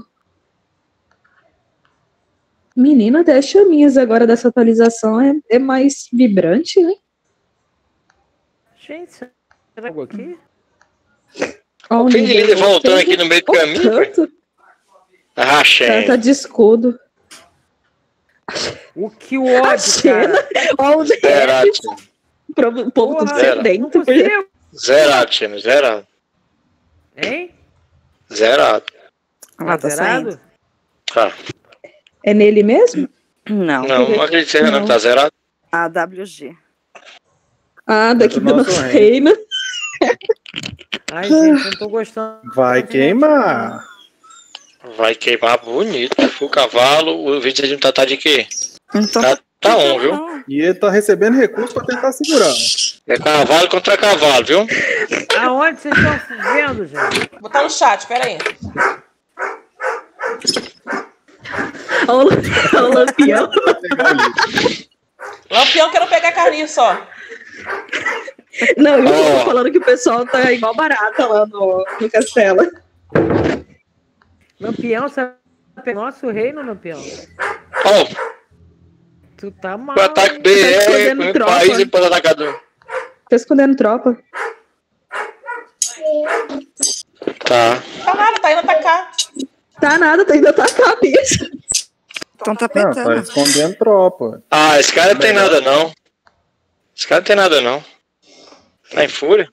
Menina, até as chaminhas agora dessa atualização é mais vibrante, né? Gente, será que aqui? O fim de líder voltando aqui no meio do caminho. Tá de escudo. O que o ódio, cara. Olha o Zerado. O povo tudo sedento. Zerado, Xena, zerado. Hein? Zerado. Ah, tá zerado? Tá. É nele mesmo? Não. Não acredito que não tá zerado. AWG. Ah, daqui do nosso reino. Ai, gente, não tô gostando. Vai queimar. Vai queimar bonito. O cavalo, o vídeo tá de quê? Então, tá on, viu? E ele tá recebendo recurso pra tentar segurar. É cavalo contra cavalo, viu? Aonde vocês estão vendo, gente? Vou botar no chat, peraí. Olha o Lampião. Lampião, quero pegar carninha só. Não, eu tô falando que o pessoal tá igual barata lá no castelo. Lampião, você é nosso reino, Lampião. Tu tá mal. O ataque B é país e pode atacador. Tá escondendo tropa. Tá. Tá nada, tá indo atacar. Tá nada, tá indo atacar, bicho. Então tá Não, petando. tá escondendo tropa. Ah, esse cara não tem nada não. Esse cara não tem nada não. Tá em fúria?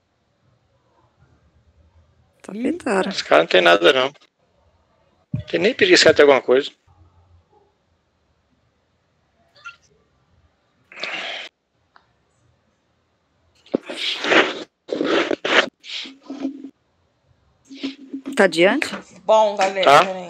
Tá petando. Esse cara não tem nada não. Tem nem perigo esse cara ter alguma coisa. Tá adiante? Bom, galera, Tá. peraí.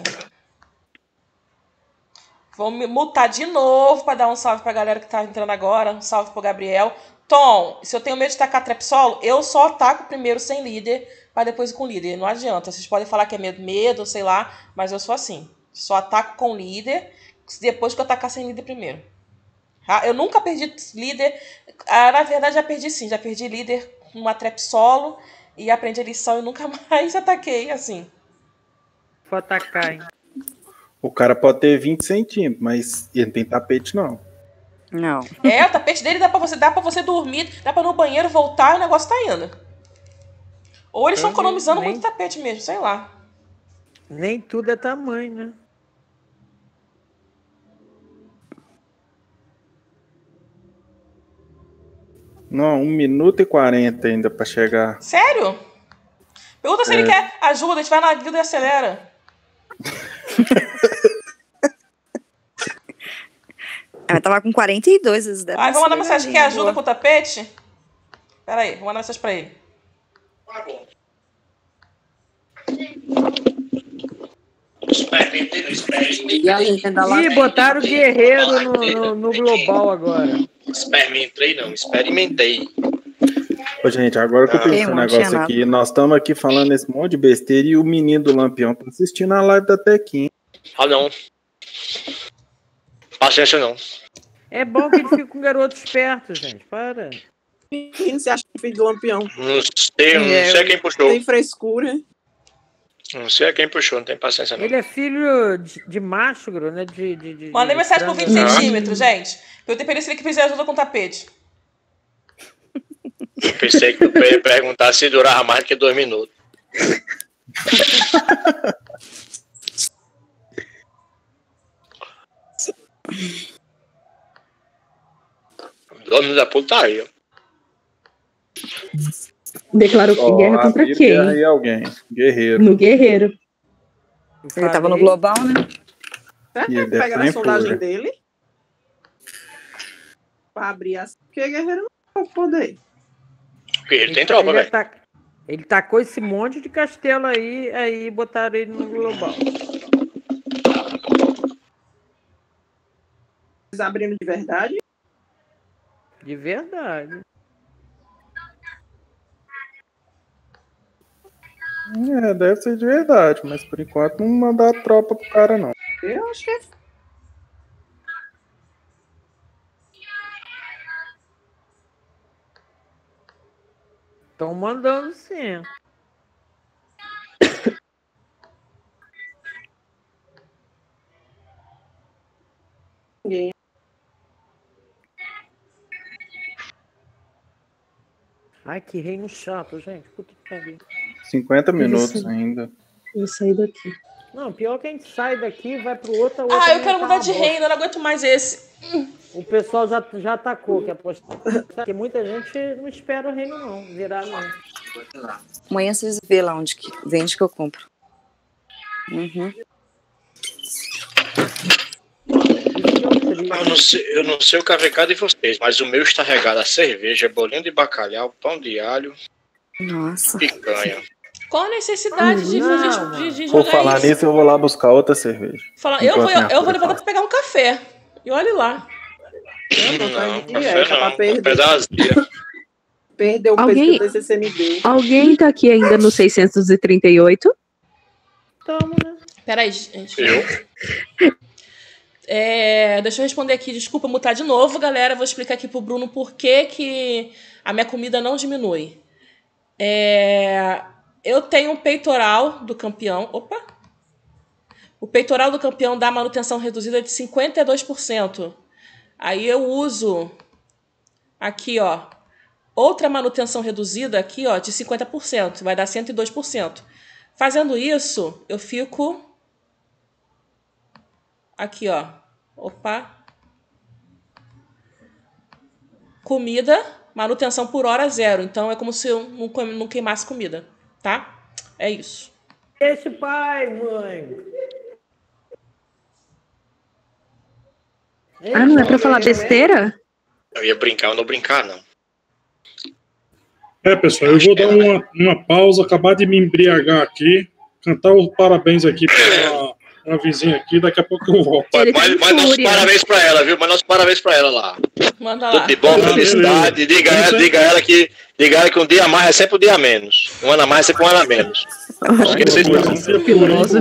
Vou me mutar de novo pra dar um salve pra galera que tá entrando agora. Um salve pro Gabriel. Tom, se eu tenho medo de tacar trap solo, eu só ataco primeiro sem líder, pra depois ir com líder. Não adianta. Vocês podem falar que é medo, sei lá, mas eu sou assim. Só ataco com líder, depois que eu atacar sem líder primeiro. Eu nunca perdi líder. Na verdade, já perdi sim. Já perdi líder numa trap solo e aprendi a lição e nunca mais ataquei assim. Vou atacar, hein? O cara pode ter 20 centímetros, mas ele não tem tapete, não. Não. O tapete dele dá pra você dormir, dá pra ir no banheiro, voltar e o negócio tá indo. Ou eles estão economizando muito tapete mesmo, sei lá. Nem tudo é tamanho, né? Não, 1 minuto e 40 ainda pra chegar. Sério? Pergunta se ele quer ajuda, a gente vai na guilda e acelera. Ela tava com 42. Ai, vou mandar mensagem que ajuda com o tapete? Pera aí, vou mandar mensagem pra ele. Tá bom. Ih, botaram o guerreiro no global agora. Experimentei. Ô, gente, agora que eu pensei um negócio aqui, nós estamos aqui falando esse monte de besteira e o menino do Lampião tá assistindo a live da Tequinha. Ah, não. Paciência não. É bom que ele fica com garoto esperto, gente. Para. Quem você acha que é filho do Lampião? Não sei quem puxou. Tem frescura. Não sei quem puxou, não tem paciência não. Ele é filho de mastro, né? Mandei mensagem por 20 centímetros, gente. Eu tenho perícia que precisa de ajuda com o tapete. Eu pensei que tu ia perguntar se durava mais do que 2 minutos. Dono da putaria. Declarou guerra contra quem? Aí alguém. Guerreiro. No guerreiro. Ele tava no global, né? Será que ele pega a sondagem dele? Pra abrir assim. Porque guerreiro não tem poder. Porque ele tem tropa, velho. Ele tacou esse monte de castelo aí botaram ele no global. Eles abrindo de verdade? De verdade. Deve ser de verdade, mas por enquanto não mandar tropa pro cara, não. Eu acho que é. Estão mandando sim. Ninguém. Ai, que reino chato, gente. Puta que pariu. 50 minutos ainda. Eu saí daqui. Não, pior que a gente sai daqui e vai pro outro. Ah, eu quero mudar de reino, eu não aguento mais esse. O pessoal já atacou, que apostou. Porque muita gente não espera o reino, não. Virar, não. Amanhã vocês vê lá onde que vende que eu compro. Uhum. Eu não sei o cavecado de vocês, mas o meu está regado a cerveja, bolinho de bacalhau, pão de alho, nossa, picanha. Qual a necessidade de jogar Vou falar isso? nisso, eu vou lá buscar outra cerveja. Eu vou levar pra pegar um café. E olhe lá. Não, café não. Perdeu o peso que o TCC me deu. Alguém tá aqui ainda no 638? Tamo, né? Peraí, gente. Deixa eu responder aqui. Desculpa mutar de novo, galera. Vou explicar aqui pro Bruno por que a minha comida não diminui. Eu tenho um peitoral do campeão. Opa! O peitoral do campeão dá manutenção reduzida de 52%. Aí eu uso aqui, ó, outra manutenção reduzida aqui, ó, de 50%. Vai dar 102%. Fazendo isso, eu fico aqui, ó. Opa. Comida, manutenção por hora 0. Então é como se eu não queimasse comida, tá? É isso. Esse pai, mãe. Ah, não é pra falar besteira? Eu ia brincar, eu não brincar, não. Pessoal, eu vou dar uma pausa, acabar de me embriagar aqui, cantar os parabéns aqui pra uma vizinha aqui, daqui a pouco eu volto. Mas nossos parabéns pra ela, viu? Mas nossos parabéns pra ela lá. Manda lá. Tudo de bom, felicidade. Diga ela que um dia a mais é sempre um dia a menos. Um ano a mais é sempre um ano a menos. Não esqueça disso.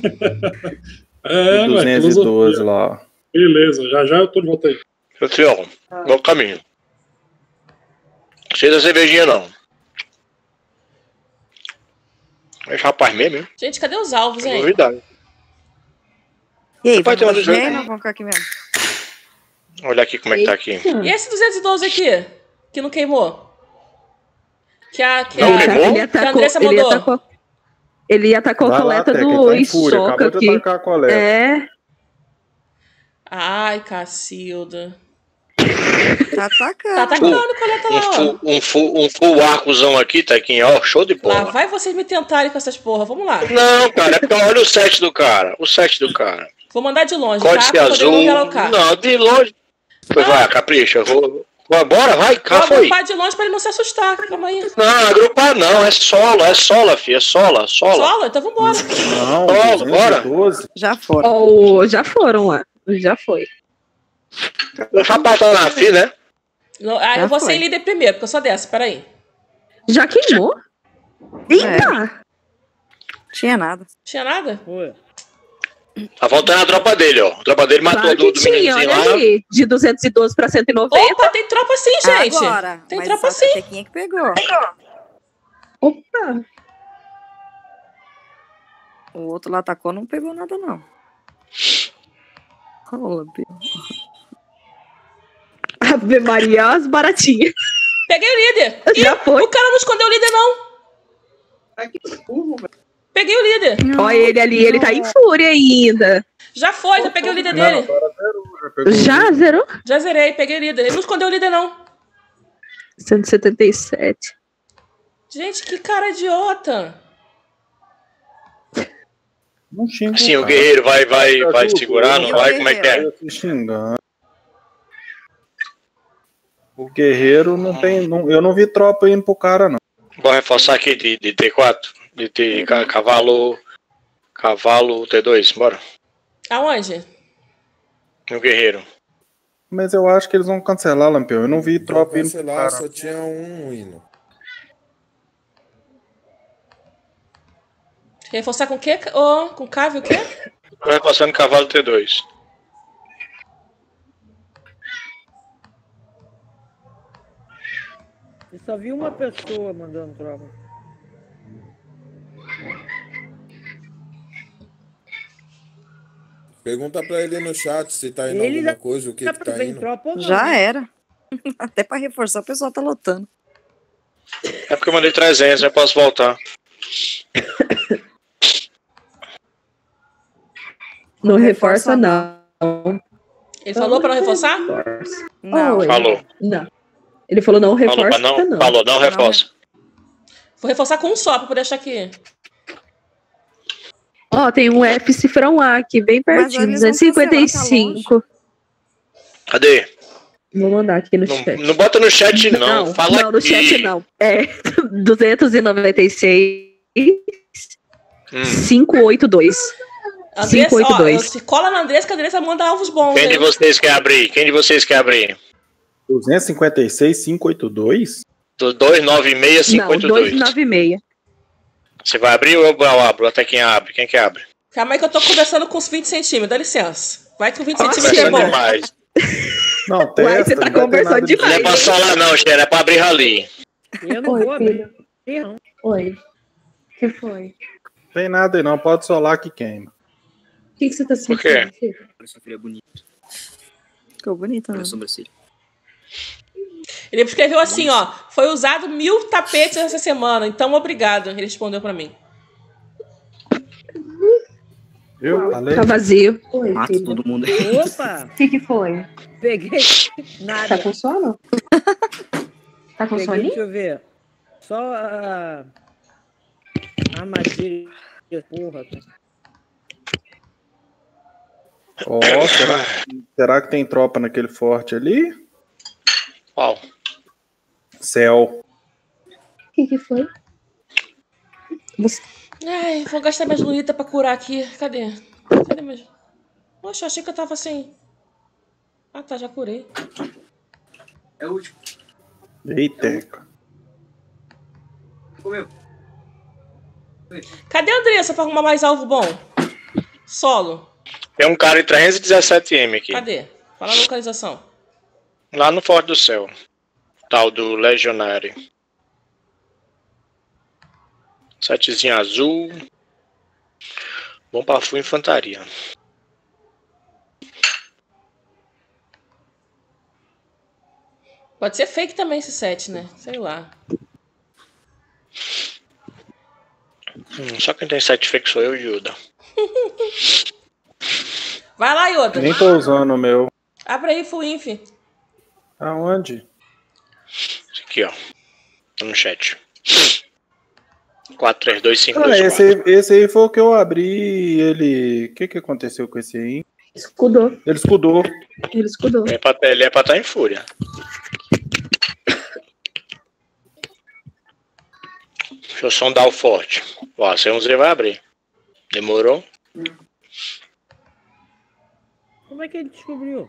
212 lá. Beleza, já eu tô de volta aí. Senhor, bom caminho. Cheio da cervejinha, não. É rapaz mesmo, hein? Gente, cadê os alvos, hein? Novidade. E aí, vamos ficar aqui mesmo? Olha aqui como é que tá aqui. E esse 212 aqui? Que não queimou? Que a Andressa mandou. Ele atacou a coleta do Isoca aqui. Ai, Cacilda. Tá atacando. Tá atacando a coleta lá, ó. Um full arcozão aqui, tá aqui, ó. Show de bola. Lá vai vocês me tentarem com essas porra. Vamos lá. Não, cara, é porque olha o set do cara. O set do cara. Vou mandar de longe, Códice tá? azul. Não, de longe. Pois vai, capricha. Bora, vai, cá Vou foi. agrupar de longe pra ele não se assustar. Calma aí. Não, agrupar não, é sola, filha, sola. Sola? Então vambora. Não, Sola, bora. 212. Já foram. Oh, já foram lá. Já foi. Deixa passar na fila, né? Eu vou ser líder primeiro, porque eu sou dessa, peraí. Já queimou? Eita! Tinha nada. Tinha nada? Tá voltando a tropa dele, ó. A tropa dele matou Claro que do tinha, meninozinho olha lá. ali. De 212 pra 190. Opa, tem tropa sim, gente. Agora, Tem mas tropa só sim. Quem é que pegou? Opa! O outro lá atacou, não pegou nada, não. Rola, Ave Maria, as baratinhas. Peguei o líder. Já foi. O cara não escondeu o líder, não. Peguei o líder. Olha ele ali, ele tá em fúria ainda. Já foi, já peguei o líder dele. Já zerou? Já zerei, peguei o líder. Ele não escondeu o líder, não. 177. Gente, que cara idiota. Não xinga. Sim, o guerreiro vai segurar, não vai? Como é que é? Eu tô xingando. O guerreiro não tem. Eu não vi tropa indo pro cara, não. Vou reforçar aqui de T4. De cavalo T2, bora. Aonde? No guerreiro. Mas eu acho que eles vão cancelar, Lampião. Eu não vi tropa indo pro Cancelar, cara. só tinha um hino. Reforçar com o quê? Oh, com cave o quê? Tô reforçando cavalo T2. Eu só vi uma pessoa mandando tropa. Pergunta pra ele no chat se tá indo alguma coisa, o que que tá indo. Já era. Até pra reforçar, o pessoal tá lotando. É porque eu mandei 300, eu posso voltar. Não reforça, não. Ele falou pra não reforçar? Não. Falou. Não. Ele falou não reforça, não. Falou, não reforça. Vou reforçar com um só pra poder achar aqui. Ó, tem um F cifrão A aqui, bem pertinho. 255. Cadê? Vou mandar aqui no chat. Não bota no chat, não. Fala não, no aqui. chat não. É 296 582. Andressa, 582. ó, se cola na Andressa, que a Andressa manda alvos bons. Quem de vocês quer abrir? 256, 582? 296, 582. Não, 296. Você vai abrir ou eu abro? Até quem abre? Quem que abre? Calma aí que eu tô conversando com os 20 centímetros, dá licença. Vai que o 20 centímetros é Conversando bom. demais. Não, testa, você tá não vai ter conversando nada de- demais. Não é pra falar não, Xera, é pra abrir rally. Eu não vou abrir. Não. Oi. O que foi? Tem nada aí não, pode solar que queima. O que você tá sentindo? Por quê? filho? Sobrancelha bonita. Ficou bonita, né? Minha sobrancelha. Ele escreveu assim, ó. Foi usado 1000 tapetes essa semana, então obrigado. Ele respondeu pra mim. Viu? Falei. Tá vazio. Mata todo mundo aí. Opa! O que foi? Peguei nada. Tá com sono? Tá com Peguei, soninho? deixa eu ver. Só a armadilha. Porra. Ó, será que tem tropa naquele forte ali? Qual? Céu. O que foi? Você... Ai, vou gastar minhas lunitas pra curar aqui. Cadê? Cadê mais? Poxa, eu achei que eu tava sem. Ah, tá, já curei. É o último. Eita. Comeu. Cadê a Andressa pra arrumar mais alvo bom? Solo. Tem um cara em 317M aqui. Cadê? Fala a localização. Lá no Forte do Céu. Tal do Legionário. Setezinho azul. Bom pra full infantaria. Pode ser fake também esse set, né? Sei lá. Só quem tem 7 fake sou eu e o Yuda. Vai lá, Yoda. Nem tô usando o meu. Abre aí, full inf. Aonde? Aqui, ó. Tá no chat. 43252. Ah, esse aí foi o que eu abri. Ele. O que aconteceu com esse aí? Escudou. Ele escudou. Ele escudou. Ele é pra estar em fúria. Deixa eu sondar o forte. Ó, a C11 vai abrir. Demorou? Como é que ele descobriu?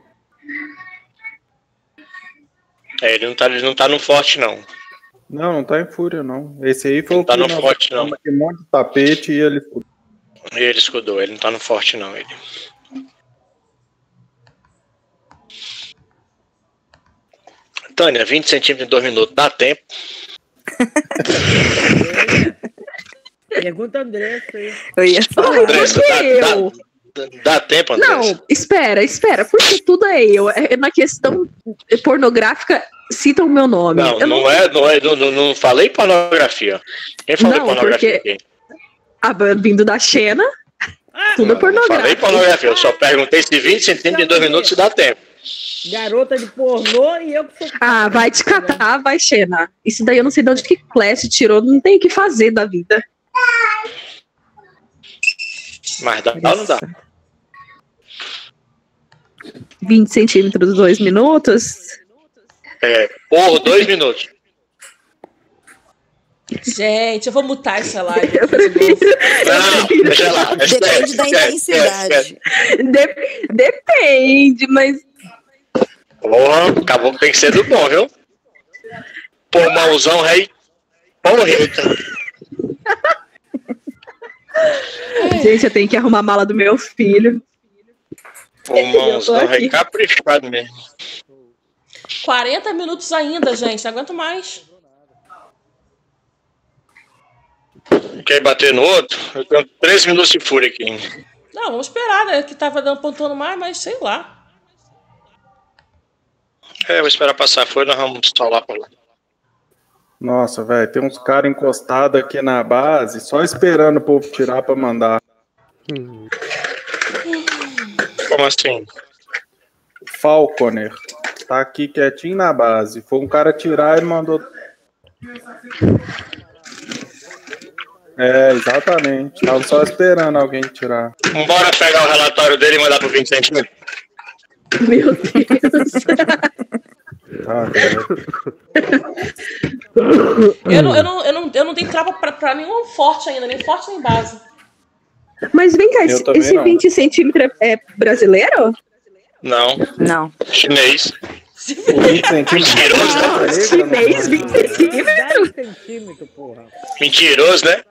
Ele não tá no forte, não. Não tá em fúria, não. Esse aí foi Não o tá que no forte, não. Tem um monte de tapete e ele escudou. Ele escudou, ele não tá no forte, não. Ele. Tânia, 20 centímetros em 2 minutos, dá tempo? Pergunta Andressa aí. Eu ia falar. Andressa, eu. Dá tempo, Andressa? Não, espera, porque tudo é eu. É na questão pornográfica, citam o meu nome. Não, Eu não falei pornografia. Quem falou Não, pornografia porque- aqui? Vindo da Xena, tudo é Não falei pornográfico. pornografia, eu só perguntei se 20 centímetros em 2 minutos se dá tempo. Garota de pornô e eu que sou. Ah, vai te catar, vai, Xena. Isso daí eu não sei de onde que Clash tirou, não tem o que fazer da vida. Mas dá ou não dá? 20 centímetros, 2 minutos. Porra, 2 minutos. Gente, eu vou mutar essa live. Não, deixa lá. Depende da intensidade. Depende, mas. Porra, acabou que tem que ser do bom, viu? Pulmãozão, rei. Porreta. Gente, eu tenho que arrumar a mala do meu filho. Pulmãozão, rei. Caprichado mesmo. 40 minutos ainda, gente. Não aguento mais. Quer bater no outro? Eu tenho 13 minutos de fúria aqui. Não, vamos esperar, né? Que tava dando pontuando mais, mas sei lá. Vou esperar passar a fúria, nós vamos instalar por lá. Nossa, velho, tem uns caras encostados aqui na base, só esperando o povo tirar pra mandar. Como assim? Falconer. Tá aqui quietinho na base. Foi um cara tirar e mandou. Exatamente. Tava só esperando alguém tirar. Bora pegar o relatório dele e mandar pro 20 centímetros. Meu Deus. Eu não tenho trava pra nenhum forte ainda, nem forte nem base. Mas vem cá, Eu também esse não. 20 centímetros é brasileiro? Não. Não. Chinês. 20 centímetros. Chinês, 20 centímetros? 10 centímetros, porra. Mentiroso, né?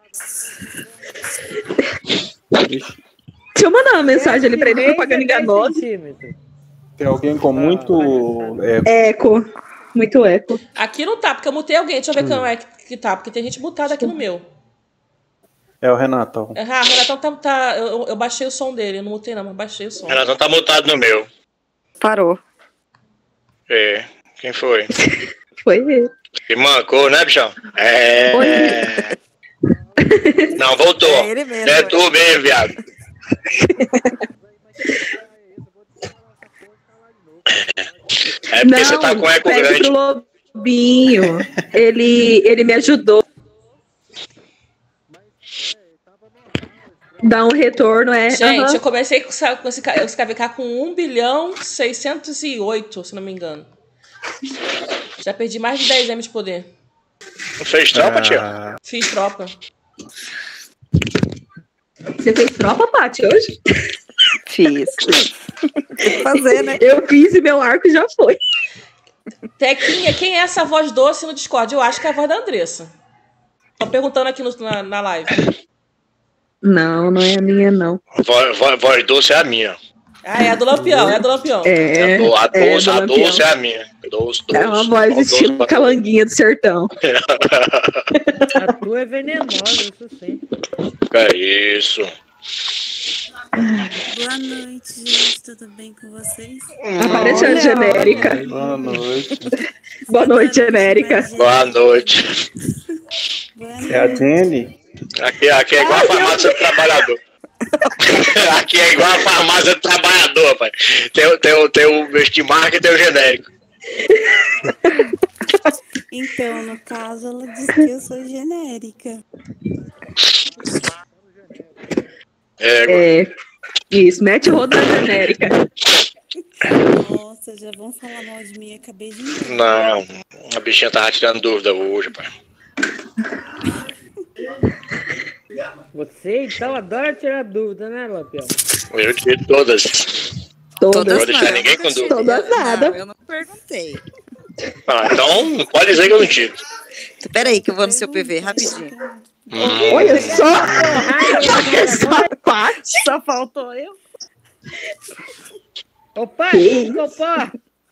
Deixa eu mandar uma mensagem ali pra ele, propaganda enganosa. Tem alguém com muito. Eco. Muito eco. Aqui não tá, porque eu mutei alguém. Deixa eu ver quem é que tá, porque tem gente mutada aqui no meu. É o Renatão. Ah, o Renatão tá. Eu baixei o som dele. Eu não mutei, não, mas baixei o som. Renatão tá mutado no meu. Parou. Quem foi? Foi ele. Que mancou, né, bichão? Não, voltou. É ele mesmo, É tu mesmo, viado. É porque você tá com eco pede grande. pro Lobinho. Ele me ajudou. Dá um retorno, Gente, eu comecei com esse KVK com 1.608.000, se não me engano. Já perdi mais de 10 M de poder. Não fez tropa, tio? Fiz tropa. Você fez tropa, Paty, hoje? Fiz. Tem que fazer, né? Eu fiz e meu arco já foi. Tequinha, quem é essa voz doce no Discord? Eu acho que é a voz da Andressa. Tô perguntando aqui na live. Não, não é a minha, não. Voz doce é a minha. Ah, é a do Lampião, é a do Lampião. A doce é a minha. Doce. É uma voz estilo calanguinha do sertão. A tua é venenosa, isso sim. É isso. Boa noite, gente. Tudo bem com vocês? Apareceu a genérica. Boa noite. Boa noite, genérica. Boa noite. É a Jenny? Aqui é igual a farmácia do trabalhador. Aqui é igual a farmácia do trabalhador, rapaz. Tem o vestimarca e tem o genérico. Então, no caso, ela disse que eu sou genérica. Isso, mete o rodo da genérica. Nossa, já vão falar mal de mim, acabei de entender. Não, a bichinha tava tirando dúvida hoje, pai. Você então adora tirar dúvida, né, Lampião? Eu tiro todas. Não vou deixar ninguém com dúvida. Todas nada. Não, eu não perguntei. Ah, então não pode dizer que eu não tiro. Pera aí que eu vou no seu PV, rapidinho. Olha só! Essa parte. Só faltou eu. Opa, opa!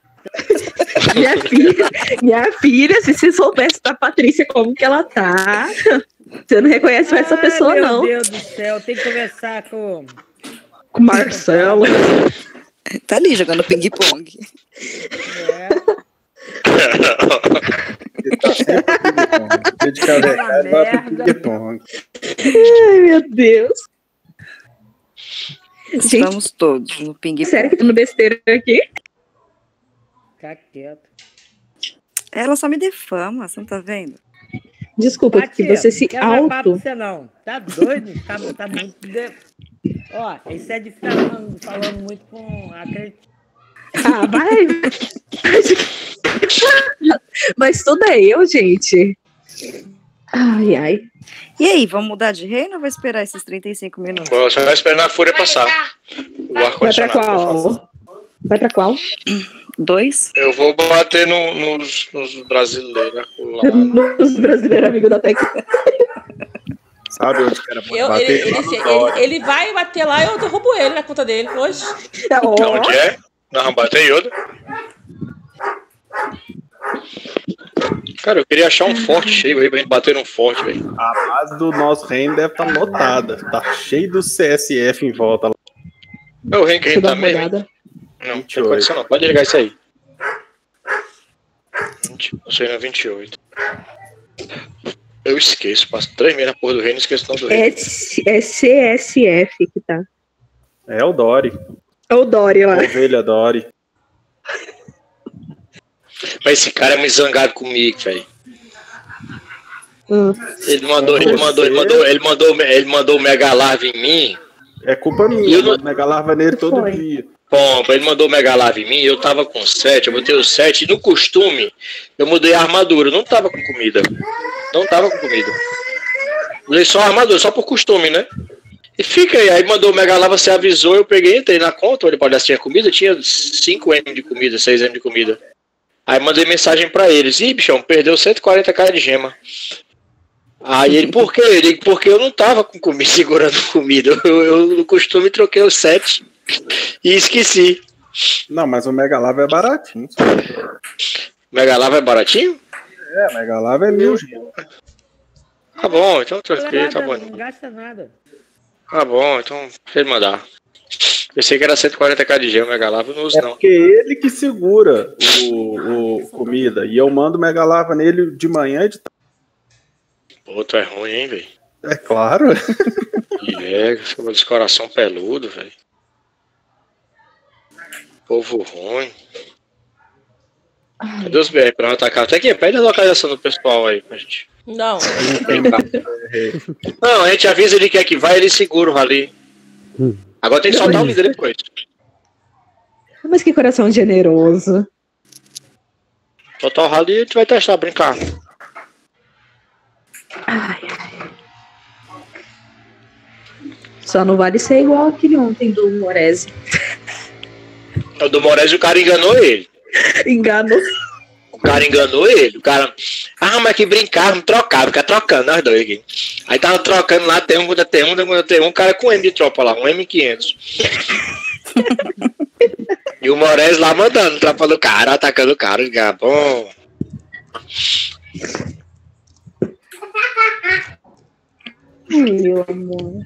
Minha filha, se você soubesse da Patrícia como que ela tá, você não reconhece essa pessoa, não. Meu Deus do céu, tem que conversar com o Marcelo. Tá ali jogando ping-pong. Ele tá sempre de cavecar, vai pro ping-pong. Ai, meu Deus. Estamos todos no ping-pong. Sério que tô no besteira aqui? Fica quieto. Ela só me defama, você não tá vendo? Desculpa, que você se Quero mais papo auto... pra você não. Tá doido? Tá muito... Ó, isso é de ficar falando muito com a Cretina. Ah, vai! Mas tudo é eu, gente. Ai, ai. E aí, vamos mudar de reino ou vai esperar esses 35 minutos? Você vai esperar a fúria passar. Vai pra qual? Vai pra qual? 2. Eu vou bater nos brasileiros. Nos brasileiros, amigo da Tec. Sabe onde que era pra bater? Ele vai bater lá e eu derrubo ele na conta dele hoje. Onde é? Nós vamos bater em Yoda. Cara, eu queria achar um forte cheio aí pra gente bater num forte, velho. A base do nosso reino deve estar lotada. Tá cheio do CSF em volta lá. É o reino que a gente tá mesmo. Não, não tem condição não. Pode ligar isso aí. Você não é 28. Eu esqueço. Passo 3 meses na porra do reino e esqueço o nome do reino. É CSF que tá. É o Dory. É o Dory lá. Ovelha Dory. Mas esse cara é muito zangado comigo, velho. Ele mandou o Mega Larva em mim. É culpa minha, eu Mega Larva nele todo dia. Bom, ele mandou o Mega Larva em mim, eu tava com 7, eu botei o 7 e no costume eu mudei a armadura, eu não tava com comida. Mudei só a armadura, só por costume, né? E fica aí mandou o Mega Larva, você avisou, eu peguei, entrei na conta, ele pode tinha comida, tinha 5M de comida, 6M de comida. Aí mandei mensagem pra eles, ih, bichão, perdeu 140k de gema. Aí ele, por quê? Ele, porque eu não tava com comida, segurando comida. Eu no costume troquei o 7 e esqueci. Não, mas o Mega Larva é baratinho. Mega Larva é baratinho? É, Mega Larva é 1000 gemas. Tá bom, então troquei, tá bom. Não gasta nada. Tá bom, então deixa ele mandar. Pensei que era 140k de gema, Mega Larva, eu não uso não. Porque ele que segura o comida. E eu mando Mega Larva nele de manhã e de tarde. Pô, tu é ruim, hein, velho? É claro. Esse coração peludo, velho. Povo ruim. Cadê os BR pra não atacar? Até que pede a localização do pessoal aí pra gente. Não. Não, a gente avisa ele que é que vai, ele segura o rally. Agora tem que soltar o líder depois. Mas que coração generoso. Soltar o rally e a gente vai testar, brincar. Ai, ai. Só não vale ser igual aquele ontem do Morese. O do Morese o cara enganou ele. Enganou. O cara enganou ele. O cara. Ah, mas que brincar, vamos trocar, ficar trocando nós dois aqui. Aí tava trocando lá, tem um cara com M de tropa lá, um M500. E o Morese lá mandando, tropa do cara, atacando o cara, bom. Meu amor.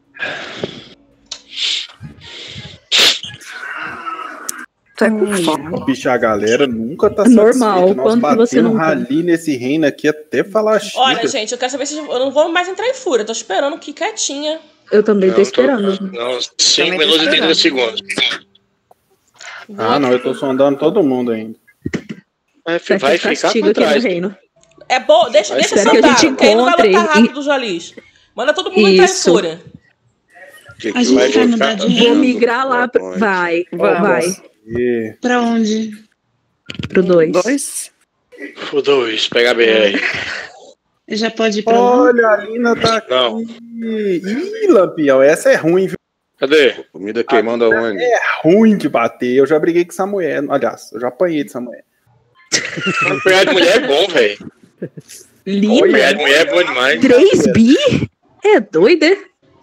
Bicho, a galera nunca tá normal. Nós batemos rali nesse reino aqui até falar chega. Olha, gente, eu quero saber se eu não vou mais entrar em fúria. Tô esperando aqui quietinha. Eu também tô esperando. Não, 5 minutos e 30 segundos. Ah, não, eu tô sondando todo mundo ainda. Vai ficar por trás. É bom, deixa sondar, porque aí não vai lutar rápido, Jolis. Manda todo mundo entrar em fúria. A gente vai mudar de renda. Vou migrar lá. Vai. Pra onde? Pro 2. Pro 2, pega a BR. Já pode ir pra Olha, a Lina tá aqui. Não. Ih, Lampião, essa é ruim, viu? Cadê? Comida queimando aonde? É ruim de bater. Eu já briguei com essa mulher. Aliás, eu já apanhei dessa mulher. Apanhar de mulher é bom, velho. Apanhar de mulher é bom demais. 3 bi? É doido, é?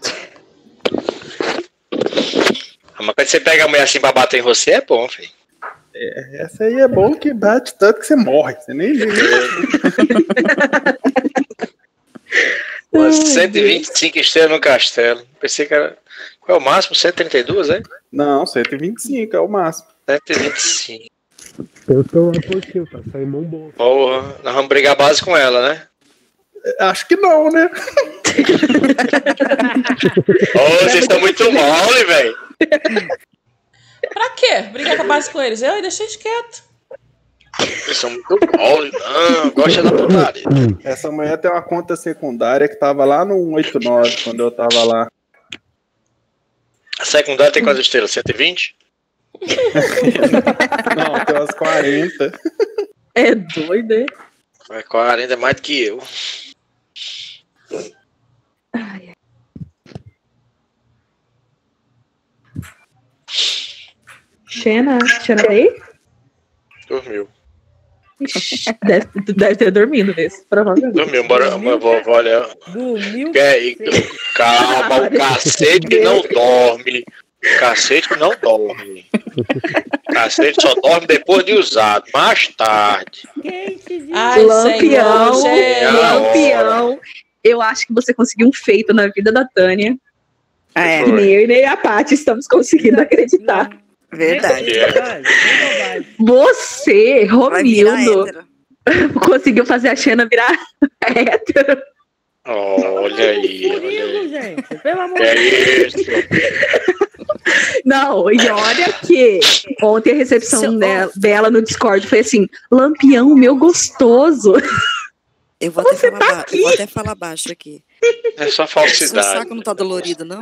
Mas quando você pega a mulher assim pra bater em você, é bom, velho. Essa aí é bom que bate tanto que você morre. Você nem vê. Pô, 125 estrelas no castelo. Pensei que era. Qual é o máximo? 132, é? Não, 125 é o máximo. 125. Eu tô lá por ti, tá saindo mão boa. Porra, nós vamos brigar base com ela, né? Acho que não, né? Vocês estão muito mole, velho. Pra quê? Brigar com a base com eles? Eu deixei de quieto. Vocês são muito mole. Não, gosta da putaria. Essa mulher tem uma conta secundária que tava lá no 189 quando eu tava lá. A secundária tem quantas estrelas? 120? Não, tem umas 40. É doido, é? 40 é mais do que eu. Ai. Xena tá aí? Dormiu. Deve ter dormido nesse, provavelmente. Dormiu, bora, olha. Dormiu? Calma, o cacete não dorme. O cacete não dorme. O cacete só dorme depois de usado, mais tarde. Ai, Lampião, Senhor, Lampião. Eu acho que você conseguiu um feito na vida da Tânia. É. Nem eu e nem a Paty estamos conseguindo acreditar. Verdade. Você, Vai virar Romildo, hétero. conseguiu fazer a Xena virar hétero. Olha aí. Comigo, gente. Pelo amor É de Deus. isso. Não, e olha que ontem a recepção dela no Discord foi assim: Lampião, meu gostoso. Eu vou até falar baixo aqui. É só Seu falsidade. saco não tá dolorido, não?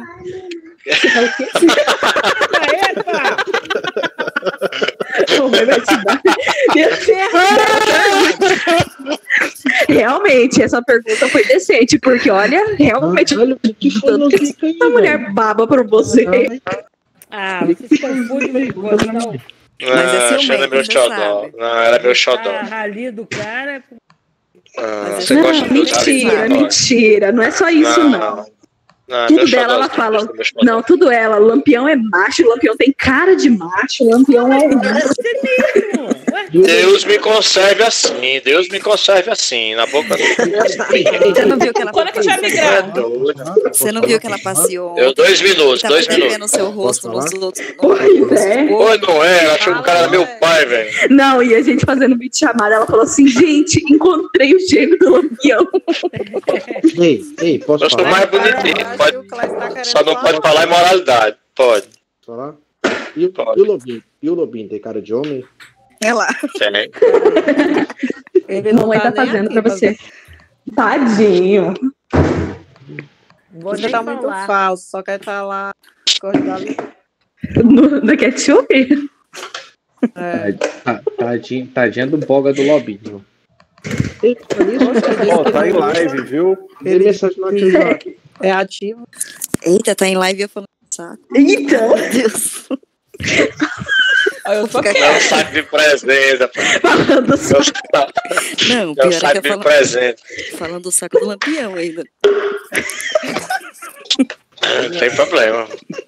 Realmente, essa pergunta foi decente, porque olha, realmente, tanto que essa mulher baba por você. Ah, você se confunde com gostão. Mas é Ah, Xana é meu xodó. Não, ela é meu xodó. Ali do cara. Você gosta do Mentira, mentira. Não é só isso, não. Não, Tudo meu dela, xodó, ela fala. meu xodó. Não, tudo ela. Lampião é macho, Lampião tem cara de macho, Lampião é. Deus me conserve assim, Deus me conserve assim, na boca do... Você não viu que ela Quando é que a gente vai migrar? Você não viu que ela passeou? Deu 2 minutos, Tava 2 minutos. o seu rosto nos outros. Pois é. Oi, não é, ela achou que o cara era meu pai, velho. Não, e a gente fazendo vídeo chamada, ela falou assim: gente, encontrei o gêmeo do Lampião. Ei, posso Eu sou falar? mais bonitinho, pode... só não pode falar imoralidade, pode. Falar? E o Lobinho? E o Lobinho tem cara de homem? É lá. Tem. Ele não tá fazendo pra você. Tadinho. Você tá muito falso, só quer estar lá. No ketchup? Tadinha do boga do Lobinho. Ó, tá em live, viu? Ele mensagem no WhatsApp. É ativo. Eita, tá em live e eu falando saco. Então. Meu Deus. Eu tô É um saco de presente, Falando só. Não, É um pior é saco que eu de presente. falando do saco do Lampião ainda. Não tem problema.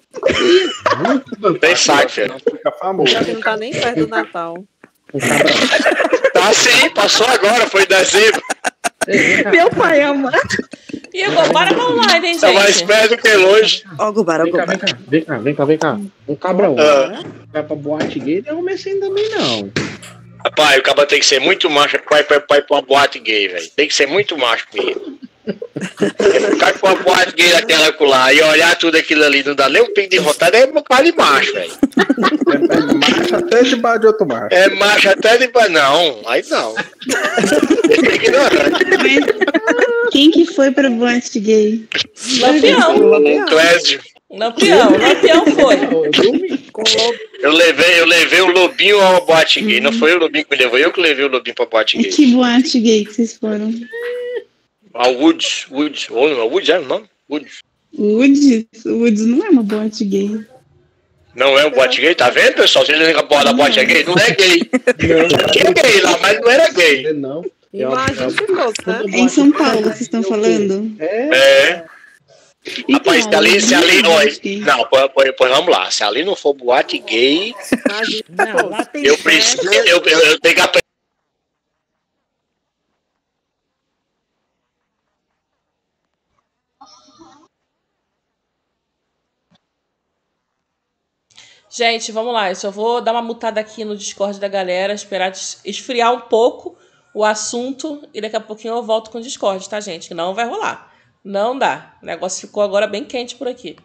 Tem saco, filho. Fica famoso. Já que não tá nem perto do Natal. Tá sim, passou agora, foi em dezembro. Meu pai amado. Igor, bora pra online, hein, Tá mais gente? perto que longe. Ó, Gubara, Vem cá. Um cabrão. Vai pra boate gay, não é homem assim também, não. Rapaz, o cara tem que ser muito macho pra ir pra uma boate gay, velho. Tem que ser muito macho mesmo. Ficar com uma boate gay daquela lá e olhar tudo aquilo ali, não dá nem um pingo de vontade, é cara de macho, velho. É macho até debaixo de outro macho. É macho até debaixo. Não, aí não. É ignorante. Quem que foi pra boate gay? Lampião. Clésio. Lampião foi. Eu levei o Lobinho ao boate gay. Não foi o Lobinho que me levou, eu que levei o Lobinho pra boate gay. Que boate gay que vocês foram? A Woods, Woods é o nome? Woods. Woods não é uma boate gay. Não é um boate gay, tá vendo, pessoal? Vocês dizem que a porra da boate é gay? Não é gay. Tinha gay lá, mas não era gay. Não. Imagina se fosse, né? Em São Paulo, vocês estão falando? É. Rapaz, se ali, não, pois vamos lá. Se ali não for boate gay, Não, lá tem eu preciso. Eu tenho que aprender. Gente, vamos lá. Eu só vou dar uma mutada aqui no Discord da galera, esperar esfriar um pouco o assunto e daqui a pouquinho eu volto com o Discord, tá, gente? Não vai rolar. Não dá. O negócio ficou agora bem quente por aqui.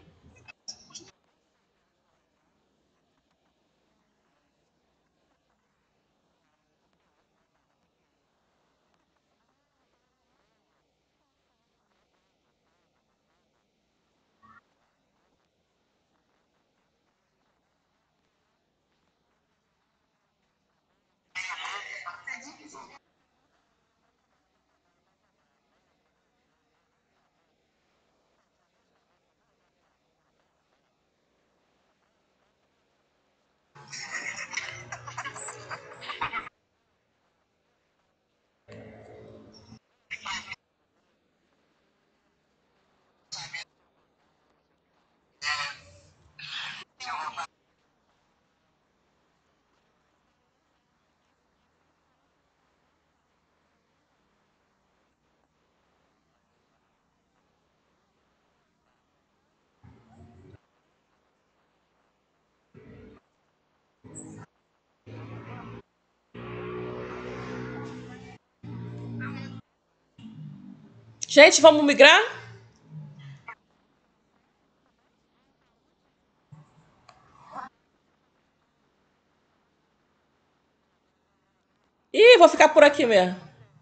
Gente, vamos migrar? Ih, vou ficar por aqui mesmo.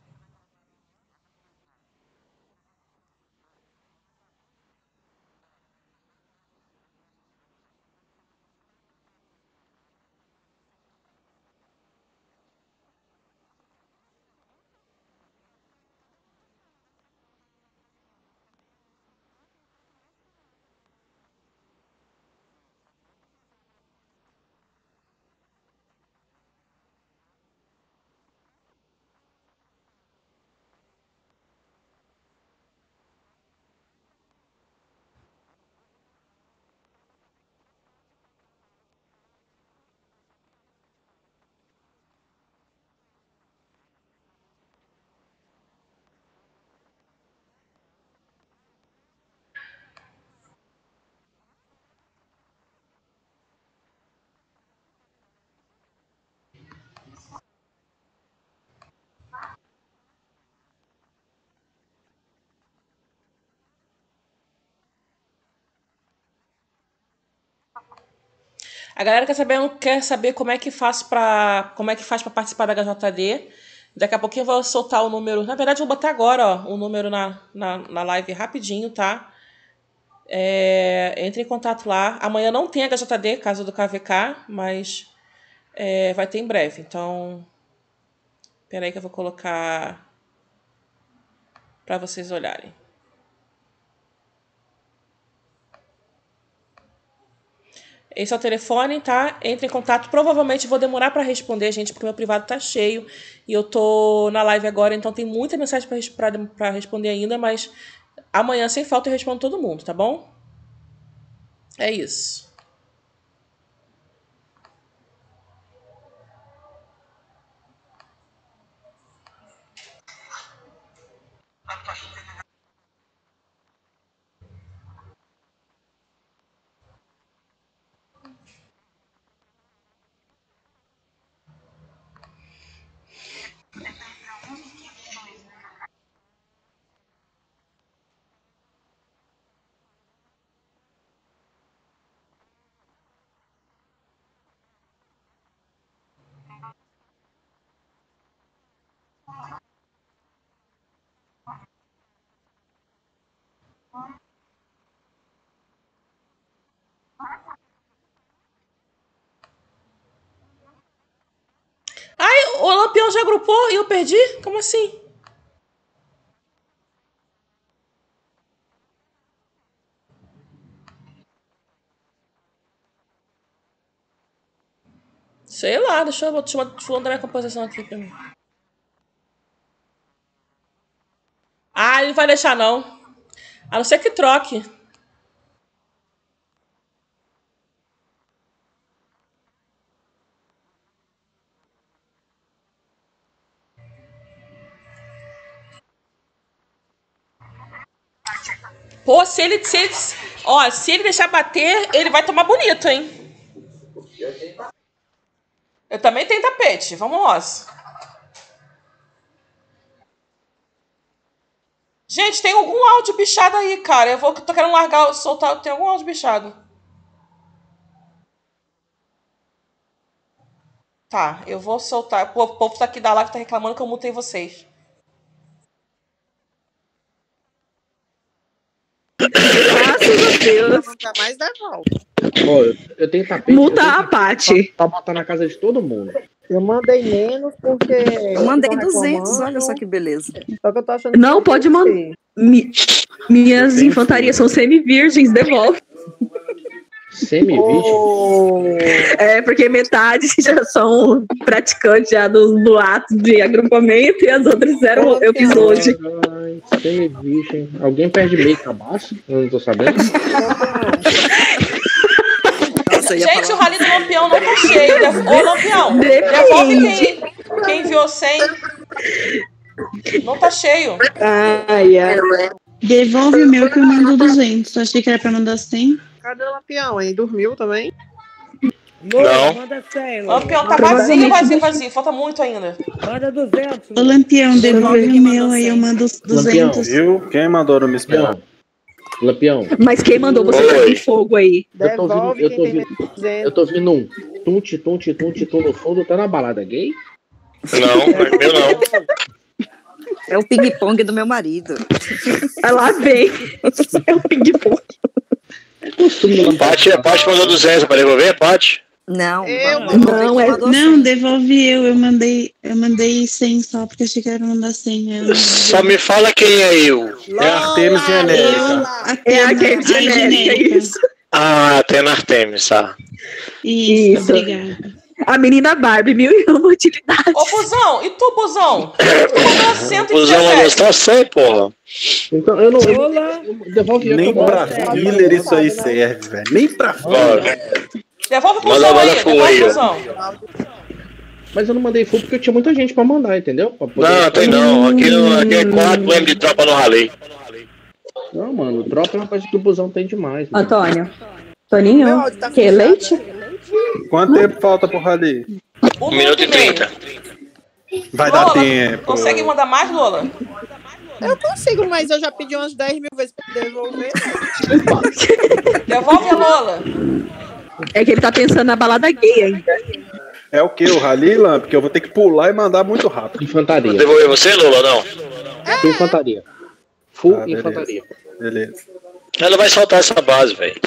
A galera quer saber como é que faz para participar da HJD. Daqui a pouquinho eu vou soltar o número. Na verdade, eu vou botar agora, ó, o número na live rapidinho, tá? Entre em contato lá. Amanhã não tem HJD, caso do KVK, mas vai ter em breve. Então, peraí que eu vou colocar para vocês olharem. Esse é o telefone, tá? Entre em contato. Provavelmente vou demorar para responder, gente, porque meu privado tá cheio. E eu tô na live agora, então tem muita mensagem para responder ainda, mas amanhã, sem falta, eu respondo todo mundo, tá bom? É isso. já agrupou e eu perdi? Como assim? Sei lá, deixa eu mandar minha composição aqui pra mim. Ah, ele não vai deixar, não. A não ser que troque. Pô, se ele deixar bater, ele vai tomar bonito, hein? Eu também tenho tapete. Vamos lá. Gente, tem algum áudio bichado aí, cara. Tô querendo largar, soltar. Tem algum áudio bichado? Tá, eu vou soltar. O povo tá aqui da live tá reclamando que eu mutei vocês. Graças a Deus. Nunca mais devolve. Ó, eu tenho tapete. Multa a Paty. Pra botar na casa de todo mundo. Eu mandei menos porque. Eu mandei 200, olha só que beleza. Só que eu tô achando Não, que pode mandar. Minhas infantarias são semi-virgens, devolve. Semi-virgem? É, porque metade já são praticantes já do ato de agrupamento e as outras fizeram, eu fiz hoje. Semi-virgem. Alguém perde meio abaixo? Eu não tô sabendo. Gente, o rally do Lampião não tá cheio. Ô, Lampião, devolve quem enviou 100. Não tá cheio. Devolve o meu que eu mando 200. Achei que era pra mandar 100. Cadê o Lampião, hein? Dormiu também? Não. Manda 100, Lampião tá vazio. Falta muito ainda. Manda 200. Ô, Lampião, devolve o meu, aí eu mando os 200. Viu? Quem mandou não me esperar? Lampião. Mas quem mandou você tá com fogo aí? Eu tô ouvindo um tunte no fundo. Tá na balada gay? Não, eu não. É o ping-pong do meu marido. Lá vem. É o ping-pong. Paty mandou 200 pra devolver, Paty? Não. Não, devolve eu. Eu mandei 100 só, porque achei que era pra mandar 100. Só me fala quem é eu. É Artemis genérica. É a Artemis genérica, isso. Ah, Atena Artemis, tá. Isso, obrigada. A menina Barbie, 1001 utilidades. Ô, Buzão, e tu, Buzão? Tu mandou 117. Buzão mandou só 100, porra. Então, eu não... Devolve Nem pra filler isso aí serve, velho. Nem pra filler. Devolve o Buzão aí, devolve o Buzão. Mas eu não mandei full porque eu tinha muita gente pra mandar, entendeu? Pra poder... Não, tem não. Aqui é 4 lembro de tropa no rally. Não, mano, tropa é uma coisa que o Buzão tem demais. Mano. Antônio. Toninho, que leite? Quanto tempo falta pro rally? 1 minuto e 30. Vai Lola, dar tempo. Consegue mandar mais, Lola? Eu consigo, mas eu já pedi umas 10 mil vezes pra devolver. Devolve a Lola. É que ele tá pensando na balada gay ainda. É o que? O rally, Lamp? Porque eu vou ter que pular e mandar muito rápido. Infantaria. Devolver você, Lola, não? Infantaria. Full beleza. infantaria. Beleza. Ela vai soltar essa base, velho.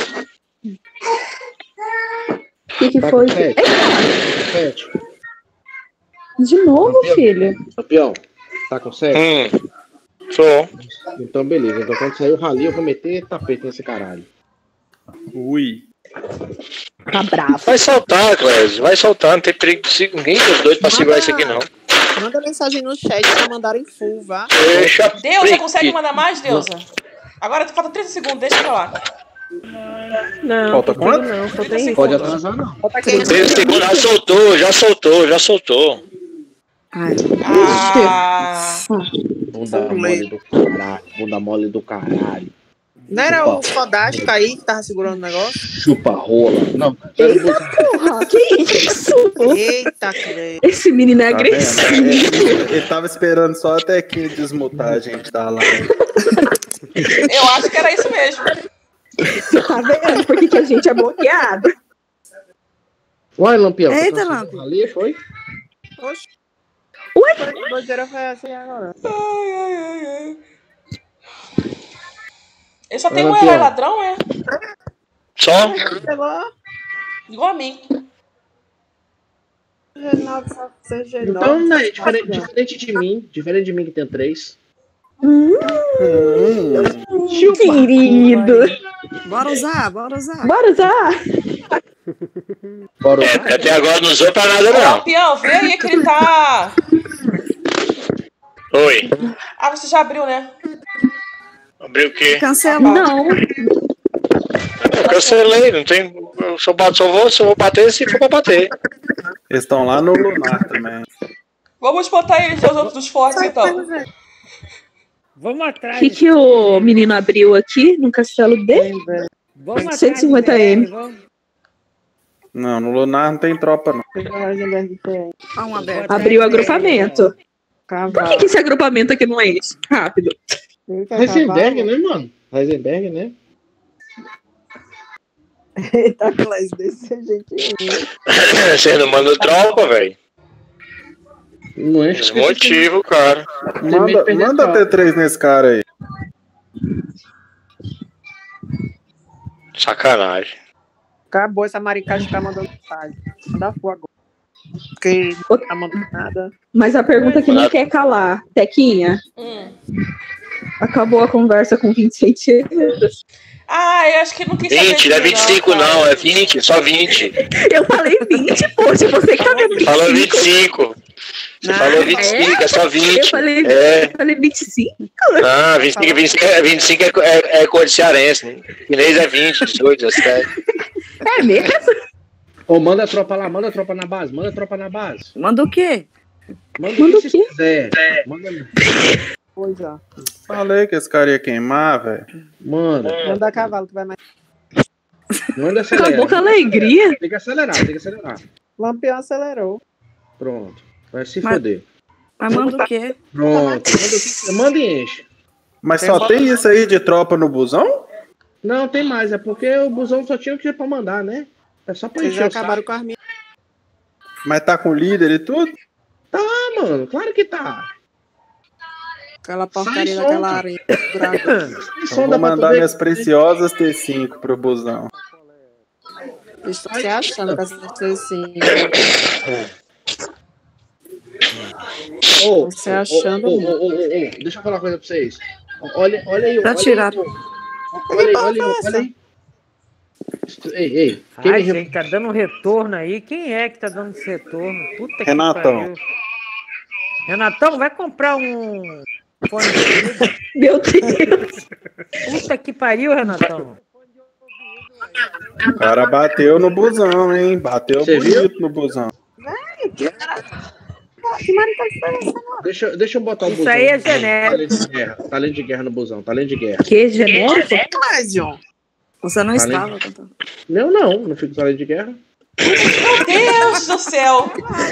O que foi? Sete. De novo, filho? Campeão, tá com 7? Sou. Então, beleza. Então, quando sair o rally, eu vou meter tapete nesse caralho. Ui. Tá bravo. Vai soltar, Clésio. Vai soltar. Não tem perigo de ninguém dos dois pra segurar isso aqui, não. Manda mensagem no chat pra mandar em full, vá. Deixa. Deusa, consegue mandar mais, Deusa? Agora falta 30 segundos, deixa pra lá. Não, falta quanto? Não, falta isso. Pode atrasar, não. 30 segundos. Já soltou. Bunda mole do caralho. Não era o Fodástico aí que tava segurando o negócio? Chupa rola. Não, Porra, que isso? Eita, creio. Esse menino é agressivo. Ele tava esperando só até que desmutar a gente da live. Eu acho que era isso mesmo. Tá vendo? Por que a gente é bloqueado? Uai, Lampião. Eita, Lampião. Ali foi? Oxe. Ué? A doideira foi assim agora. Ai. Ele só tem um herói ladrão, é? Só? Igual a mim. Então, né, diferente de mim que tem 3. Querido. Bora usar, bora usar. Bora usar. Bora usar. Até agora não usou pra nada, Ô, não. Lampião, vê aí que ele tá... Oi. Ah, você já abriu, né? Abriu o quê? Cancelou. Não. Eu cancelei, não tem. Só vou bater se for pra bater. Eles estão lá no Lunar também. Vamos botar eles os outros dos fortes, então. Vamos atrás. O que o menino abriu aqui no castelo dele? Vamos atrás 150M. Não, no Lunar não tem tropa, não. Um aberto. Abriu o agrupamento. Por que esse agrupamento aqui não é esse? Rápido. Heisenberg, né, mano? Heisenberg, né? Eita, Clés, desse jeito. Você não manda tropa, velho. Não é Desmotivo, cara. Manda T3 nesse cara aí. Sacanagem. Acabou essa maricagem que tá mandando mensagem. Manda fogo agora. Porque não tá mandando nada. Mas a pergunta que não quer calar, Tequinha. Acabou a conversa com 20 centímetros? Ah, eu acho que não quis saber 20, não é disso, 25 não, é 20, só 20. Eu falei 20, poxa, você que tá vendo 25. Falou 25. Você falou 25, é só 20. Eu falei, é. eu falei 25. Ah, 25 é cor de cearense, né? Chinês é 20, 18, 17. É mesmo? Ô, manda a tropa lá, manda a tropa na base, manda a tropa na base. Manda o quê? Manda o que você quiser. Manda... Pois é. Falei que esse cara ia queimar, velho. Manda. Manda cavalo que vai mais. Manda acelerar. Acabou com a alegria. Tem que acelerar. Lampião acelerou. Pronto. Vai se foder. Mas manda o quê? Pronto. Manda e enche. Mas só tem isso aí de tropa no busão? Não, tem mais. É porque o busão só tinha o que pra mandar, né? É só pra Vocês encher já o saco. acabaram com as minhas. Mas tá com líder e tudo? Tá, mano. Claro que tá. Aquela porcaria Sai daquela som, areia. Então vou mandar minhas preciosas T5 pro busão. Estou se achando com essas assim. Você achando. Deixa eu falar uma coisa pra vocês. Olha aí. Já tiraram. Olha aí. Ei. Ai, gente, tá dando retorno aí. Quem é que tá dando esse retorno? Puta Renatão. que pariu. Renatão, vai comprar um fone de ouvido. Meu Deus. Puta que pariu, Renatão. O cara bateu no busão, hein? Bateu Você bonito viu? no busão. Que marica diferença, não. Deixa eu botar o Isso busão. aí é genérico. Talento de guerra no busão. Talento de guerra. Que genérico? Clésion. Você não Falei. estava cantando. Não fico talento de guerra. Meu Deus do céu.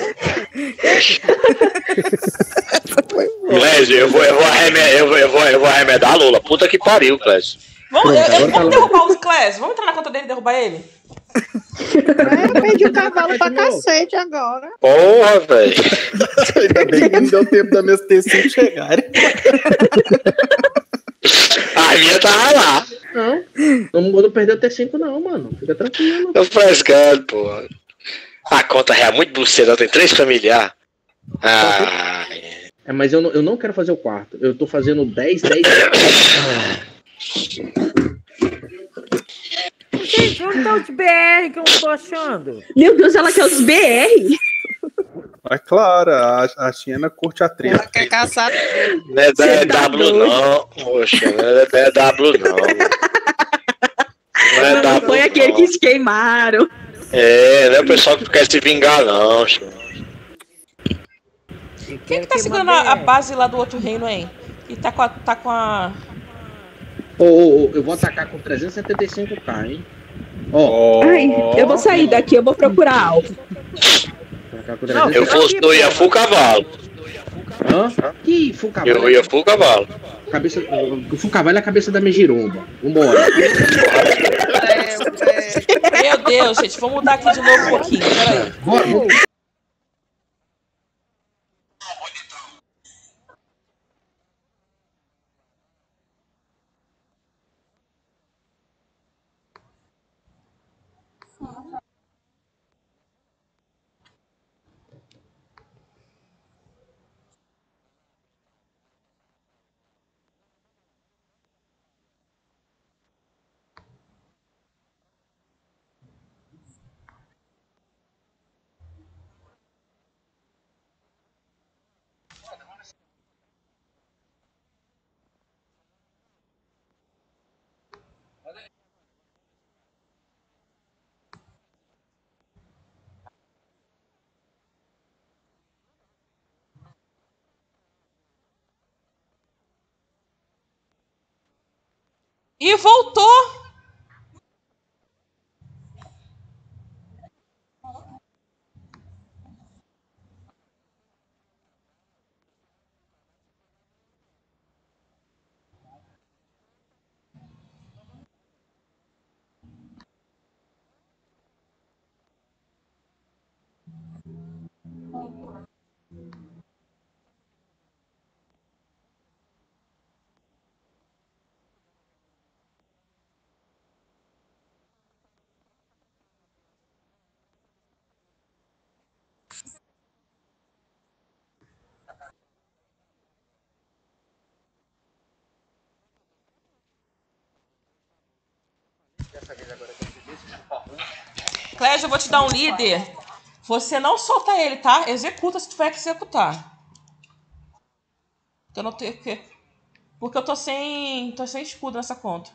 Clésio, eu vou arremedar a Lula. Puta que pariu, Clésio. Vamos derrubar o Clés. Vamos entrar na conta dele e derrubar ele? Eu perdi o cavalo pra cacete agora. Porra, velho. Ainda bem que não deu tempo da minhas T5 chegarem. A minha tava lá. Não perdeu o T5 não, mano. Fica tranquilo. Tô frescando, porra. A conta real é muito buceta, tem 3 familiares. Ah. Mas eu não quero fazer o quarto. Eu tô fazendo 10. Gente, onde tá os BR que eu não tô achando? Meu Deus, ela quer os BR. É claro, a China curte a treta. Ela quer caçar. Não é BW não, poxa, não é BW não. Não é Não foi W, aquele não. que se queimaram. É, não é o pessoal que quer se vingar não. Quem que tá segurando a base lá do outro reino, hein? E tá com a... Eu vou atacar com 375k, hein? Ai, eu vou sair daqui, eu vou procurar alvo. Eu ia full cavalo. Hã? Que full cavalo? Eu ia full cavalo. O full cavalo é a cabeça da Megiromba. Vambora. Meu Deus, gente, vamos mudar aqui de novo um pouquinho, peraí. Bora. E voltou. Clésio, eu vou te dar um líder. Você não solta ele, tá? Executa se tiver que executar. Eu não tenho que... Porque eu tô sem escudo nessa conta.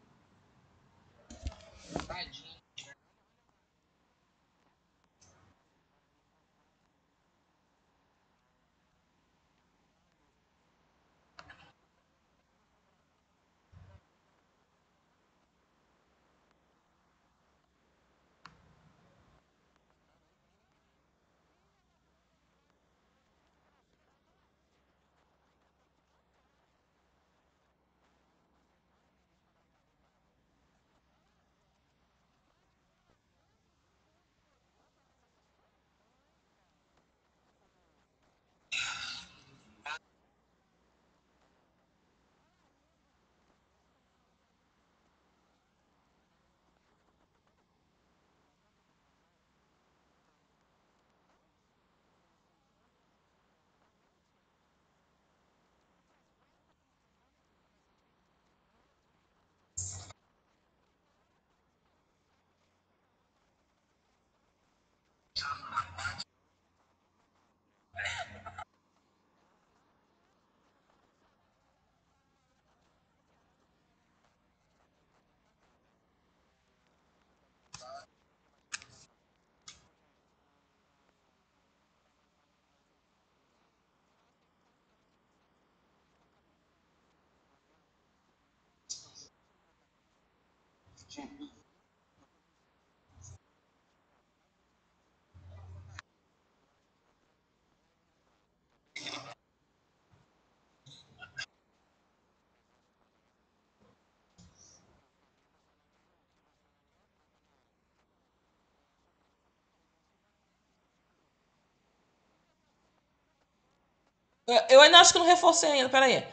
Eu ainda acho que não reforcei ainda, peraí.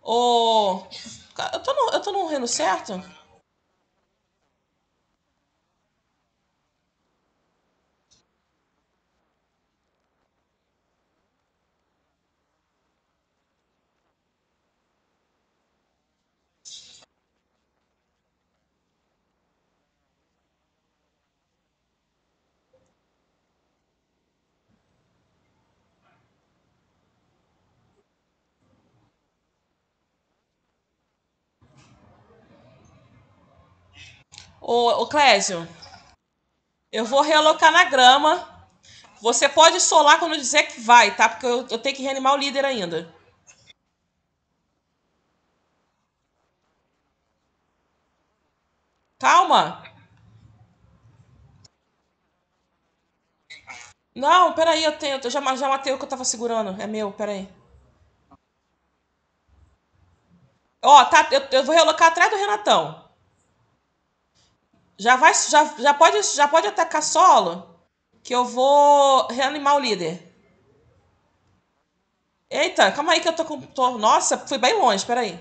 Eu tô no reino certo? Ô Clésio, eu vou realocar na grama. Você pode solar quando dizer que vai, tá? Porque eu tenho que reanimar o líder ainda. Calma. Não, peraí, eu já matei o que eu tava segurando. É meu, peraí. Ó, tá, eu vou realocar atrás do Renatão. Já pode atacar solo, que eu vou reanimar o líder. Eita, calma aí que eu tô com... Nossa, fui bem longe, peraí.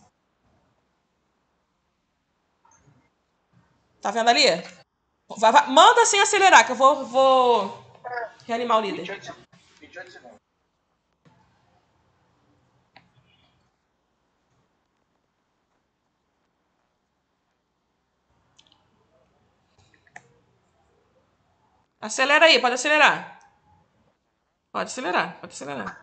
Tá vendo ali? Manda sem acelerar, que eu vou reanimar o líder. Acelera aí, pode acelerar. Pode acelerar, pode acelerar.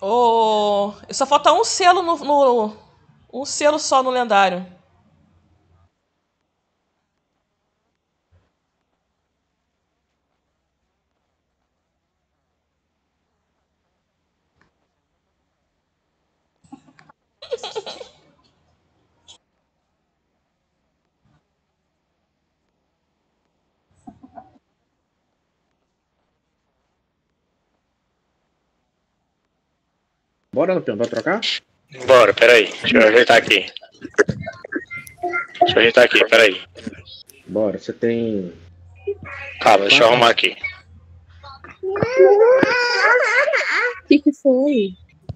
Só falta um selo um selo só no lendário. Bora, Lampião, vai trocar? Bora, peraí. Deixa eu ajeitar aqui. Peraí. Bora, você tem. Calma, deixa eu arrumar aqui. O que foi?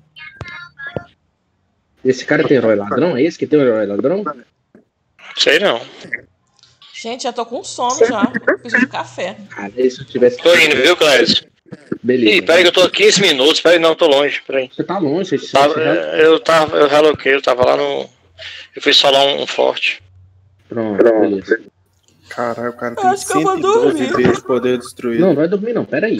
Esse cara tem herói ladrão? É esse que tem herói ladrão? Sei não. Gente, já tô com sono já. Preciso de café. Ah, se eu tivesse. Tô indo, viu, Clécio? Beleza. Ih, peraí que eu tô a 15 minutos. Peraí, não, tô longe. Peraí. Você tá longe, Eu reloquei, eu tava lá no. Eu fui solar um forte. Pronto, beleza. Caralho, o cara tem 112 vezes poder destruir. Não vai dormir não, peraí.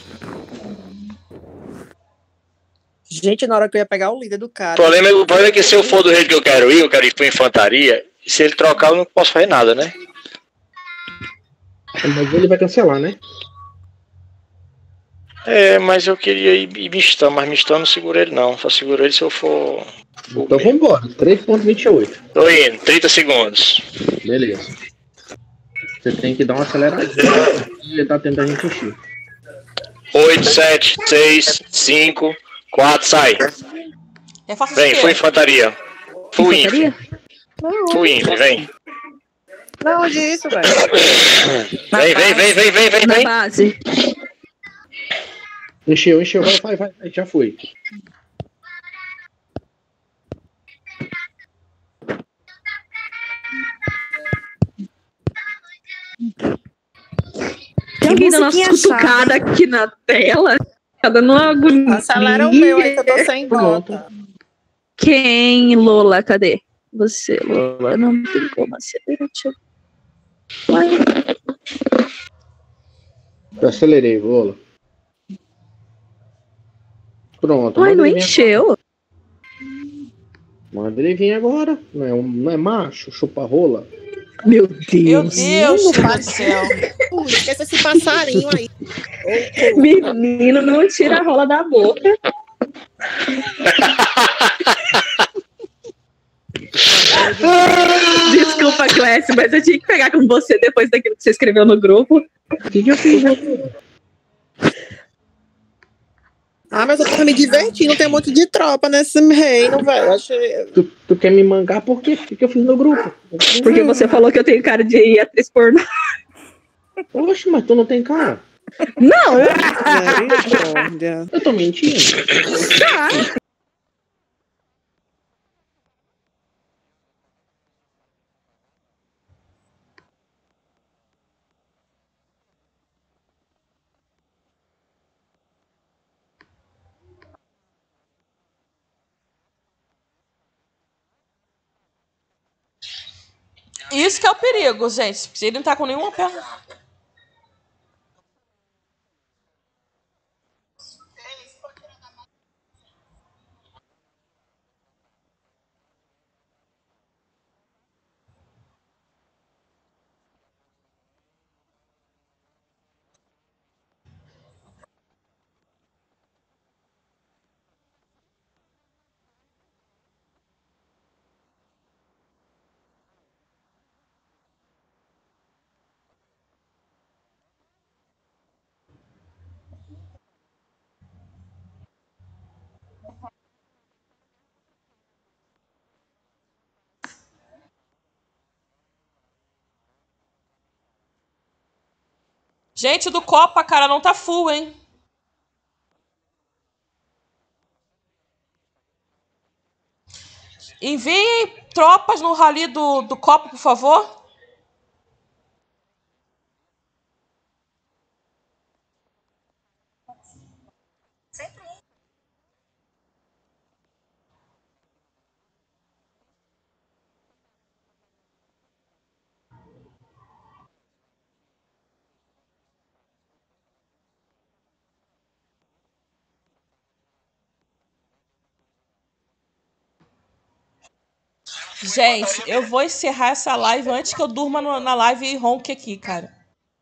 Gente, na hora que eu ia pegar o líder do cara. O problema é que se eu for do jeito que eu quero ir pra infantaria, e se ele trocar eu não posso fazer nada, né? Mas ele vai cancelar, né? É, mas eu queria ir mistão, mas mistão não segura ele não. Só segura ele se eu for. Então vambora, 3.28. Tô indo, 30 segundos. Beleza. Você tem que dar uma acelerada e tá tentando a gente encher. 8, 7, 6, 5, 4, sai. Vem, fui infantaria. Fui info. Fui info, vem. Não, onde é isso, velho? Vem. Na base. Encheu, vai, já foi. Tem alguém dando uma cutucada aqui na tela? Tá dando uma agonia. Acelera o meu aí que eu tô sem bota. Quem, Lola? Cadê? Você, Lola. Não tem como acelerar. Eu acelerei, Lola. Pronto. Uai, não encheu. Manda ele vir agora. Não é macho, chupa rola. Meu Deus. Meu Deus do céu. Esquece esse passarinho aí. Menino, não tira a rola da boca. Desculpa, Clécio, mas eu tinha que pegar com você depois daquilo que você escreveu no grupo. O que eu fiz? Ah, mas eu tava me divertindo, tem um monte de tropa nesse reino, velho. Achei... Tu quer me mangar por quê? O que eu fiz no grupo? Porque você falou que eu tenho cara de atriz pornô. Oxe, mas tu não tem cara. Não! Eu tô mentindo. Tá. Isso que é o perigo, gente. Se ele não tá com nenhuma perna. Gente, o do Copa, cara, não tá full, hein? Enviem tropas no rally do Copa, por favor. Gente, eu vou encerrar essa live antes que eu durma na live e ronque aqui, cara.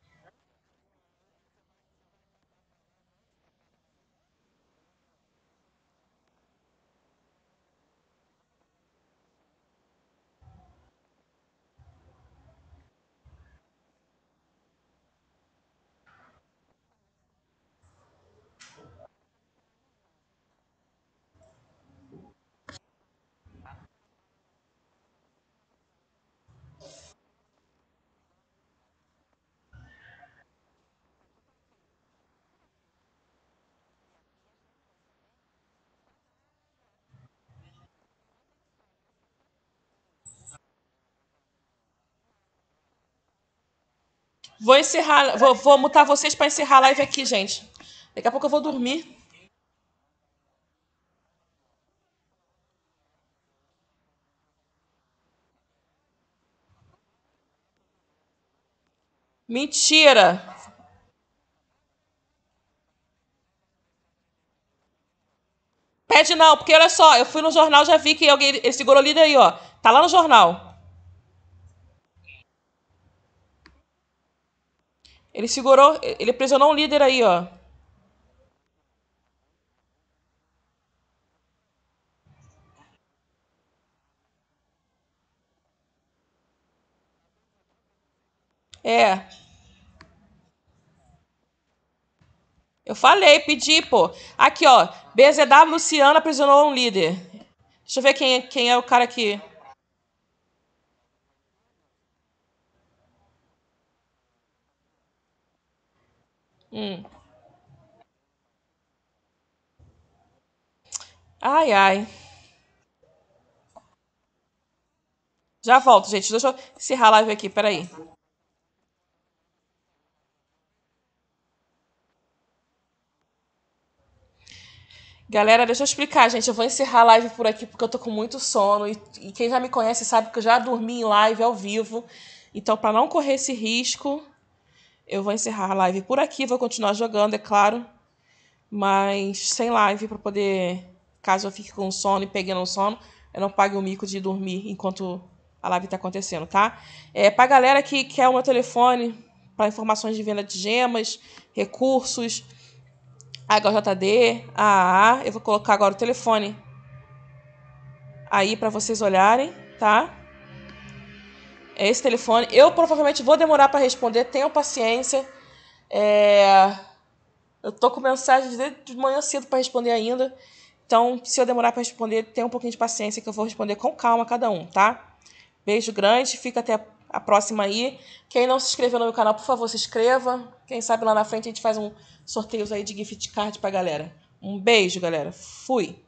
Vou encerrar, vou mutar vocês pra encerrar a live aqui, gente. Daqui a pouco eu vou dormir. Mentira! Pede não, porque olha só, eu fui no jornal, já vi que alguém ele segurou o líder aí, ó. Tá lá no jornal. Ele segurou, ele aprisionou um líder aí, ó. É. Eu falei, pedi, pô. Aqui, ó. BZW Luciana aprisionou um líder. Deixa eu ver quem é o cara aqui. Ai, ai. Já volto, gente. Deixa eu encerrar a live aqui, peraí. Galera, deixa eu explicar, gente. Eu vou encerrar a live por aqui porque eu tô com muito sono. E quem já me conhece sabe que eu já dormi em live ao vivo. Então, para não correr esse risco, eu vou encerrar a live por aqui. Vou continuar jogando, é claro. Mas sem live para poder, caso eu fique com sono e pegue no sono, eu não pague o mico de dormir enquanto a live tá acontecendo, tá? Pra galera que quer o meu telefone para informações de venda de gemas, recursos, HJD, AAA, eu vou colocar agora o telefone aí para vocês olharem, tá? É esse telefone. Eu provavelmente vou demorar para responder, tenham paciência. Eu tô com mensagens de manhã cedo para responder ainda. Então, se eu demorar para responder, tenha um pouquinho de paciência que eu vou responder com calma a cada um, tá? Beijo grande, fica até a próxima aí. Quem não se inscreveu no meu canal, por favor, se inscreva. Quem sabe lá na frente a gente faz um sorteio aí de gift card pra galera. Um beijo, galera. Fui!